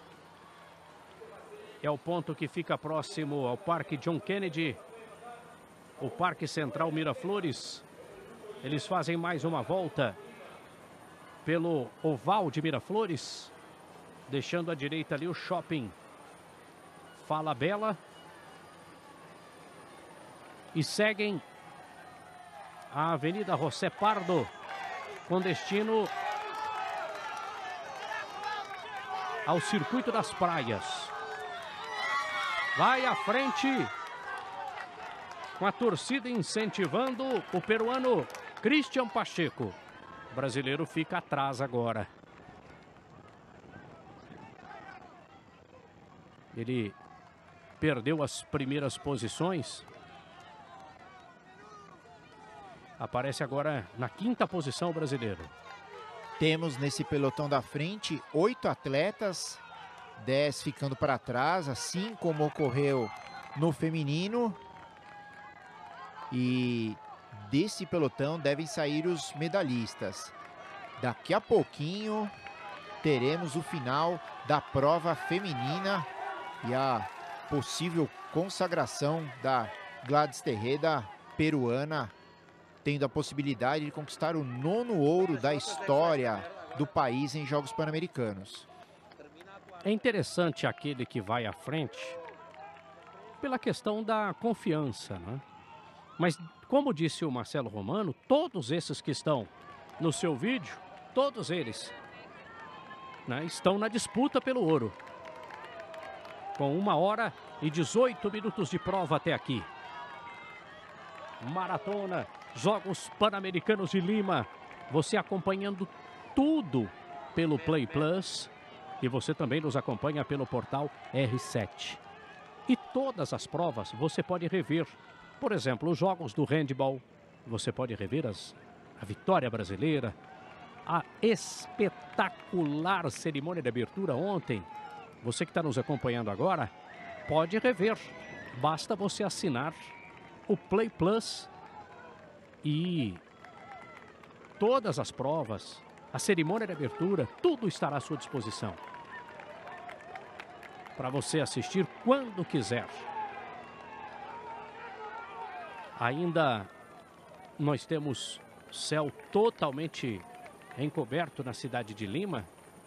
é o ponto que fica próximo ao Parque John Kennedy, o Parque Central Miraflores. Eles fazem mais uma volta pelo oval de Miraflores, deixando à direita ali o shopping Fala Bela. E seguem a Avenida José Pardo, com destino ao Circuito das Praias. Vai à frente, com a torcida incentivando o peruano Christian Pacheco. O brasileiro fica atrás agora. Ele perdeu as primeiras posições. Aparece agora na quinta posição o brasileiro. Temos nesse pelotão da frente oito atletas, dez ficando para trás, assim como ocorreu no feminino. E desse pelotão devem sair os medalhistas. Daqui a pouquinho teremos o final da prova feminina e a possível consagração da Gladys Terreda, peruana, tendo a possibilidade de conquistar o nono ouro da história do país em Jogos Pan-Americanos. É interessante aquele que vai à frente pela questão da confiança, né? Mas, como disse o Marcelo Romano, todos esses que estão no seu vídeo, todos eles, né, estão na disputa pelo ouro. Com uma hora e dezoito minutos de prova até aqui. Maratona, Jogos Pan-Americanos de Lima. Você acompanhando tudo pelo Play Plus. E você também nos acompanha pelo portal R sete. E todas as provas você pode rever. Por exemplo, os jogos do handball. Você pode rever as, a vitória brasileira. A espetacular cerimônia de abertura ontem. Você que está nos acompanhando agora, pode rever. Basta você assinar o Play Plus e todas as provas, a cerimônia de abertura, tudo estará à sua disposição. Para você assistir quando quiser. Ainda nós temos céu totalmente encoberto na cidade de Lima.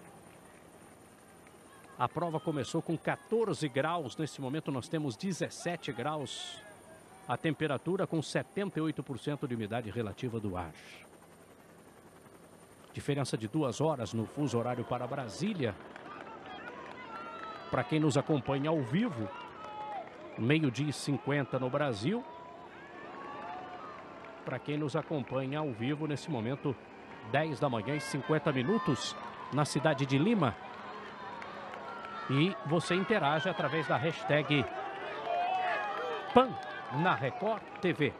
A prova começou com quatorze graus, nesse momento nós temos dezessete graus. A temperatura com setenta e oito por cento de umidade relativa do ar. Diferença de duas horas no fuso horário para Brasília. Para quem nos acompanha ao vivo, meio-dia e cinquenta no Brasil. Para quem nos acompanha ao vivo nesse momento, dez da manhã e cinquenta minutos na cidade de Lima. E você interage através da hashtag Pan na Record T V.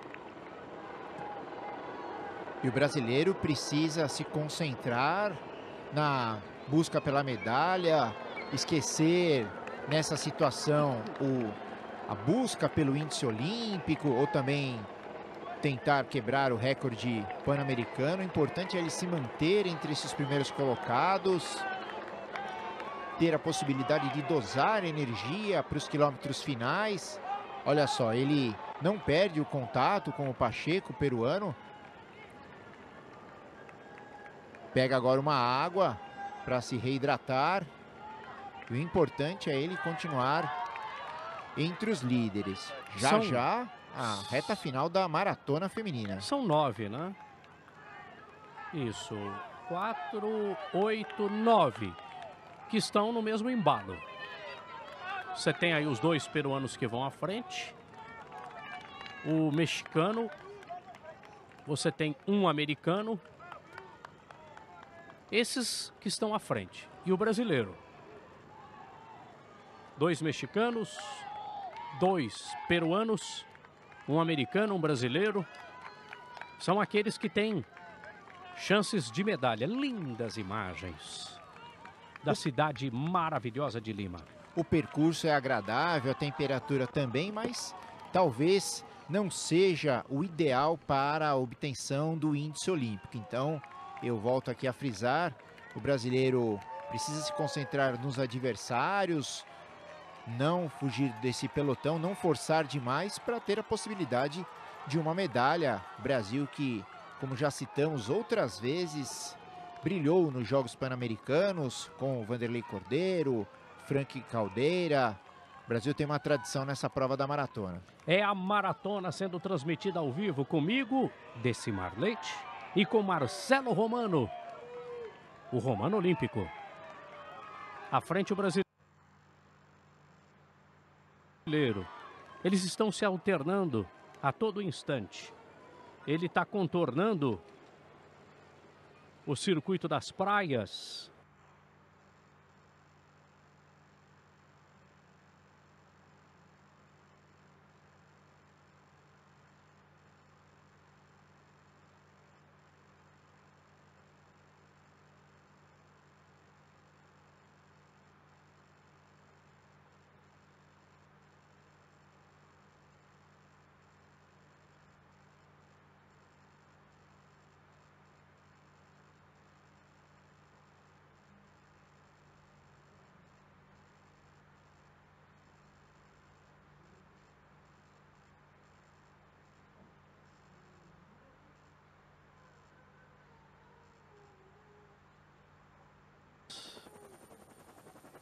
E o brasileiro precisa se concentrar na busca pela medalha, esquecer nessa situação o, a busca pelo índice olímpico ou também tentar quebrar o recorde pan-americano. O importante é ele se manter entre esses primeiros colocados, ter a possibilidade de dosar energia para os quilômetros finais. Olha só, ele não perde o contato com o Pacheco, peruano. Pega agora uma água para se reidratar. E o importante é ele continuar entre os líderes. Já São... já a reta final da maratona feminina. São nove, né? Isso. Quatro, oito, nove. Que estão no mesmo embalo. Você tem aí os dois peruanos que vão à frente. O mexicano. Você tem um americano. Esses que estão à frente. E o brasileiro. Dois mexicanos. Dois peruanos. Um americano, um brasileiro. São aqueles que têm chances de medalha. Lindas imagens da cidade maravilhosa de Lima. O percurso é agradável, a temperatura também, mas talvez não seja o ideal para a obtenção do índice olímpico. Então, eu volto aqui a frisar, o brasileiro precisa se concentrar nos adversários, não fugir desse pelotão, não forçar demais para ter a possibilidade de uma medalha. Brasil que, como já citamos outras vezes, brilhou nos Jogos Pan-Americanos com o Vanderlei Cordeiro, Frank Caldeira. O Brasil tem uma tradição nessa prova da maratona. É a maratona sendo transmitida ao vivo comigo, Decimar Leite, e com Marcelo Romano, o Romano Olímpico. À frente o brasileiro. Eles estão se alternando a todo instante. Ele está contornando o circuito das praias.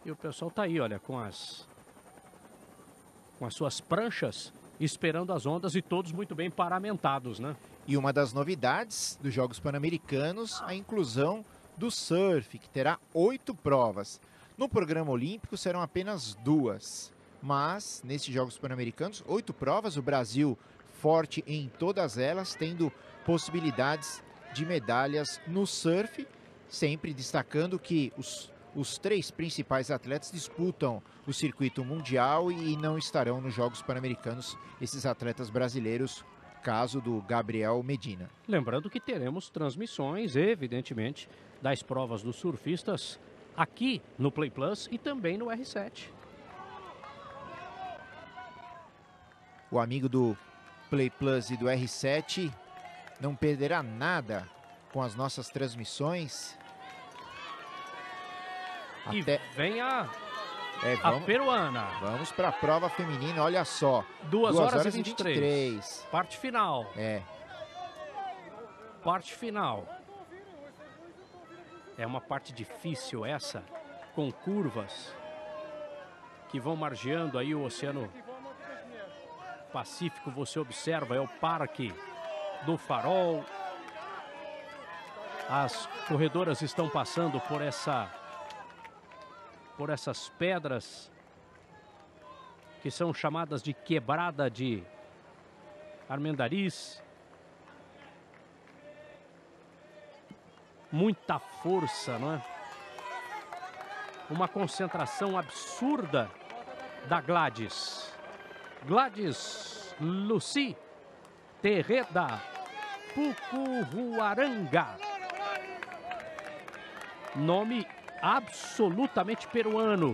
E o pessoal tá aí, olha, com as com as suas pranchas, esperando as ondas e todos muito bem paramentados, né? E uma das novidades dos Jogos Pan-Americanos, a inclusão do surf, que terá oito provas. No programa olímpico serão apenas duas, mas nesses Jogos Pan-Americanos, oito provas, o Brasil forte em todas elas, tendo possibilidades de medalhas no surf, sempre destacando que os, os três principais atletas disputam o circuito mundial e não estarão nos Jogos Pan-Americanos esses atletas brasileiros, caso do Gabriel Medina. Lembrando que teremos transmissões, evidentemente, das provas dos surfistas aqui no Play Plus e também no R sete. O amigo do Play Plus e do R sete não perderá nada com as nossas transmissões. E Até... vem a, é, a vamos, peruana. Vamos para a prova feminina, olha só. Duas, duas horas, horas e vinte e três. vinte e três. Parte final. É. Parte final. É uma parte difícil essa, com curvas que vão margeando aí o Oceano Pacífico. Você observa, é o Parque do Farol. As corredoras estão passando por essa por essas pedras que são chamadas de quebrada de Armendáriz. Muita força, não é? Uma concentração absurda da Gladys. Gladys Lucy Terreda Pucuruaranga. Nome absolutamente peruano.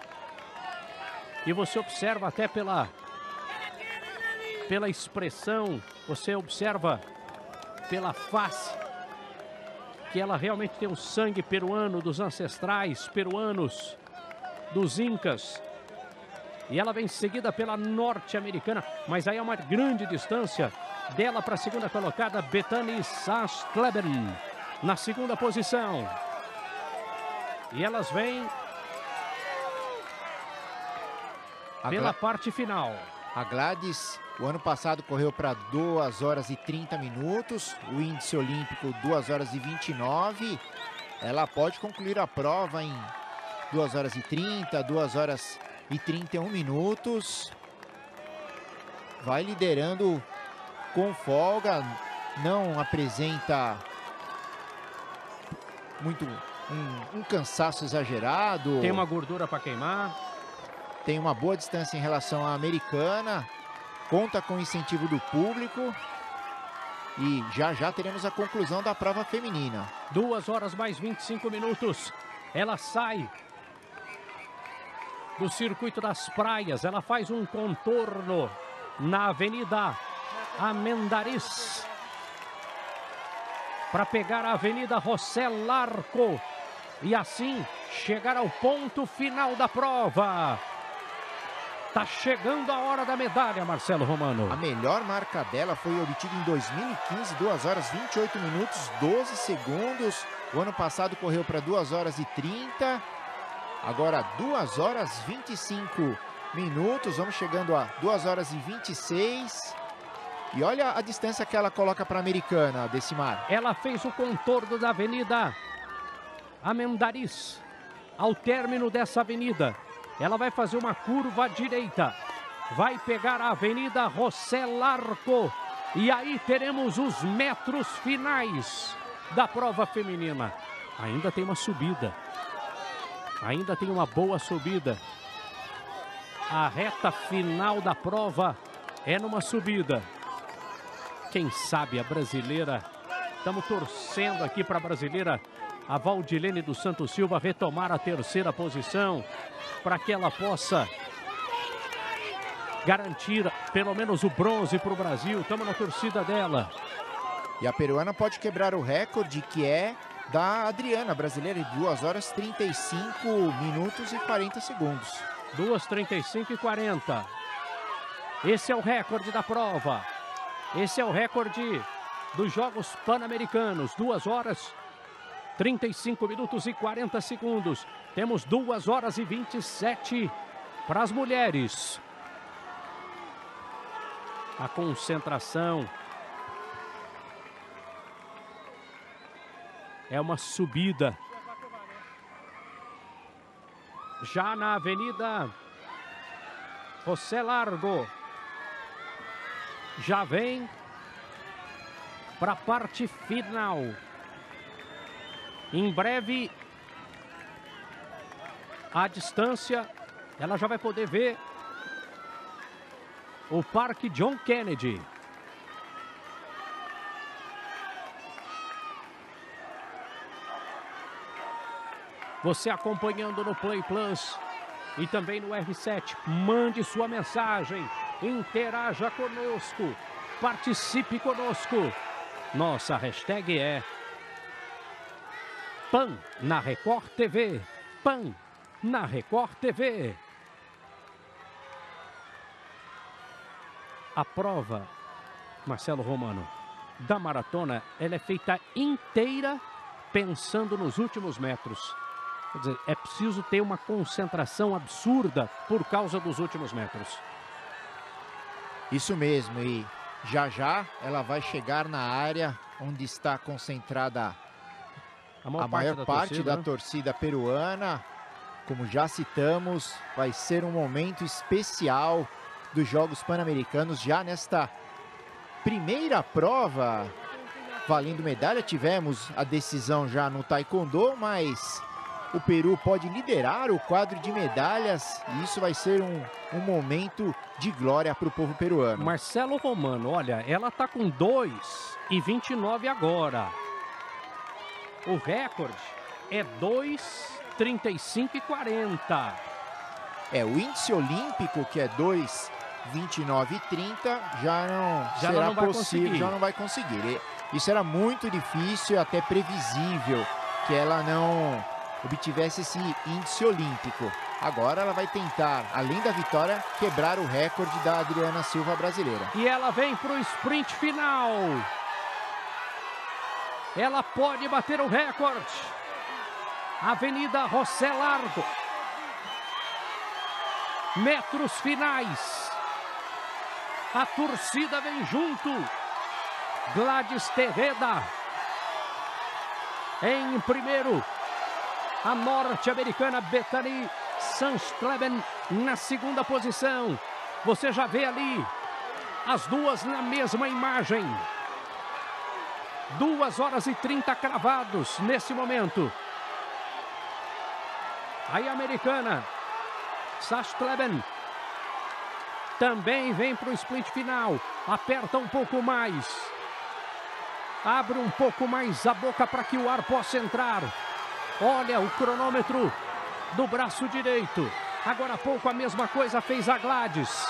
E você observa até pela, pela expressão, você observa pela face, que ela realmente tem o sangue peruano, dos ancestrais peruanos, dos incas. E ela vem seguida pela norte-americana, mas aí é uma grande distância dela para a segunda colocada, Bethany Sandstleben, na segunda posição. E elas vêm a pela parte final. A Gladys, o ano passado, correu para duas horas e trinta minutos, o índice olímpico duas horas e vinte e nove. Ela pode concluir a prova em duas horas e trinta, duas horas e trinta e um minutos. Vai liderando com folga, não apresenta muito um, um cansaço exagerado. Tem uma gordura para queimar. Tem uma boa distância em relação à americana. Conta com o incentivo do público. E já já teremos a conclusão da prova feminina. Duas horas mais vinte e cinco minutos. Ela sai do circuito das praias. Ela faz um contorno na Avenida Armendáriz para pegar a Avenida José Larco e assim chegar ao ponto final da prova. Tá chegando a hora da medalha, Marcelo Romano. A melhor marca dela foi obtida em dois mil e quinze, duas horas vinte e oito minutos, doze segundos. O ano passado correu para duas horas e trinta. Agora duas horas e vinte e cinco minutos. Vamos chegando a duas horas e vinte e seis. E olha a distância que ela coloca para a americana, Decimar. Ela fez o contorno da Avenida Armendáriz. Ao término dessa avenida, ela vai fazer uma curva à direita. Vai pegar a Avenida José Larco. E aí teremos os metros finais da prova feminina. Ainda tem uma subida. Ainda tem uma boa subida. A reta final da prova é numa subida. Quem sabe a brasileira, estamos torcendo aqui para a brasileira, a Valdilene dos Santos Silva, retomar a terceira posição, para que ela possa garantir pelo menos o bronze para o Brasil. Estamos na torcida dela. E a peruana pode quebrar o recorde que é da Adriana, brasileira, de duas horas trinta e cinco minutos e quarenta segundos. duas, trinta e cinco e quarenta. Esse é o recorde da prova. Esse é o recorde dos Jogos Pan-Americanos. duas horas, trinta e cinco minutos e quarenta segundos. Temos duas horas e vinte e sete para as mulheres. A concentração é uma subida. Já na Avenida José Largo. Já vem para a parte final. Em breve, a distância, ela já vai poder ver o Parque John Kennedy. Você acompanhando no Play Plus e também no R sete, mande sua mensagem, interaja conosco, participe conosco. Nossa hashtag é Pan na Record T V. Pan na Record T V. A prova, Marcelo Romano, da maratona, ela é feita inteira pensando nos últimos metros. Quer dizer, é preciso ter uma concentração absurda por causa dos últimos metros. Isso mesmo, e já já ela vai chegar na área onde está concentrada a maior, a maior parte, da, parte torcida, da torcida peruana. Como já citamos, vai ser um momento especial dos Jogos Pan-Americanos. Já nesta primeira prova, valendo medalha, tivemos a decisão já no Taekwondo, mas o Peru pode liderar o quadro de medalhas e isso vai ser um, um momento de glória para o povo peruano. Marcelo Romano, olha, ela está com dois e vinte e nove agora. O recorde é dois, trinta e cinco e quarenta. É, o índice olímpico, que é dois, vinte e nove e trinta, já não já será não vai possível, conseguir. já não vai conseguir. E isso era muito difícil, até previsível, que ela não obtivesse esse índice olímpico. Agora ela vai tentar, além da vitória, quebrar o recorde da Adriana Silva brasileira. E ela vem para o sprint final. Ela pode bater o recorde. Avenida José Largo. Metros finais. A torcida vem junto. Gladys Tejeda. Em primeiro, a norte-americana Bethany Sanstreben na segunda posição. Você já vê ali as duas na mesma imagem. duas horas e trinta cravados nesse momento. Aí a americana Sanstreben também vem para o sprint final. Aperta um pouco mais. Abre um pouco mais a boca para que o ar possa entrar. Olha o cronômetro do braço direito. Agora há pouco a mesma coisa fez a Gladys.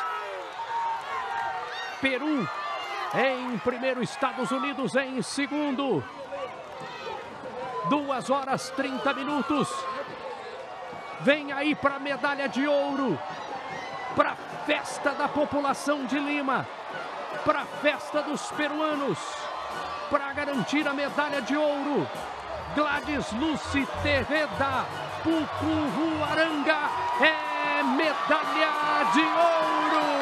Peru em primeiro, Estados Unidos em segundo. duas horas trinta minutos. Vem aí para a medalha de ouro. Para a festa da população de Lima. Para a festa dos peruanos. Para garantir a medalha de ouro. Gladys Lucy Tejeda Pucuruaranga é medalha de ouro!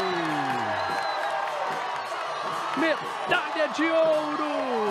Medalha de ouro!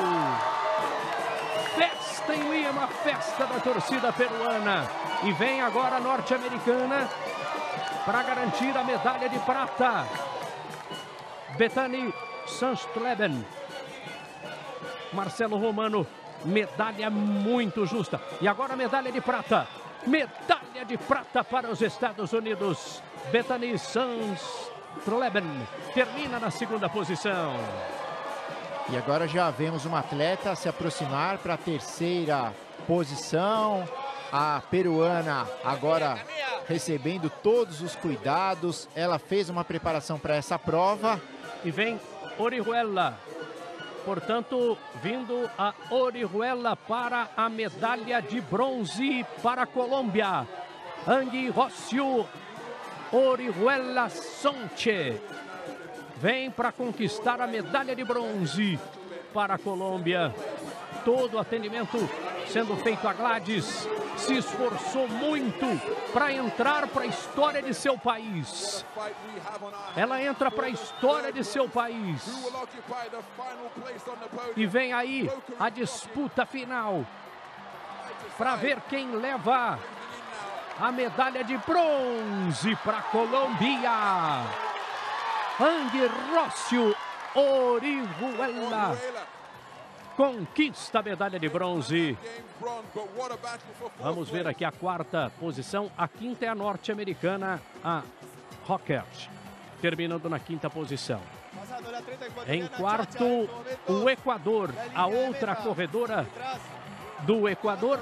Festa em Lima, festa da torcida peruana. E vem agora a norte-americana para garantir a medalha de prata. Bethany Sanstreben. Marcelo Romano, medalha muito justa. E agora a medalha de prata. Medalha de prata para os Estados Unidos. Bethany Sanstreben termina na segunda posição. E agora já vemos uma atleta se aproximar para a terceira posição. A peruana agora recebendo todos os cuidados. Ela fez uma preparação para essa prova. E vem Orihuela. Portanto, vindo a Orihuela para a medalha de bronze para a Colômbia. Angie Rocio Orihuela Sonche vem para conquistar a medalha de bronze para a Colômbia. Todo o atendimento sendo feito a Gladys. Se esforçou muito para entrar para a história de seu país. Ela entra para a história de seu país. E vem aí a disputa final para ver quem leva a medalha de bronze para a Colômbia. Andy Rocio Orihuela conquista a medalha de bronze. Vamos ver aqui a quarta posição. A quinta é a norte-americana, a Rockert, terminando na quinta posição. Em quarto, o Equador, a outra corredora do Equador,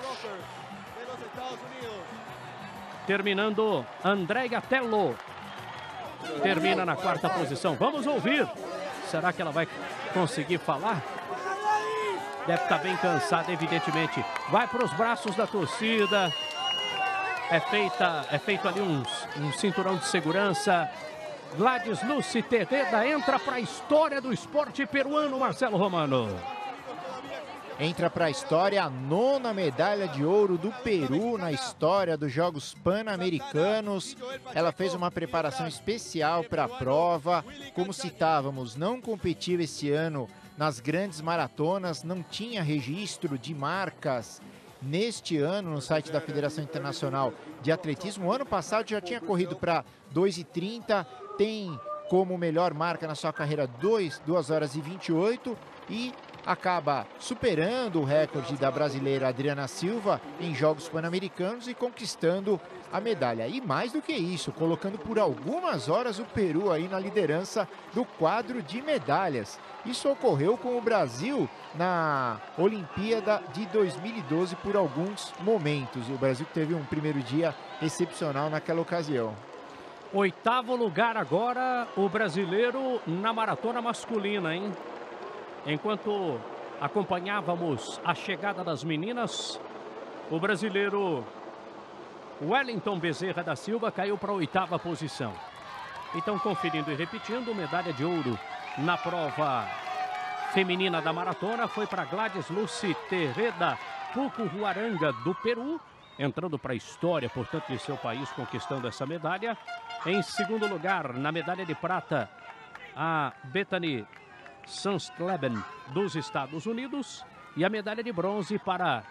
terminando Andrea Tello, termina na quarta posição. Vamos ouvir. Será que ela vai conseguir falar? Deve estar bem cansada, evidentemente. Vai para os braços da torcida. É, feita, é feito ali um, um cinturão de segurança. Gladys Lucy Terreda entra para a história do esporte peruano, Marcelo Romano. Entra para a história a nona medalha de ouro do Peru na história dos Jogos Pan-Americanos. Ela fez uma preparação especial para a prova. Como citávamos, não competiu esse ano nas grandes maratonas, não tinha registro de marcas neste ano no site da Federação Internacional de Atletismo. O ano passado já tinha corrido para dois e trinta, tem como melhor marca na sua carreira duas horas e vinte e oito e acaba superando o recorde da brasileira Adriana Silva em Jogos Pan-Americanos e conquistando a medalha. E mais do que isso, colocando por algumas horas o Peru aí na liderança do quadro de medalhas. Isso ocorreu com o Brasil na Olimpíada de dois mil e doze por alguns momentos. O Brasil teve um primeiro dia excepcional naquela ocasião. Oitavo lugar agora, o brasileiro na maratona masculina, hein? Enquanto acompanhávamos a chegada das meninas, o brasileiro Wellington Bezerra da Silva caiu para a oitava posição. Então, conferindo e repetindo, medalha de ouro na prova feminina da maratona foi para Gladys Lucy Terreda Pucuhuaranga, do Peru, entrando para a história, portanto, de seu país, conquistando essa medalha. Em segundo lugar, na medalha de prata, a Bethany Sansleben, dos Estados Unidos, e a medalha de bronze para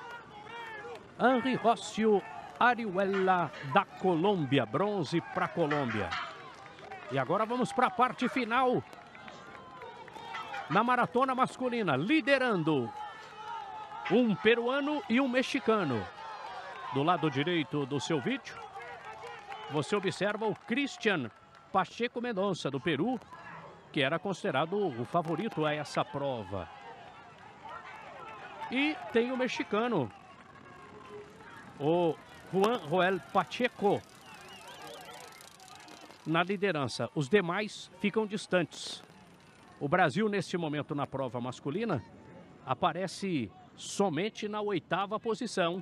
Henry Rocio Orihuela, da Colômbia. Bronze para a Colômbia. E agora vamos para a parte final na maratona masculina, liderando um peruano e um mexicano. Do lado direito do seu vídeo, você observa o Cristian Pacheco Mendonça, do Peru, que era considerado o favorito a essa prova. E tem o mexicano, o Juan Joel Pacheco, na liderança. Os demais ficam distantes. O Brasil, neste momento, na prova masculina, aparece somente na oitava posição.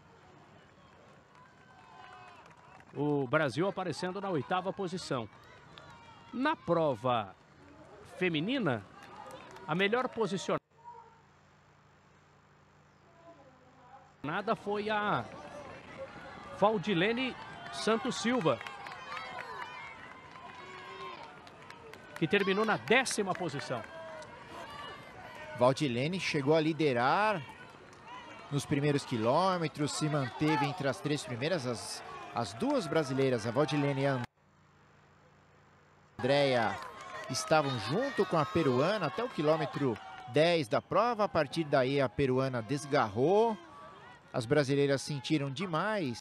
O Brasil aparecendo na oitava posição. Na prova feminina, a melhor posicionada foi a Valdilene Santos Silva, que terminou na décima posição. Valdilene chegou a liderar nos primeiros quilômetros, se manteve entre as três primeiras, as, as duas brasileiras, a Valdilene e a Andrea, estavam junto com a peruana até o quilômetro dez da prova. A partir daí a peruana desgarrou. As brasileiras sentiram demais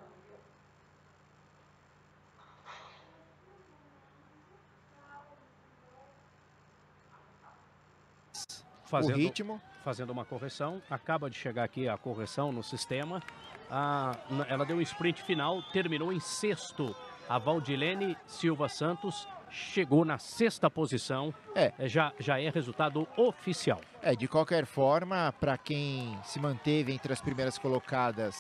fazendo, o ritmo. Fazendo uma correção. Acaba de chegar aqui a correção no sistema. Ah, ela deu um sprint final, terminou em sexto. A Valdilene Silva Santos chegou na sexta posição. É. Já, já é resultado oficial. É, de qualquer forma, para quem se manteve entre as primeiras colocadas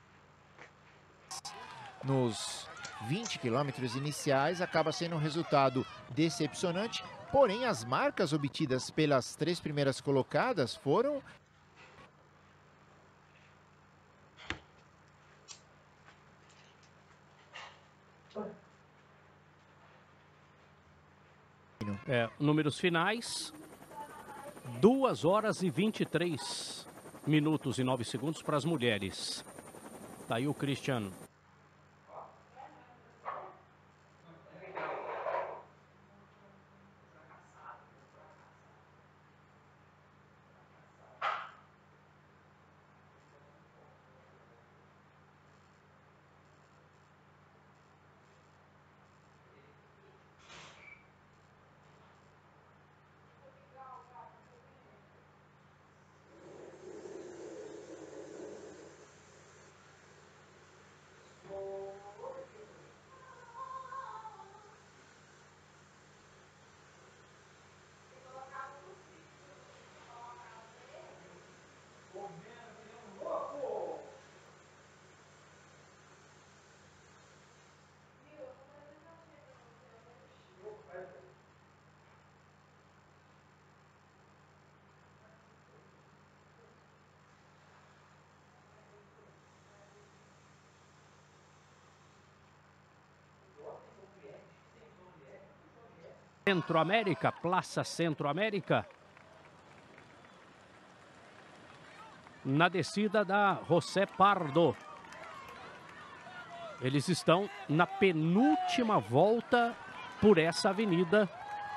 nos vinte quilômetros iniciais, acaba sendo um resultado decepcionante. Porém, as marcas obtidas pelas três primeiras colocadas foram término. É, números finais, duas horas e vinte e três minutos e nove segundos para as mulheres. Tá aí o Christian. Centro-América, Praça Centro-América. Na descida da José Pardo. Eles estão na penúltima volta por essa avenida.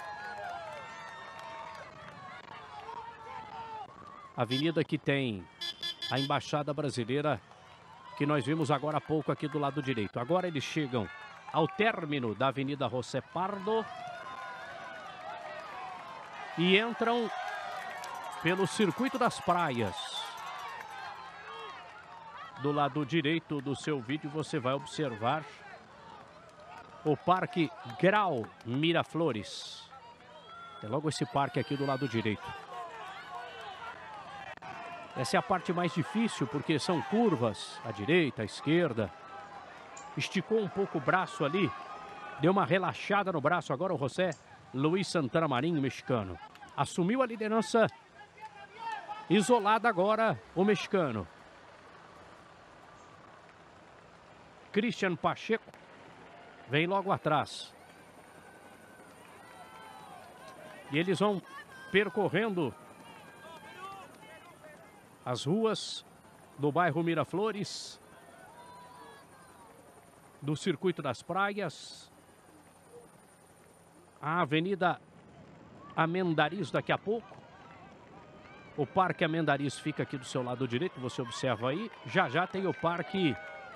Avenida que tem a Embaixada Brasileira, que nós vimos agora há pouco aqui do lado direito. Agora eles chegam ao término da Avenida José Pardo e entram pelo Circuito das Praias. Do lado direito do seu vídeo você vai observar o Parque Grau Miraflores. É logo esse parque aqui do lado direito. Essa é a parte mais difícil porque são curvas à direita, à esquerda. Esticou um pouco o braço ali, deu uma relaxada no braço. Agora o José Luiz Santana Marinho, mexicano, assumiu a liderança. Isolado agora o mexicano. Christian Pacheco vem logo atrás. E eles vão percorrendo as ruas do bairro Miraflores, do Circuito das Praias, a Avenida Amendariz daqui a pouco. O Parque Amendariz fica aqui do seu lado direito, você observa aí. Já já tem o Parque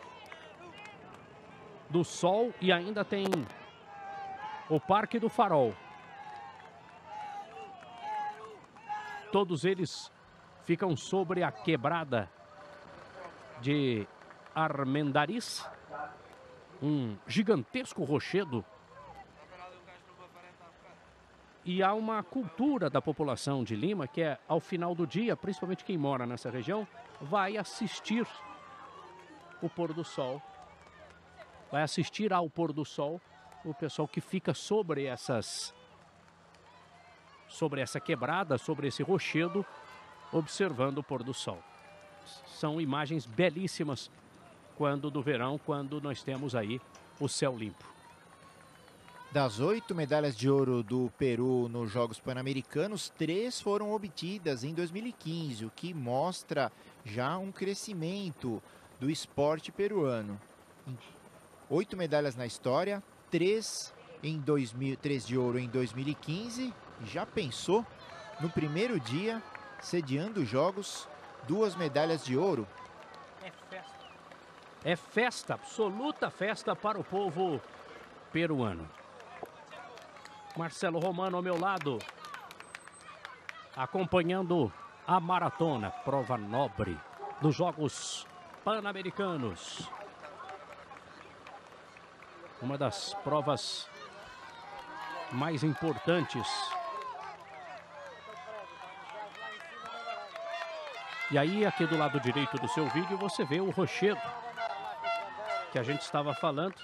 do Sol e ainda tem o Parque do Farol. Todos eles ficam sobre a quebrada de Armendariz, um gigantesco rochedo. E há uma cultura da população de Lima que é, ao final do dia, principalmente quem mora nessa região, vai assistir o pôr do sol. Vai assistir ao pôr do sol o pessoal que fica sobre essas, sobre essa quebrada, sobre esse rochedo, observando o pôr do sol. São imagens belíssimas quando do verão, quando nós temos aí o céu limpo. Das oito medalhas de ouro do Peru nos Jogos Pan-Americanos, três foram obtidas em dois mil e quinze, o que mostra já um crescimento do esporte peruano. Oito medalhas na história, três, em dois mil, três de ouro em dois mil e quinze. Já pensou no primeiro dia, sediando os Jogos, duas medalhas de ouro? É festa. É festa, absoluta festa para o povo peruano. Marcelo Romano ao meu lado, acompanhando a maratona, prova nobre dos Jogos Pan-Americanos. Uma das provas mais importantes. E aí, aqui do lado direito do seu vídeo, você vê o rochedo que a gente estava falando.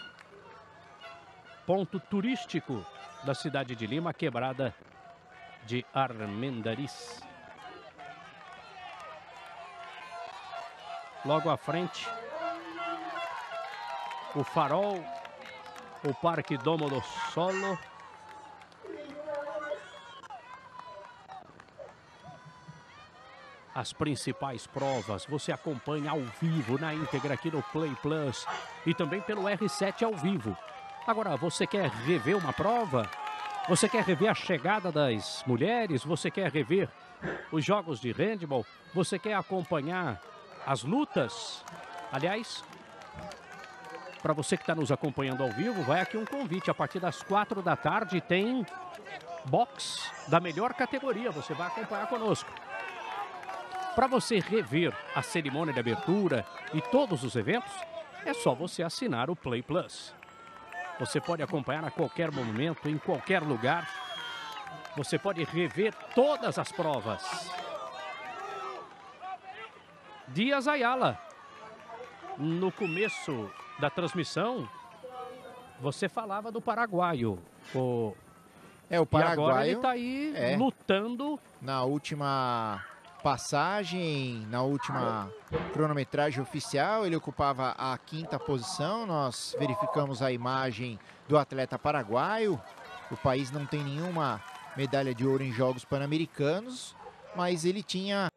Ponto turístico da cidade de Lima, a quebrada de Armendariz. Logo à frente, o Farol, o Parque Domo do Solo as principais provas. Você acompanha ao vivo, na íntegra, aqui no Play Plus e também pelo R sete ao vivo. Agora, você quer rever uma prova? Você quer rever a chegada das mulheres? Você quer rever os jogos de handball? Você quer acompanhar as lutas? Aliás, para você que está nos acompanhando ao vivo, vai aqui um convite. A partir das quatro da tarde tem box da melhor categoria. Você vai acompanhar conosco. Para você rever a cerimônia de abertura e todos os eventos, é só você assinar o Play Plus. Você pode acompanhar a qualquer momento, em qualquer lugar. Você pode rever todas as provas. Dias Ayala, no começo da transmissão, você falava do paraguaio. O... É, o paraguaio. E agora ele está aí é, lutando. Na última passagem, na última cronometragem oficial, ele ocupava a quinta posição. Nós verificamos a imagem do atleta paraguaio. O país não tem nenhuma medalha de ouro em Jogos Pan-Americanos, mas ele tinha...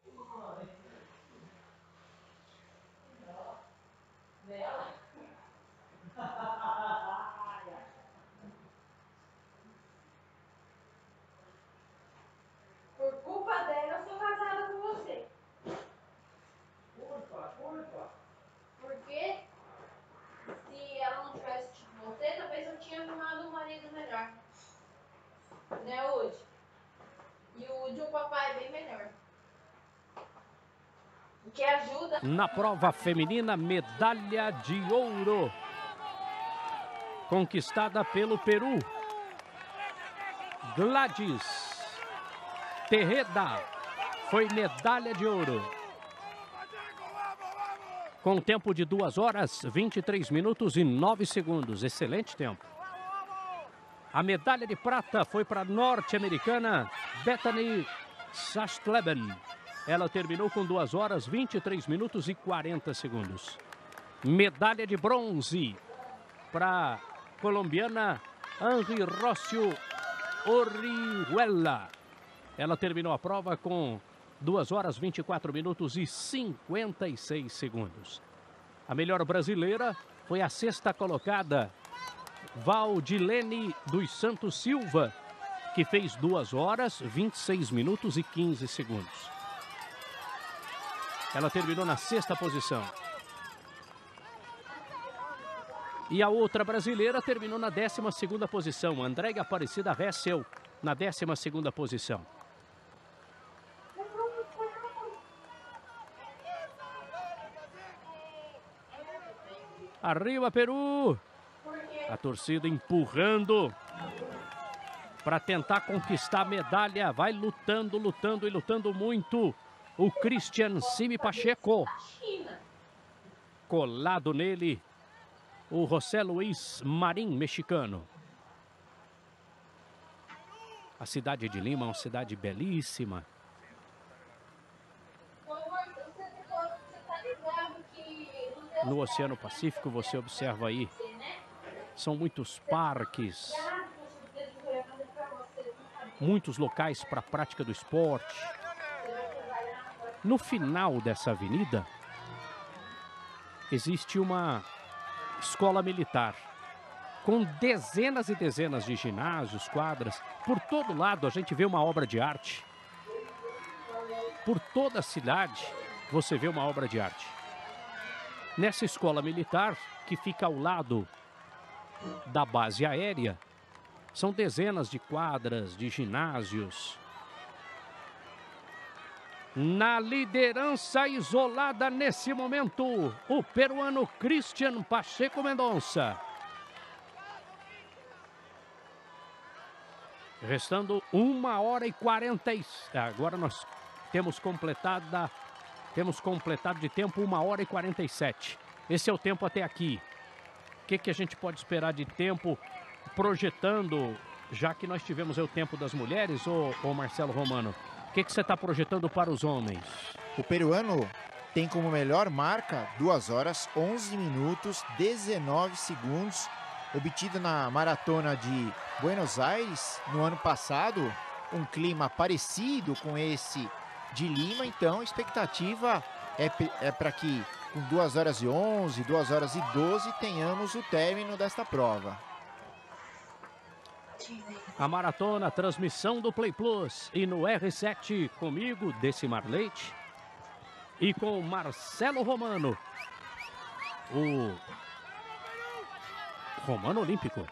Por culpa dela, eu sou casada com você. Porque se ela não tivesse tido você, talvez eu tinha arrumado um marido melhor. Né, Woody? E o Woody, o papai é bem melhor. O que ajuda... Na prova feminina, medalha de ouro. Conquistada pelo Peru. Gladys Terreda foi medalha de ouro. Com tempo de duas horas, vinte e três minutos e nove segundos. Excelente tempo. A medalha de prata foi para a norte-americana Bethany Sastleben. Ela terminou com duas horas, vinte e três minutos e quarenta segundos. Medalha de bronze para a colombiana Henry Rocio Orihuela. Ela terminou a prova com duas horas, vinte e quatro minutos e cinquenta e seis segundos. A melhor brasileira foi a sexta colocada, Valdilene dos Santos Silva, que fez duas horas, vinte e seis minutos e quinze segundos. Ela terminou na sexta posição. E a outra brasileira terminou na décima segunda posição, Andréia Aparecida Hessel, na décima segunda posição. Arriba, Peru! A torcida empurrando para tentar conquistar a medalha. Vai lutando, lutando e lutando muito. O Christian Simi Pacheco. Colado nele, o José Luiz Marim, mexicano. A cidade de Lima é uma cidade belíssima. No Oceano Pacífico, você observa aí, são muitos parques, muitos locais para a prática do esporte. No final dessa avenida, existe uma escola militar, com dezenas e dezenas de ginásios, quadras. Por todo lado a gente vê uma obra de arte. Por toda a cidade você vê uma obra de arte. Nessa escola militar, que fica ao lado da base aérea, são dezenas de quadras, de ginásios. Na liderança isolada nesse momento, o peruano Christian Pacheco Mendonça. Restando uma hora e quarenta e... Agora nós temos completada... Temos completado de tempo uma hora e quarenta e sete. Esse é o tempo até aqui. O que, que a gente pode esperar de tempo projetando, já que nós tivemos o tempo das mulheres, ô, ô Marcelo Romano? O que, que você está projetando para os homens? O peruano tem como melhor marca duas horas, onze minutos, dezenove segundos, obtido na maratona de Buenos Aires no ano passado. Um clima parecido com esse de Lima. Então, a expectativa é, é para que com duas horas e onze, duas horas e doze, tenhamos o término desta prova. A maratona, transmissão do Play Plus e no R sete comigo, Decimar Leite, e com Marcelo Romano, o Romano Olímpico.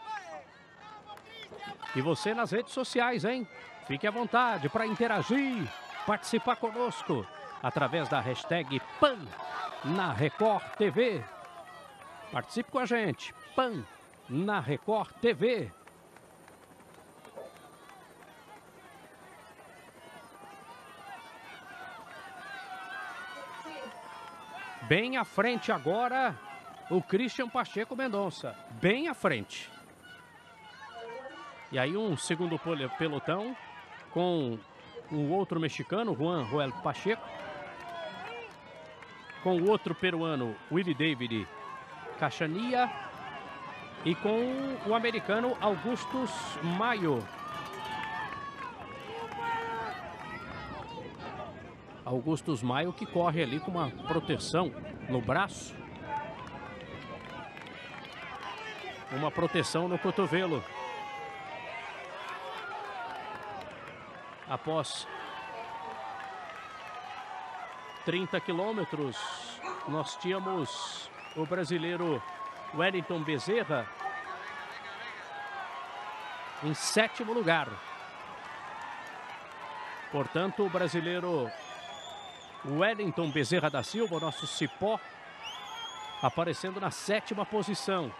E você nas redes sociais, hein? Fique à vontade para interagir, participar conosco através da hashtag Pan na Record T V. Participe com a gente, Pan na Record T V. Bem à frente agora, o Christian Pacheco Mendonça. Bem à frente. E aí um segundo pelotão com o outro mexicano, Juan Joel Pacheco. Com o outro peruano, Willie David Cachania. E com o americano Augustus Maio. Augustus Maio, que corre ali com uma proteção no braço. Uma proteção no cotovelo. Após trinta quilômetros, nós tínhamos o brasileiro Wellington Bezerra em sétimo lugar. Portanto, o brasileiro Wellington Bezerra da Silva, o nosso cipó, aparecendo na sétima posição.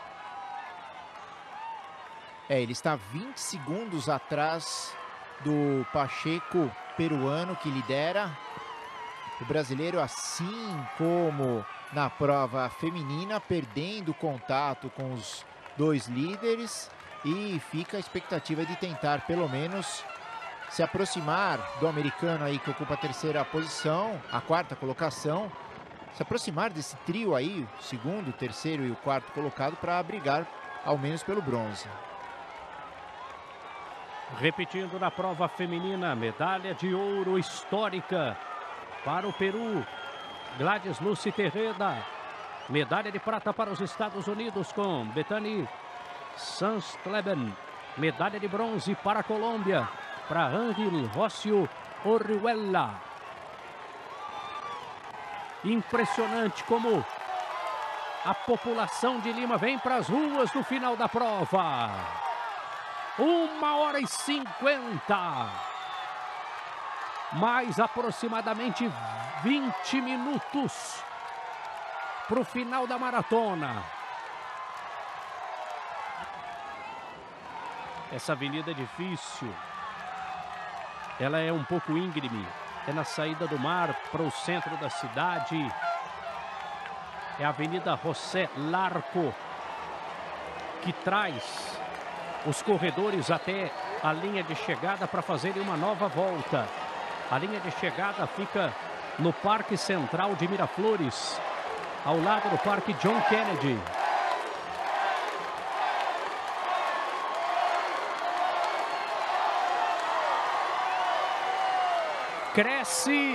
É, ele está vinte segundos atrás do Pacheco peruano, que lidera. O brasileiro, assim como na prova feminina, perdendo contato com os dois líderes, e fica a expectativa de tentar pelo menos se aproximar do americano aí que ocupa a terceira posição, a quarta colocação, se aproximar desse trio aí, o segundo, o terceiro e o quarto colocado, para brigar ao menos pelo bronze. Repetindo na prova feminina, medalha de ouro histórica para o Peru, Gladys Lucy Terreda. Medalha de prata para os Estados Unidos com Bethany Sansleben. Medalha de bronze para a Colômbia, para Ángel Rocio Orihuela. Impressionante como a população de Lima vem para as ruas no final da prova. Uma hora e cinquenta. Mais aproximadamente vinte minutos para o final da maratona. Essa avenida é difícil. Ela é um pouco íngreme. É na saída do mar para o centro da cidade. É a Avenida José Larco, que traz os corredores até a linha de chegada para fazerem uma nova volta. A linha de chegada fica no Parque Central de Miraflores, ao lado do Parque John Kennedy. Cresce,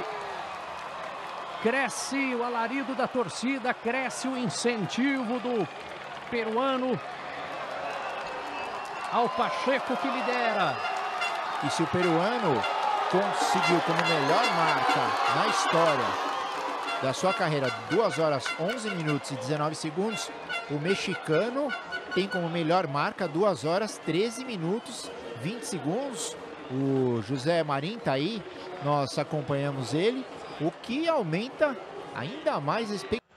cresce o alarido da torcida, cresce o incentivo do peruano ao Pacheco, que lidera. E se o peruano conseguiu como melhor marca na história da sua carreira duas horas onze minutos e dezenove segundos, o mexicano tem como melhor marca duas horas treze minutos e vinte segundos. O José Marim tá aí, nós acompanhamos ele, o que aumenta ainda mais a expectativa.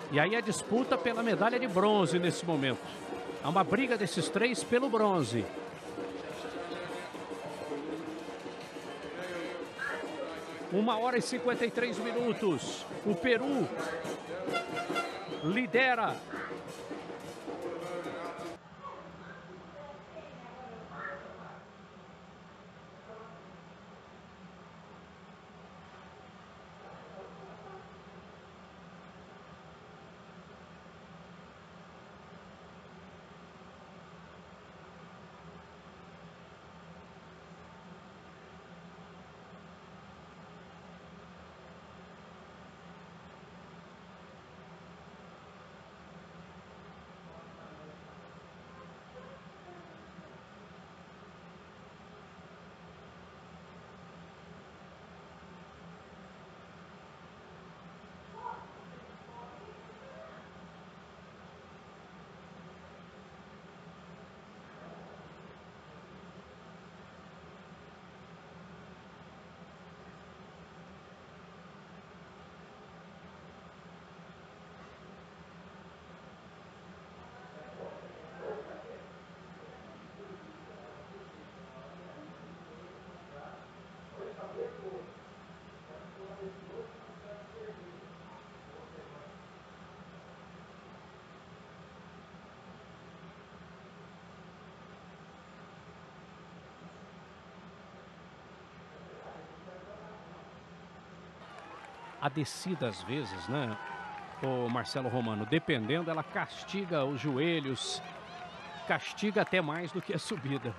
E aí a disputa pela medalha de bronze nesse momento. Há uma briga desses três pelo bronze. Uma hora e cinquenta e três minutos. O Peru lidera. A descida, às vezes, né, o Marcelo Romano, dependendo, ela castiga os joelhos, castiga até mais do que a subida.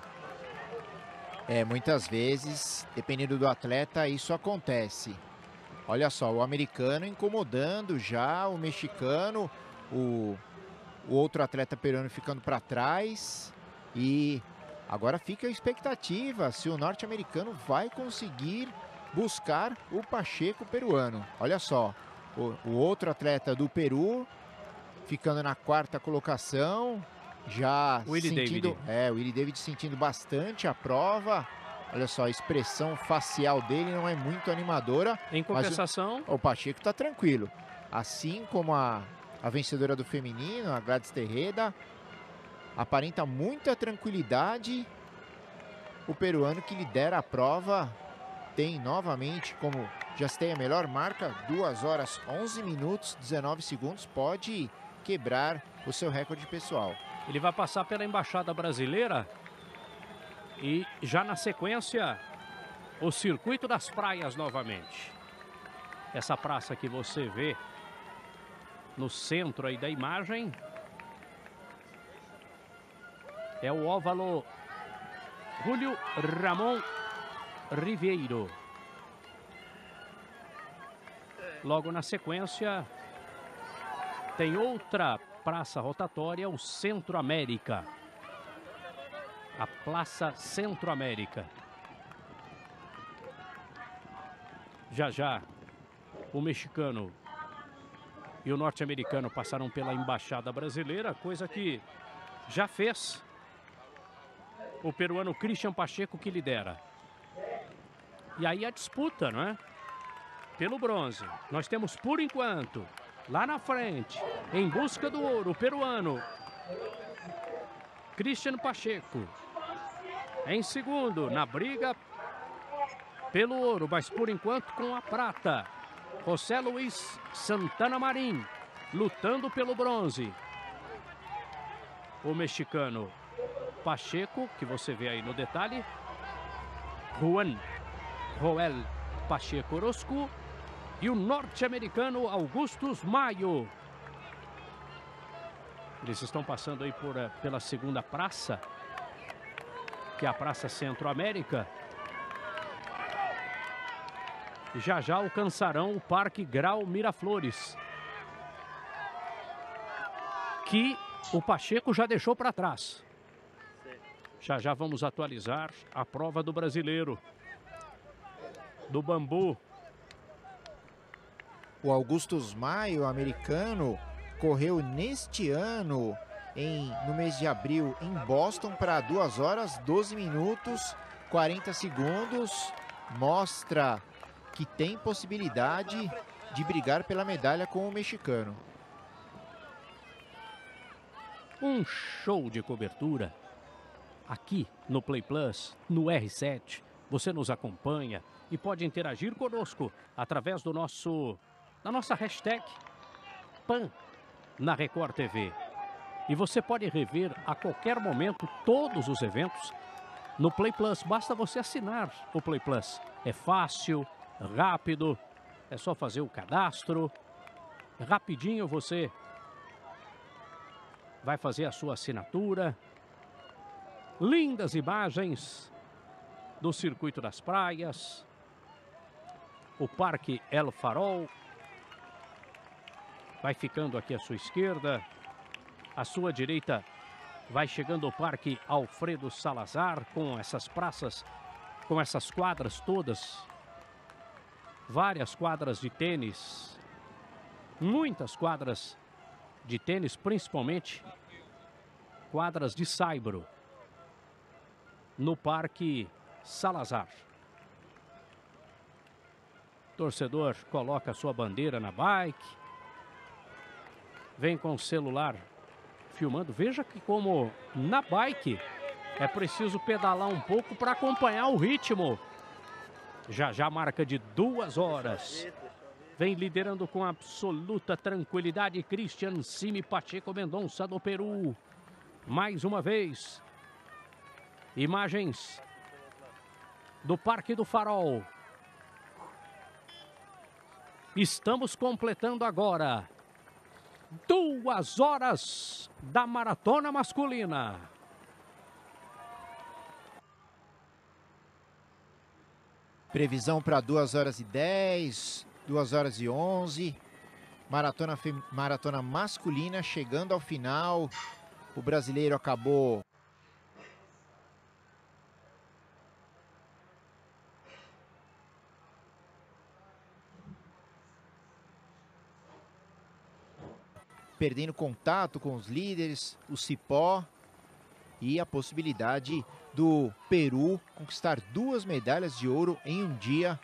É, muitas vezes, dependendo do atleta, isso acontece. Olha só, o americano incomodando já o mexicano, o, o outro atleta peruano ficando para trás. E agora fica a expectativa se o norte-americano vai conseguir buscar o Pacheco peruano. Olha só, o, o outro atleta do Peru ficando na quarta colocação, já Willie sentindo, David. é, o Willie David sentindo bastante a prova. Olha só, a expressão facial dele não é muito animadora. Em compensação, o, o Pacheco está tranquilo. Assim como a, a vencedora do feminino, a Gladys Terreda, aparenta muita tranquilidade. O peruano que lidera a prova tem novamente, como já tem a melhor marca, duas horas onze minutos, dezenove segundos, pode quebrar o seu recorde pessoal. ele vai passar pela Embaixada Brasileira e já na sequência o Circuito das Praias novamente. Essa praça que você vê no centro aí da imagem é o óvalo Julio Ramon Ribeiro. Logo na sequência tem outra praça rotatória, o Centro América. A Praça Centro América. Já já o mexicano e o norte-americano passaram pela Embaixada Brasileira, coisa que já fez o peruano Christian Pacheco, que lidera. E aí a disputa, não é? Pelo bronze. Nós temos, por enquanto, lá na frente, em busca do ouro, o peruano Christian Pacheco. Em segundo, na briga pelo ouro, mas por enquanto com a prata, José Luiz Santana Marim, lutando pelo bronze. O mexicano Pacheco, que você vê aí no detalhe, Juan Joel Pacheco Orozco, e o norte-americano Augustus Maio. Eles estão passando aí por, pela segunda praça, que é a Praça Centro América. E já já alcançarão o Parque Grau Miraflores, que o Pacheco já deixou para trás. Já já vamos atualizar a prova do brasileiro, do bambu. O Augustus Maio, americano, correu neste ano, em, no mês de abril, em Boston, para duas horas, doze minutos, quarenta segundos. Mostra que tem possibilidade de brigar pela medalha com o mexicano. Um show de cobertura aqui no Play Plus, no R sete. Você nos acompanha e pode interagir conosco através do nosso, da nossa hashtag Pan na Record T V. E você pode rever a qualquer momento todos os eventos no Play Plus. Basta você assinar o Play Plus. É fácil, rápido, é só fazer o cadastro. Rapidinho você vai fazer a sua assinatura. Lindas imagens do Circuito das Praias, o Parque El Farol. Vai ficando aqui à sua esquerda. À sua direita vai chegando o Parque Alfredo Salazar, com essas praças, com essas quadras todas. Várias quadras de tênis. Muitas quadras de tênis, principalmente quadras de saibro no Parque Salazar. Torcedor coloca a sua bandeira na bike, vem com o celular filmando. Veja que como na bike é preciso pedalar um pouco para acompanhar o ritmo. Já já marca de duas horas. Vem liderando com absoluta tranquilidade Cristian Simi Pacheco Mendonça do Peru. Mais uma vez. Imagens do Parque do Farol. Estamos completando agora duas horas da maratona masculina. Previsão para duas horas e dez, duas horas e onze. Maratona, fem... maratona masculina chegando ao final. O brasileiro acabou perdendo contato com os líderes, o Cipó, e a possibilidade do Peru conquistar duas medalhas de ouro em um dia.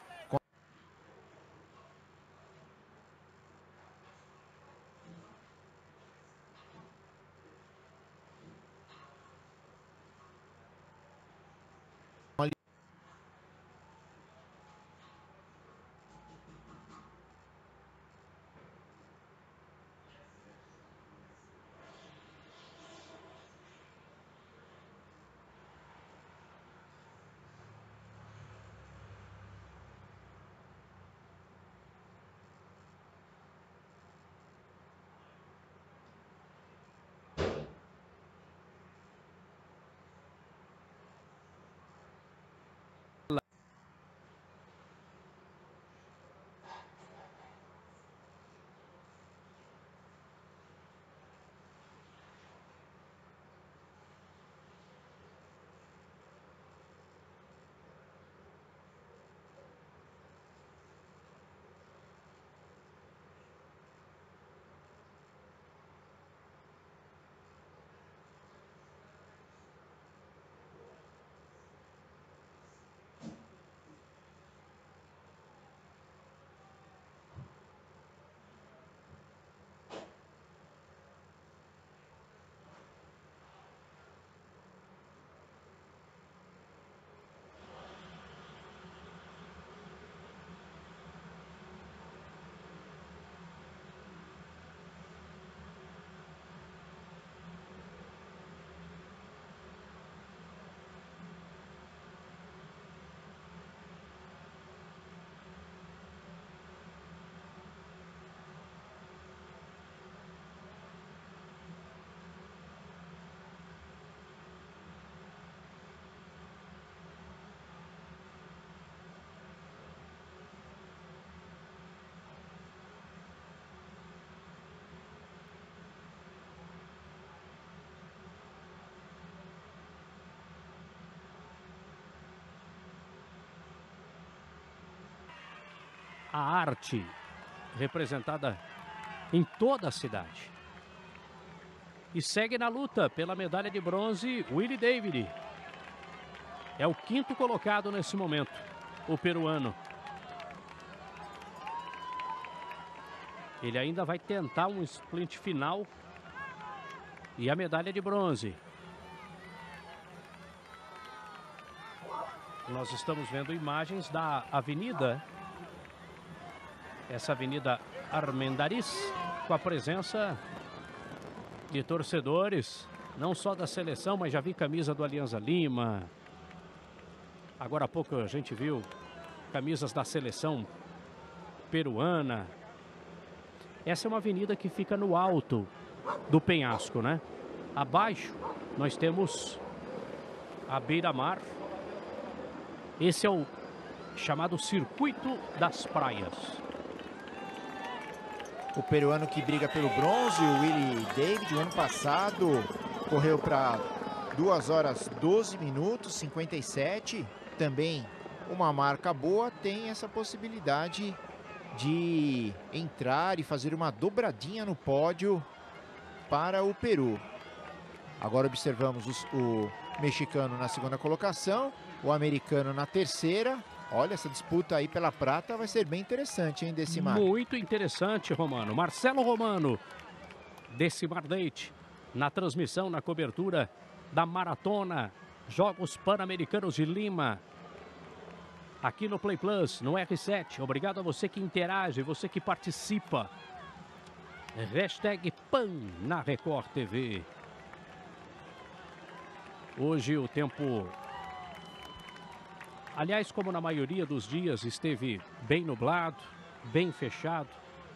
A arte representada em toda a cidade. E segue na luta pela medalha de bronze Willie David. É o quinto colocado nesse momento, o peruano. Ele ainda vai tentar um sprint final e a medalha de bronze. Nós estamos vendo imagens da avenida, essa avenida Armendariz, com a presença de torcedores, não só da seleção, mas já vi camisa do Alianza Lima. Agora há pouco a gente viu camisas da seleção peruana. Essa é uma avenida que fica no alto do penhasco, né? Abaixo nós temos a beira-mar. Esse é o chamado Circuito das Praias. O peruano que briga pelo bronze, o Willie David, o ano passado correu para duas horas doze minutos, cinquenta e sete. Também uma marca boa, tem essa possibilidade de entrar e fazer uma dobradinha no pódio para o Peru. Agora observamos os, o mexicano na segunda colocação, o americano na terceira. Olha, essa disputa aí pela prata vai ser bem interessante, hein, Decimar? Muito interessante, Romano. Marcelo Romano, Decimar Leite, na transmissão, na cobertura da maratona Jogos Pan-Americanos de Lima, aqui no Play Plus, no R sete. Obrigado a você que interage, você que participa. Hashtag Pan na Record T V. Hoje o tempo, aliás, como na maioria dos dias, esteve bem nublado, bem fechado.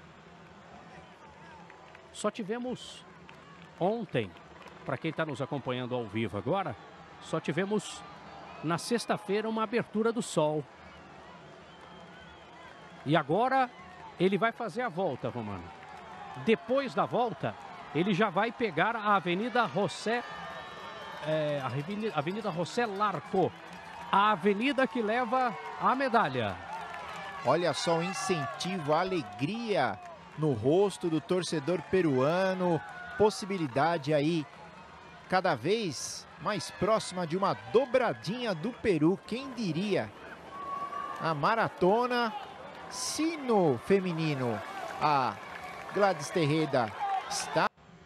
Só tivemos ontem, para quem está nos acompanhando ao vivo agora, só tivemos na sexta-feira uma abertura do sol. E agora ele vai fazer a volta, Romano. Depois da volta, ele já vai pegar a Avenida José, é, a Avenida, Avenida José Larco, a avenida que leva a medalha. Olha só o incentivo, a alegria no rosto do torcedor peruano. Possibilidade aí cada vez mais próxima de uma dobradinha do Peru. Quem diria? A maratona, se no feminino a Gladys Terreda está...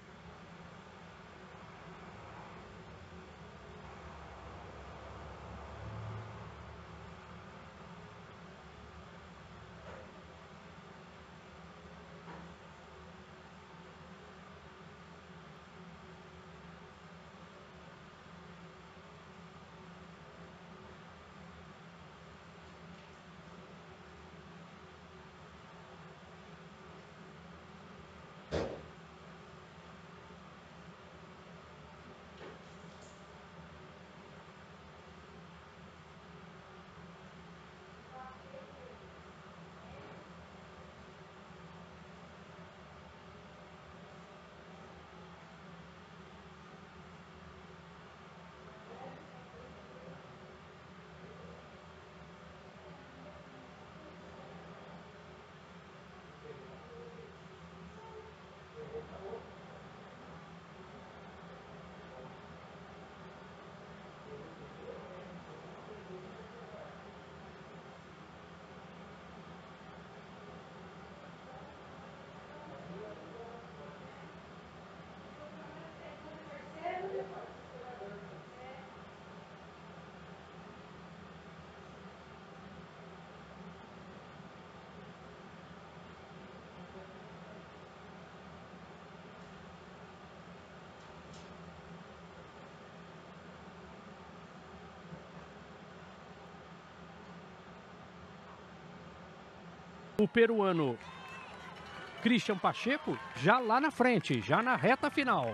O peruano Christian Pacheco já lá na frente, já na reta final.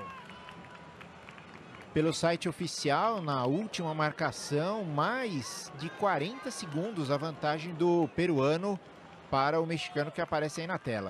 Pelo site oficial, na última marcação, mais de quarenta segundos a vantagem do peruano para o mexicano que aparece aí na tela.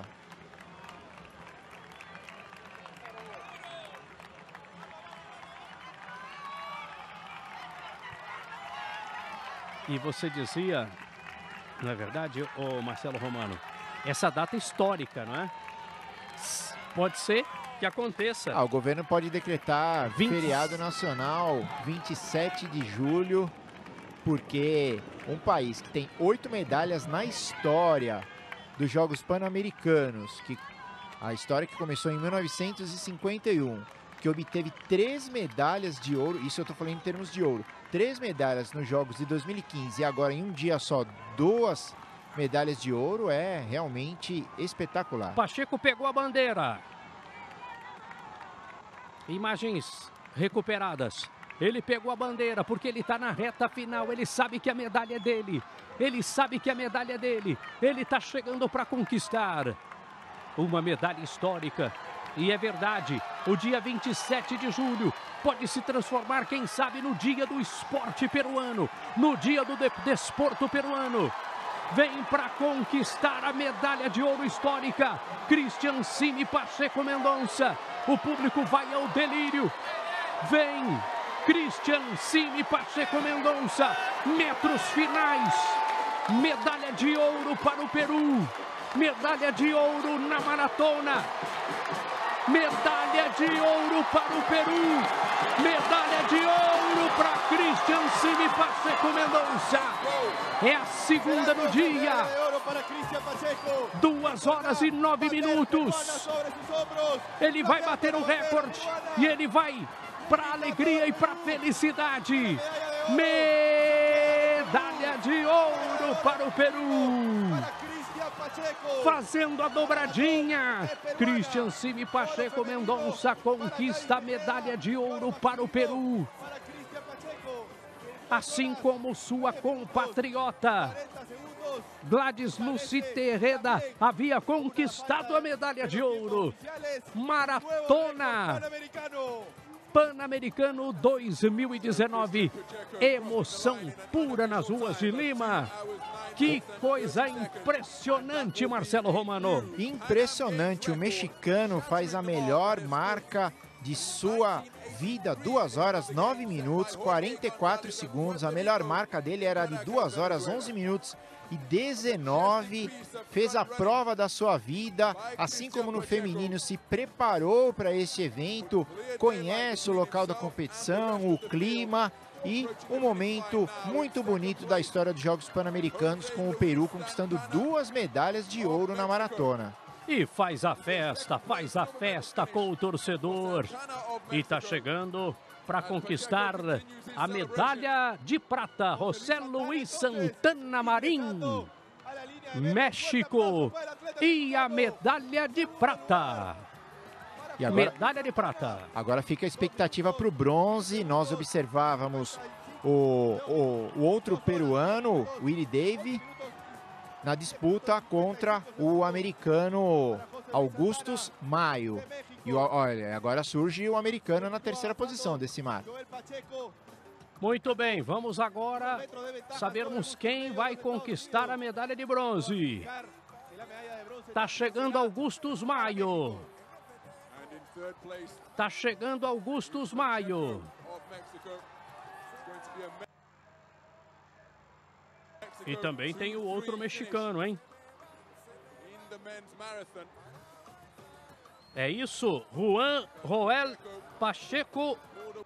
E você dizia, não é verdade, ô Marcelo Romano, essa data histórica, não é? Pode ser que aconteça. Ah, o governo pode decretar vinte... feriado nacional vinte e sete de julho, porque um país que tem oito medalhas na história dos Jogos Pan-Americanos, que a história que começou em mil novecentos e cinquenta e um, que obteve três medalhas de ouro, isso eu tô falando em termos de ouro, três medalhas nos Jogos de dois mil e quinze e agora em um dia só duas medalhas de ouro, é realmente espetacular. Pacheco pegou a bandeira. Imagens recuperadas. Ele pegou a bandeira porque ele está na reta final. Ele sabe que a medalha é dele. Ele sabe que a medalha é dele. Ele está chegando para conquistar uma medalha histórica. E é verdade, o dia vinte e sete de julho pode se transformar, quem sabe, no dia do esporte peruano, no dia do de desporto peruano. Vem para conquistar a medalha de ouro histórica, Cristian Simi Pacheco Mendonça. O público vai ao delírio. Vem, Cristian Simi Pacheco Mendonça. Metros finais. Medalha de ouro para o Peru. Medalha de ouro na maratona. Medalha de ouro para o Peru. Medalha de ouro para Cristian Simi Pacheco Mendonça. É a segunda no dia. Duas horas e nove minutos. Ele vai bater o recorde. E ele vai para a alegria e para a felicidade. Medalha de ouro para o Peru. Fazendo a dobradinha, Cristian Simi Pacheco Mendonça conquista a medalha de ouro para o Peru. Assim como sua compatriota Gladys Lucy Terreda havia conquistado a medalha de ouro. Maratona Pan-Americano dois mil e dezenove. Emoção pura nas ruas de Lima. Que coisa impressionante, Marcelo Romano. Impressionante, o mexicano faz a melhor marca de sua vida, duas horas, nove minutos, quarenta e quatro segundos. A melhor marca dele era de duas horas, onze minutos e dezenove. Fez a prova da sua vida, assim como no feminino, se preparou para este evento, conhece o local da competição, o clima. E um momento muito bonito da história dos Jogos Pan-Americanos, com o Peru conquistando duas medalhas de ouro na maratona. E faz a festa, faz a festa com o torcedor. E está chegando para conquistar a medalha de prata, José Luiz Santana Marim, México. E a medalha de prata. E agora, medalha de prata. Agora fica a expectativa para o bronze. Nós observávamos o, o, o outro peruano, Willie Davy, na disputa contra o americano Augustus Maio. E olha, agora surge o americano na terceira posição desse mar. Muito bem, vamos agora sabermos quem vai conquistar a medalha de bronze. Tá chegando Augustus Maio. Tá chegando Augustus Maio. E também tem o outro mexicano, hein? É isso, Juan Joel Pacheco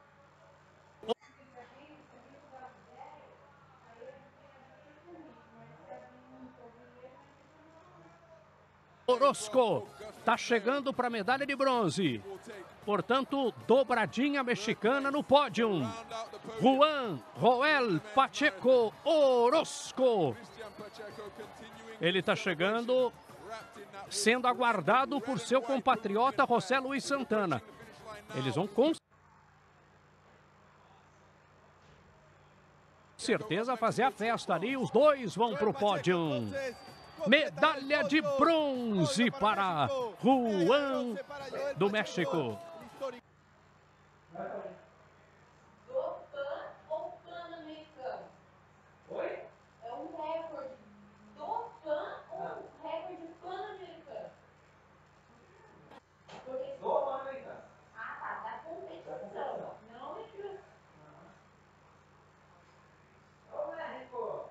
Orozco. Tá chegando para a medalha de bronze. Portanto, dobradinha mexicana no pódio. Juan Joel Pacheco Orozco. Ele está chegando, sendo aguardado por seu compatriota José Luiz Santana. Eles vão com certeza fazer a festa ali. Os dois vão para o pódio. Medalha de bronze para Juan do México. Do Pan ou Pan-Americano? Oi? É um recorde do Pan ou um recorde Pan-Americano? Do Pan-Americano. Ah, tá. Da competição. Não é que... Ô, México!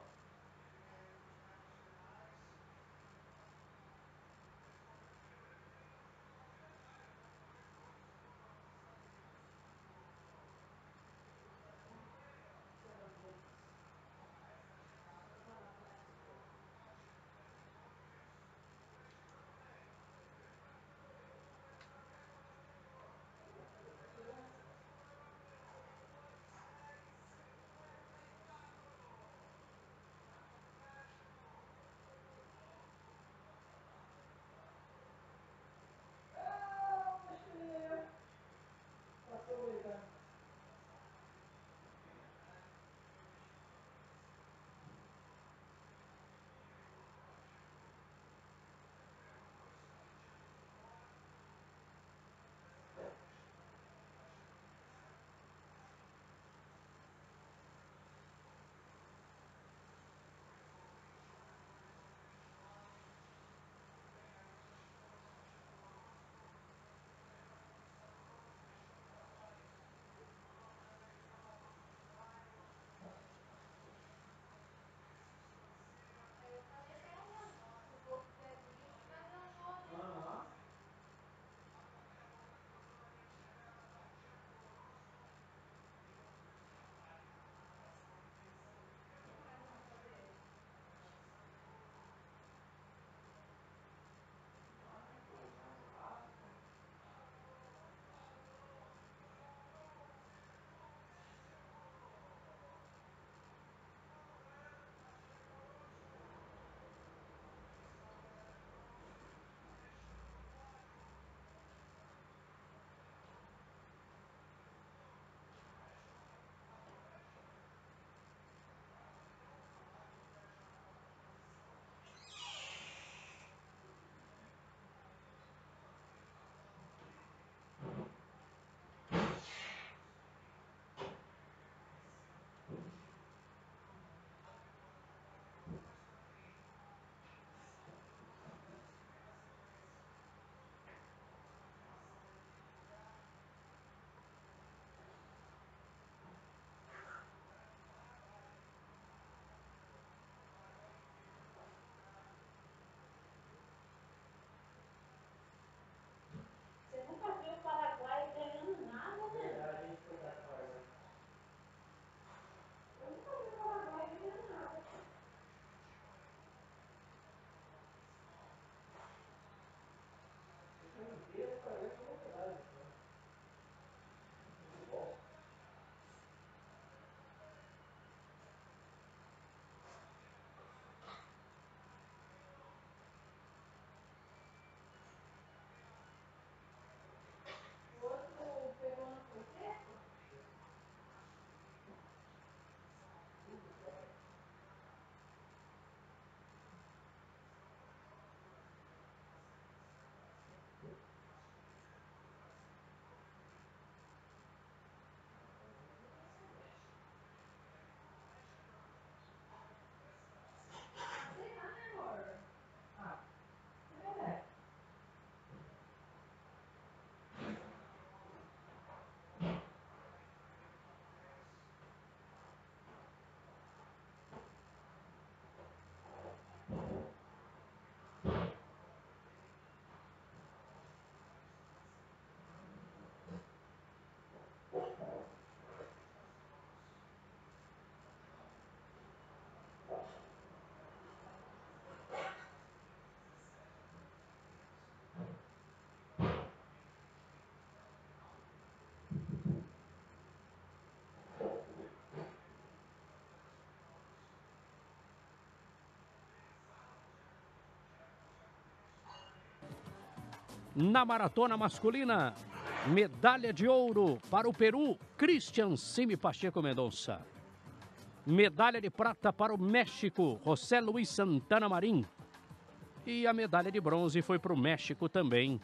Na maratona masculina, medalha de ouro para o Peru, Christian Simi Pacheco Mendonça. Medalha de prata para o México, José Luis Santana Marim. E a medalha de bronze foi para o México também,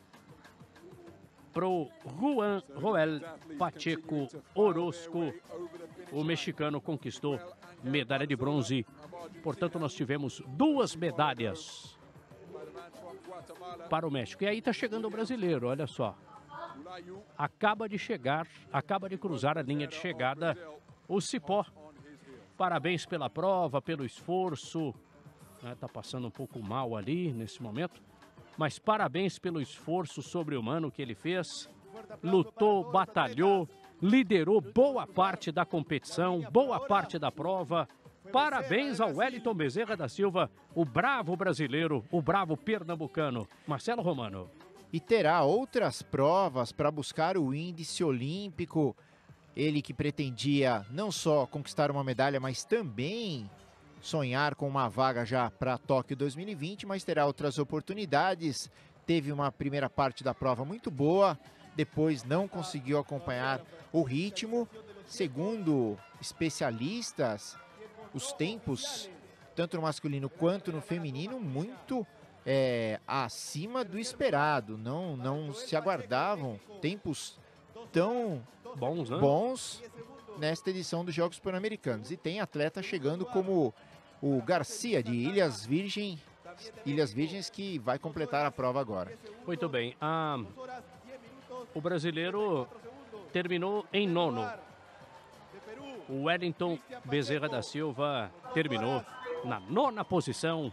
para o Juan Joel Pacheco Orozco. O mexicano conquistou medalha de bronze. Portanto, nós tivemos duas medalhas para o México. E aí está chegando o brasileiro, olha só. Acaba de chegar, acaba de cruzar a linha de chegada o Cipó. Parabéns pela prova, pelo esforço. Está passando um pouco mal ali nesse momento. Mas parabéns pelo esforço sobre-humano que ele fez. Lutou, batalhou, liderou boa parte da competição, boa parte da prova. Parabéns ao Wellington Bezerra da Silva, o bravo brasileiro, o bravo pernambucano. Marcelo Romano. E terá outras provas para buscar o índice olímpico. Ele que pretendia não só conquistar uma medalha, mas também sonhar com uma vaga já para Tóquio dois mil e vinte, mas terá outras oportunidades. Teve uma primeira parte da prova muito boa, depois não conseguiu acompanhar o ritmo. Segundo especialistas, os tempos, tanto no masculino quanto no feminino, muito é, acima do esperado. Não, não se aguardavam tempos tão bons, né? bons nesta edição dos Jogos Pan-Americanos. E tem atleta chegando como o Garcia, de Ilhas Virgens, Ilhas Virgens, que vai completar a prova agora. Muito bem. Ah, o brasileiro terminou em nono. O Wellington Bezerra da Silva terminou na nona posição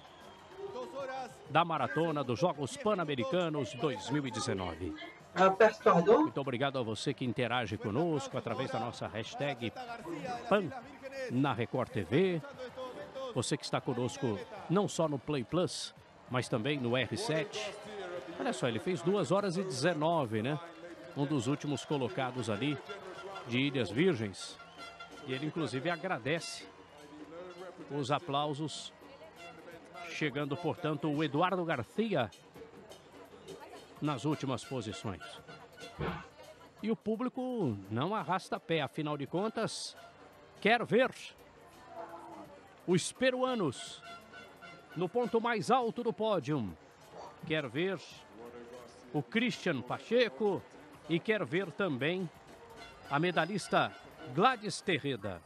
da maratona dos Jogos Pan-Americanos dois mil e dezenove. Muito obrigado a você que interage conosco através da nossa hashtag Pan na Record T V. Você que está conosco não só no Play Plus, mas também no R sete. Olha só, ele fez duas horas e dezenove, né? Um dos últimos colocados ali de Ilhas Virgens. E ele, inclusive, agradece os aplausos. Chegando, portanto, o Eduardo Garcia nas últimas posições. E o público não arrasta pé, afinal de contas, quer ver os peruanos no ponto mais alto do pódio. Quer ver o Christian Pacheco e quer ver também a medalhista Gladys Terreda.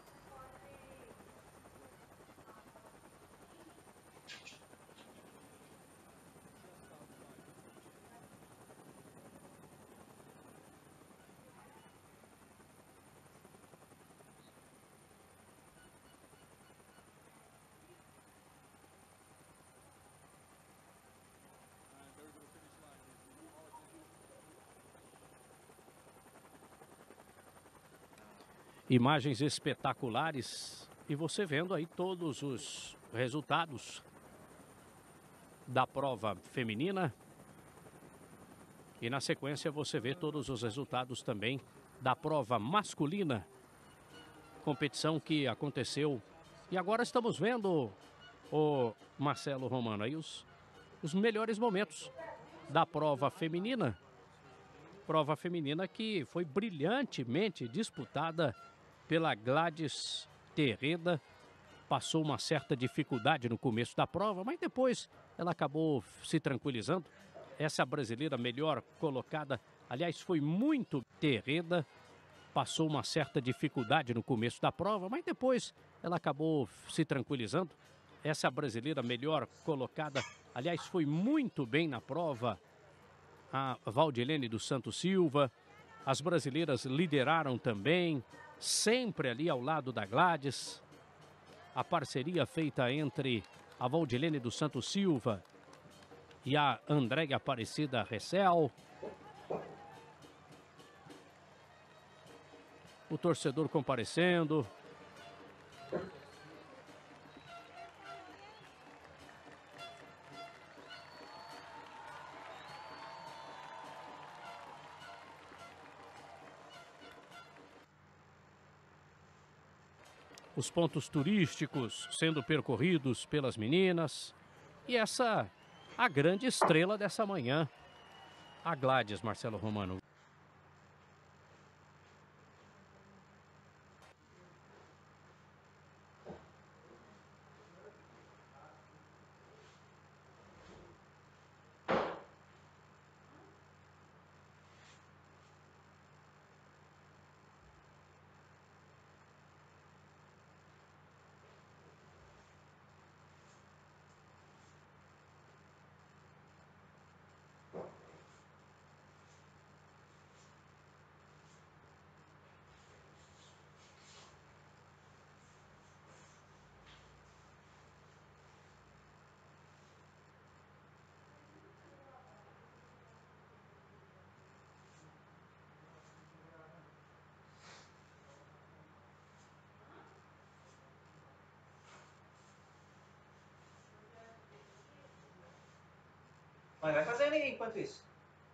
Imagens espetaculares e você vendo aí todos os resultados da prova feminina E na sequência você vê todos os resultados também da prova masculina. Competição que aconteceu. E agora estamos vendo, o Marcelo Romano, aí os, os melhores momentos da prova feminina. Prova feminina que foi brilhantemente disputada pela Gladys Terreda. Passou uma certa dificuldade no começo da prova, mas depois ela acabou se tranquilizando. Essa brasileira melhor colocada, aliás, foi muito Terreda. Passou uma certa dificuldade no começo da prova, mas depois ela acabou se tranquilizando. Essa brasileira melhor colocada, aliás, foi muito bem na prova. A Valdilene dos Santos Silva. As brasileiras lideraram também, sempre ali ao lado da Gladys. A parceria feita entre a Valdilene dos Santos Silva e a Andréia Aparecida Ressel. O torcedor comparecendo. Os pontos turísticos sendo percorridos pelas meninas. E essa, a grande estrela dessa manhã, a Gladys, Marcelo Romano. Mas vai fazendo aí enquanto isso.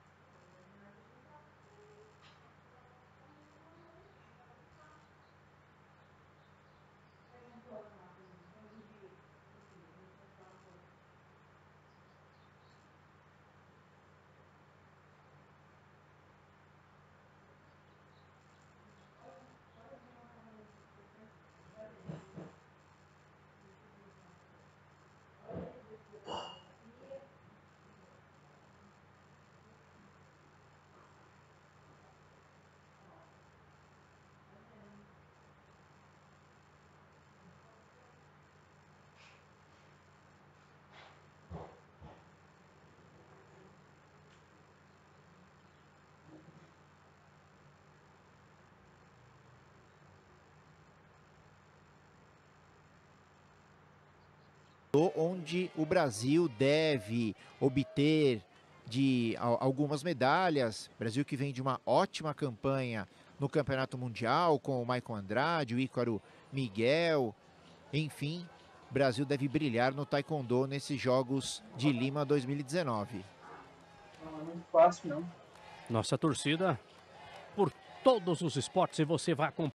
Onde o Brasil deve obter de algumas medalhas. Brasil que vem de uma ótima campanha no Campeonato Mundial com o Maicon Andrade, o Ícaro Miguel. Enfim, Brasil deve brilhar no Taekwondo nesses Jogos de Lima dois mil e dezenove. Não é muito fácil, não. Nossa torcida por todos os esportes, e você vai acompanhar.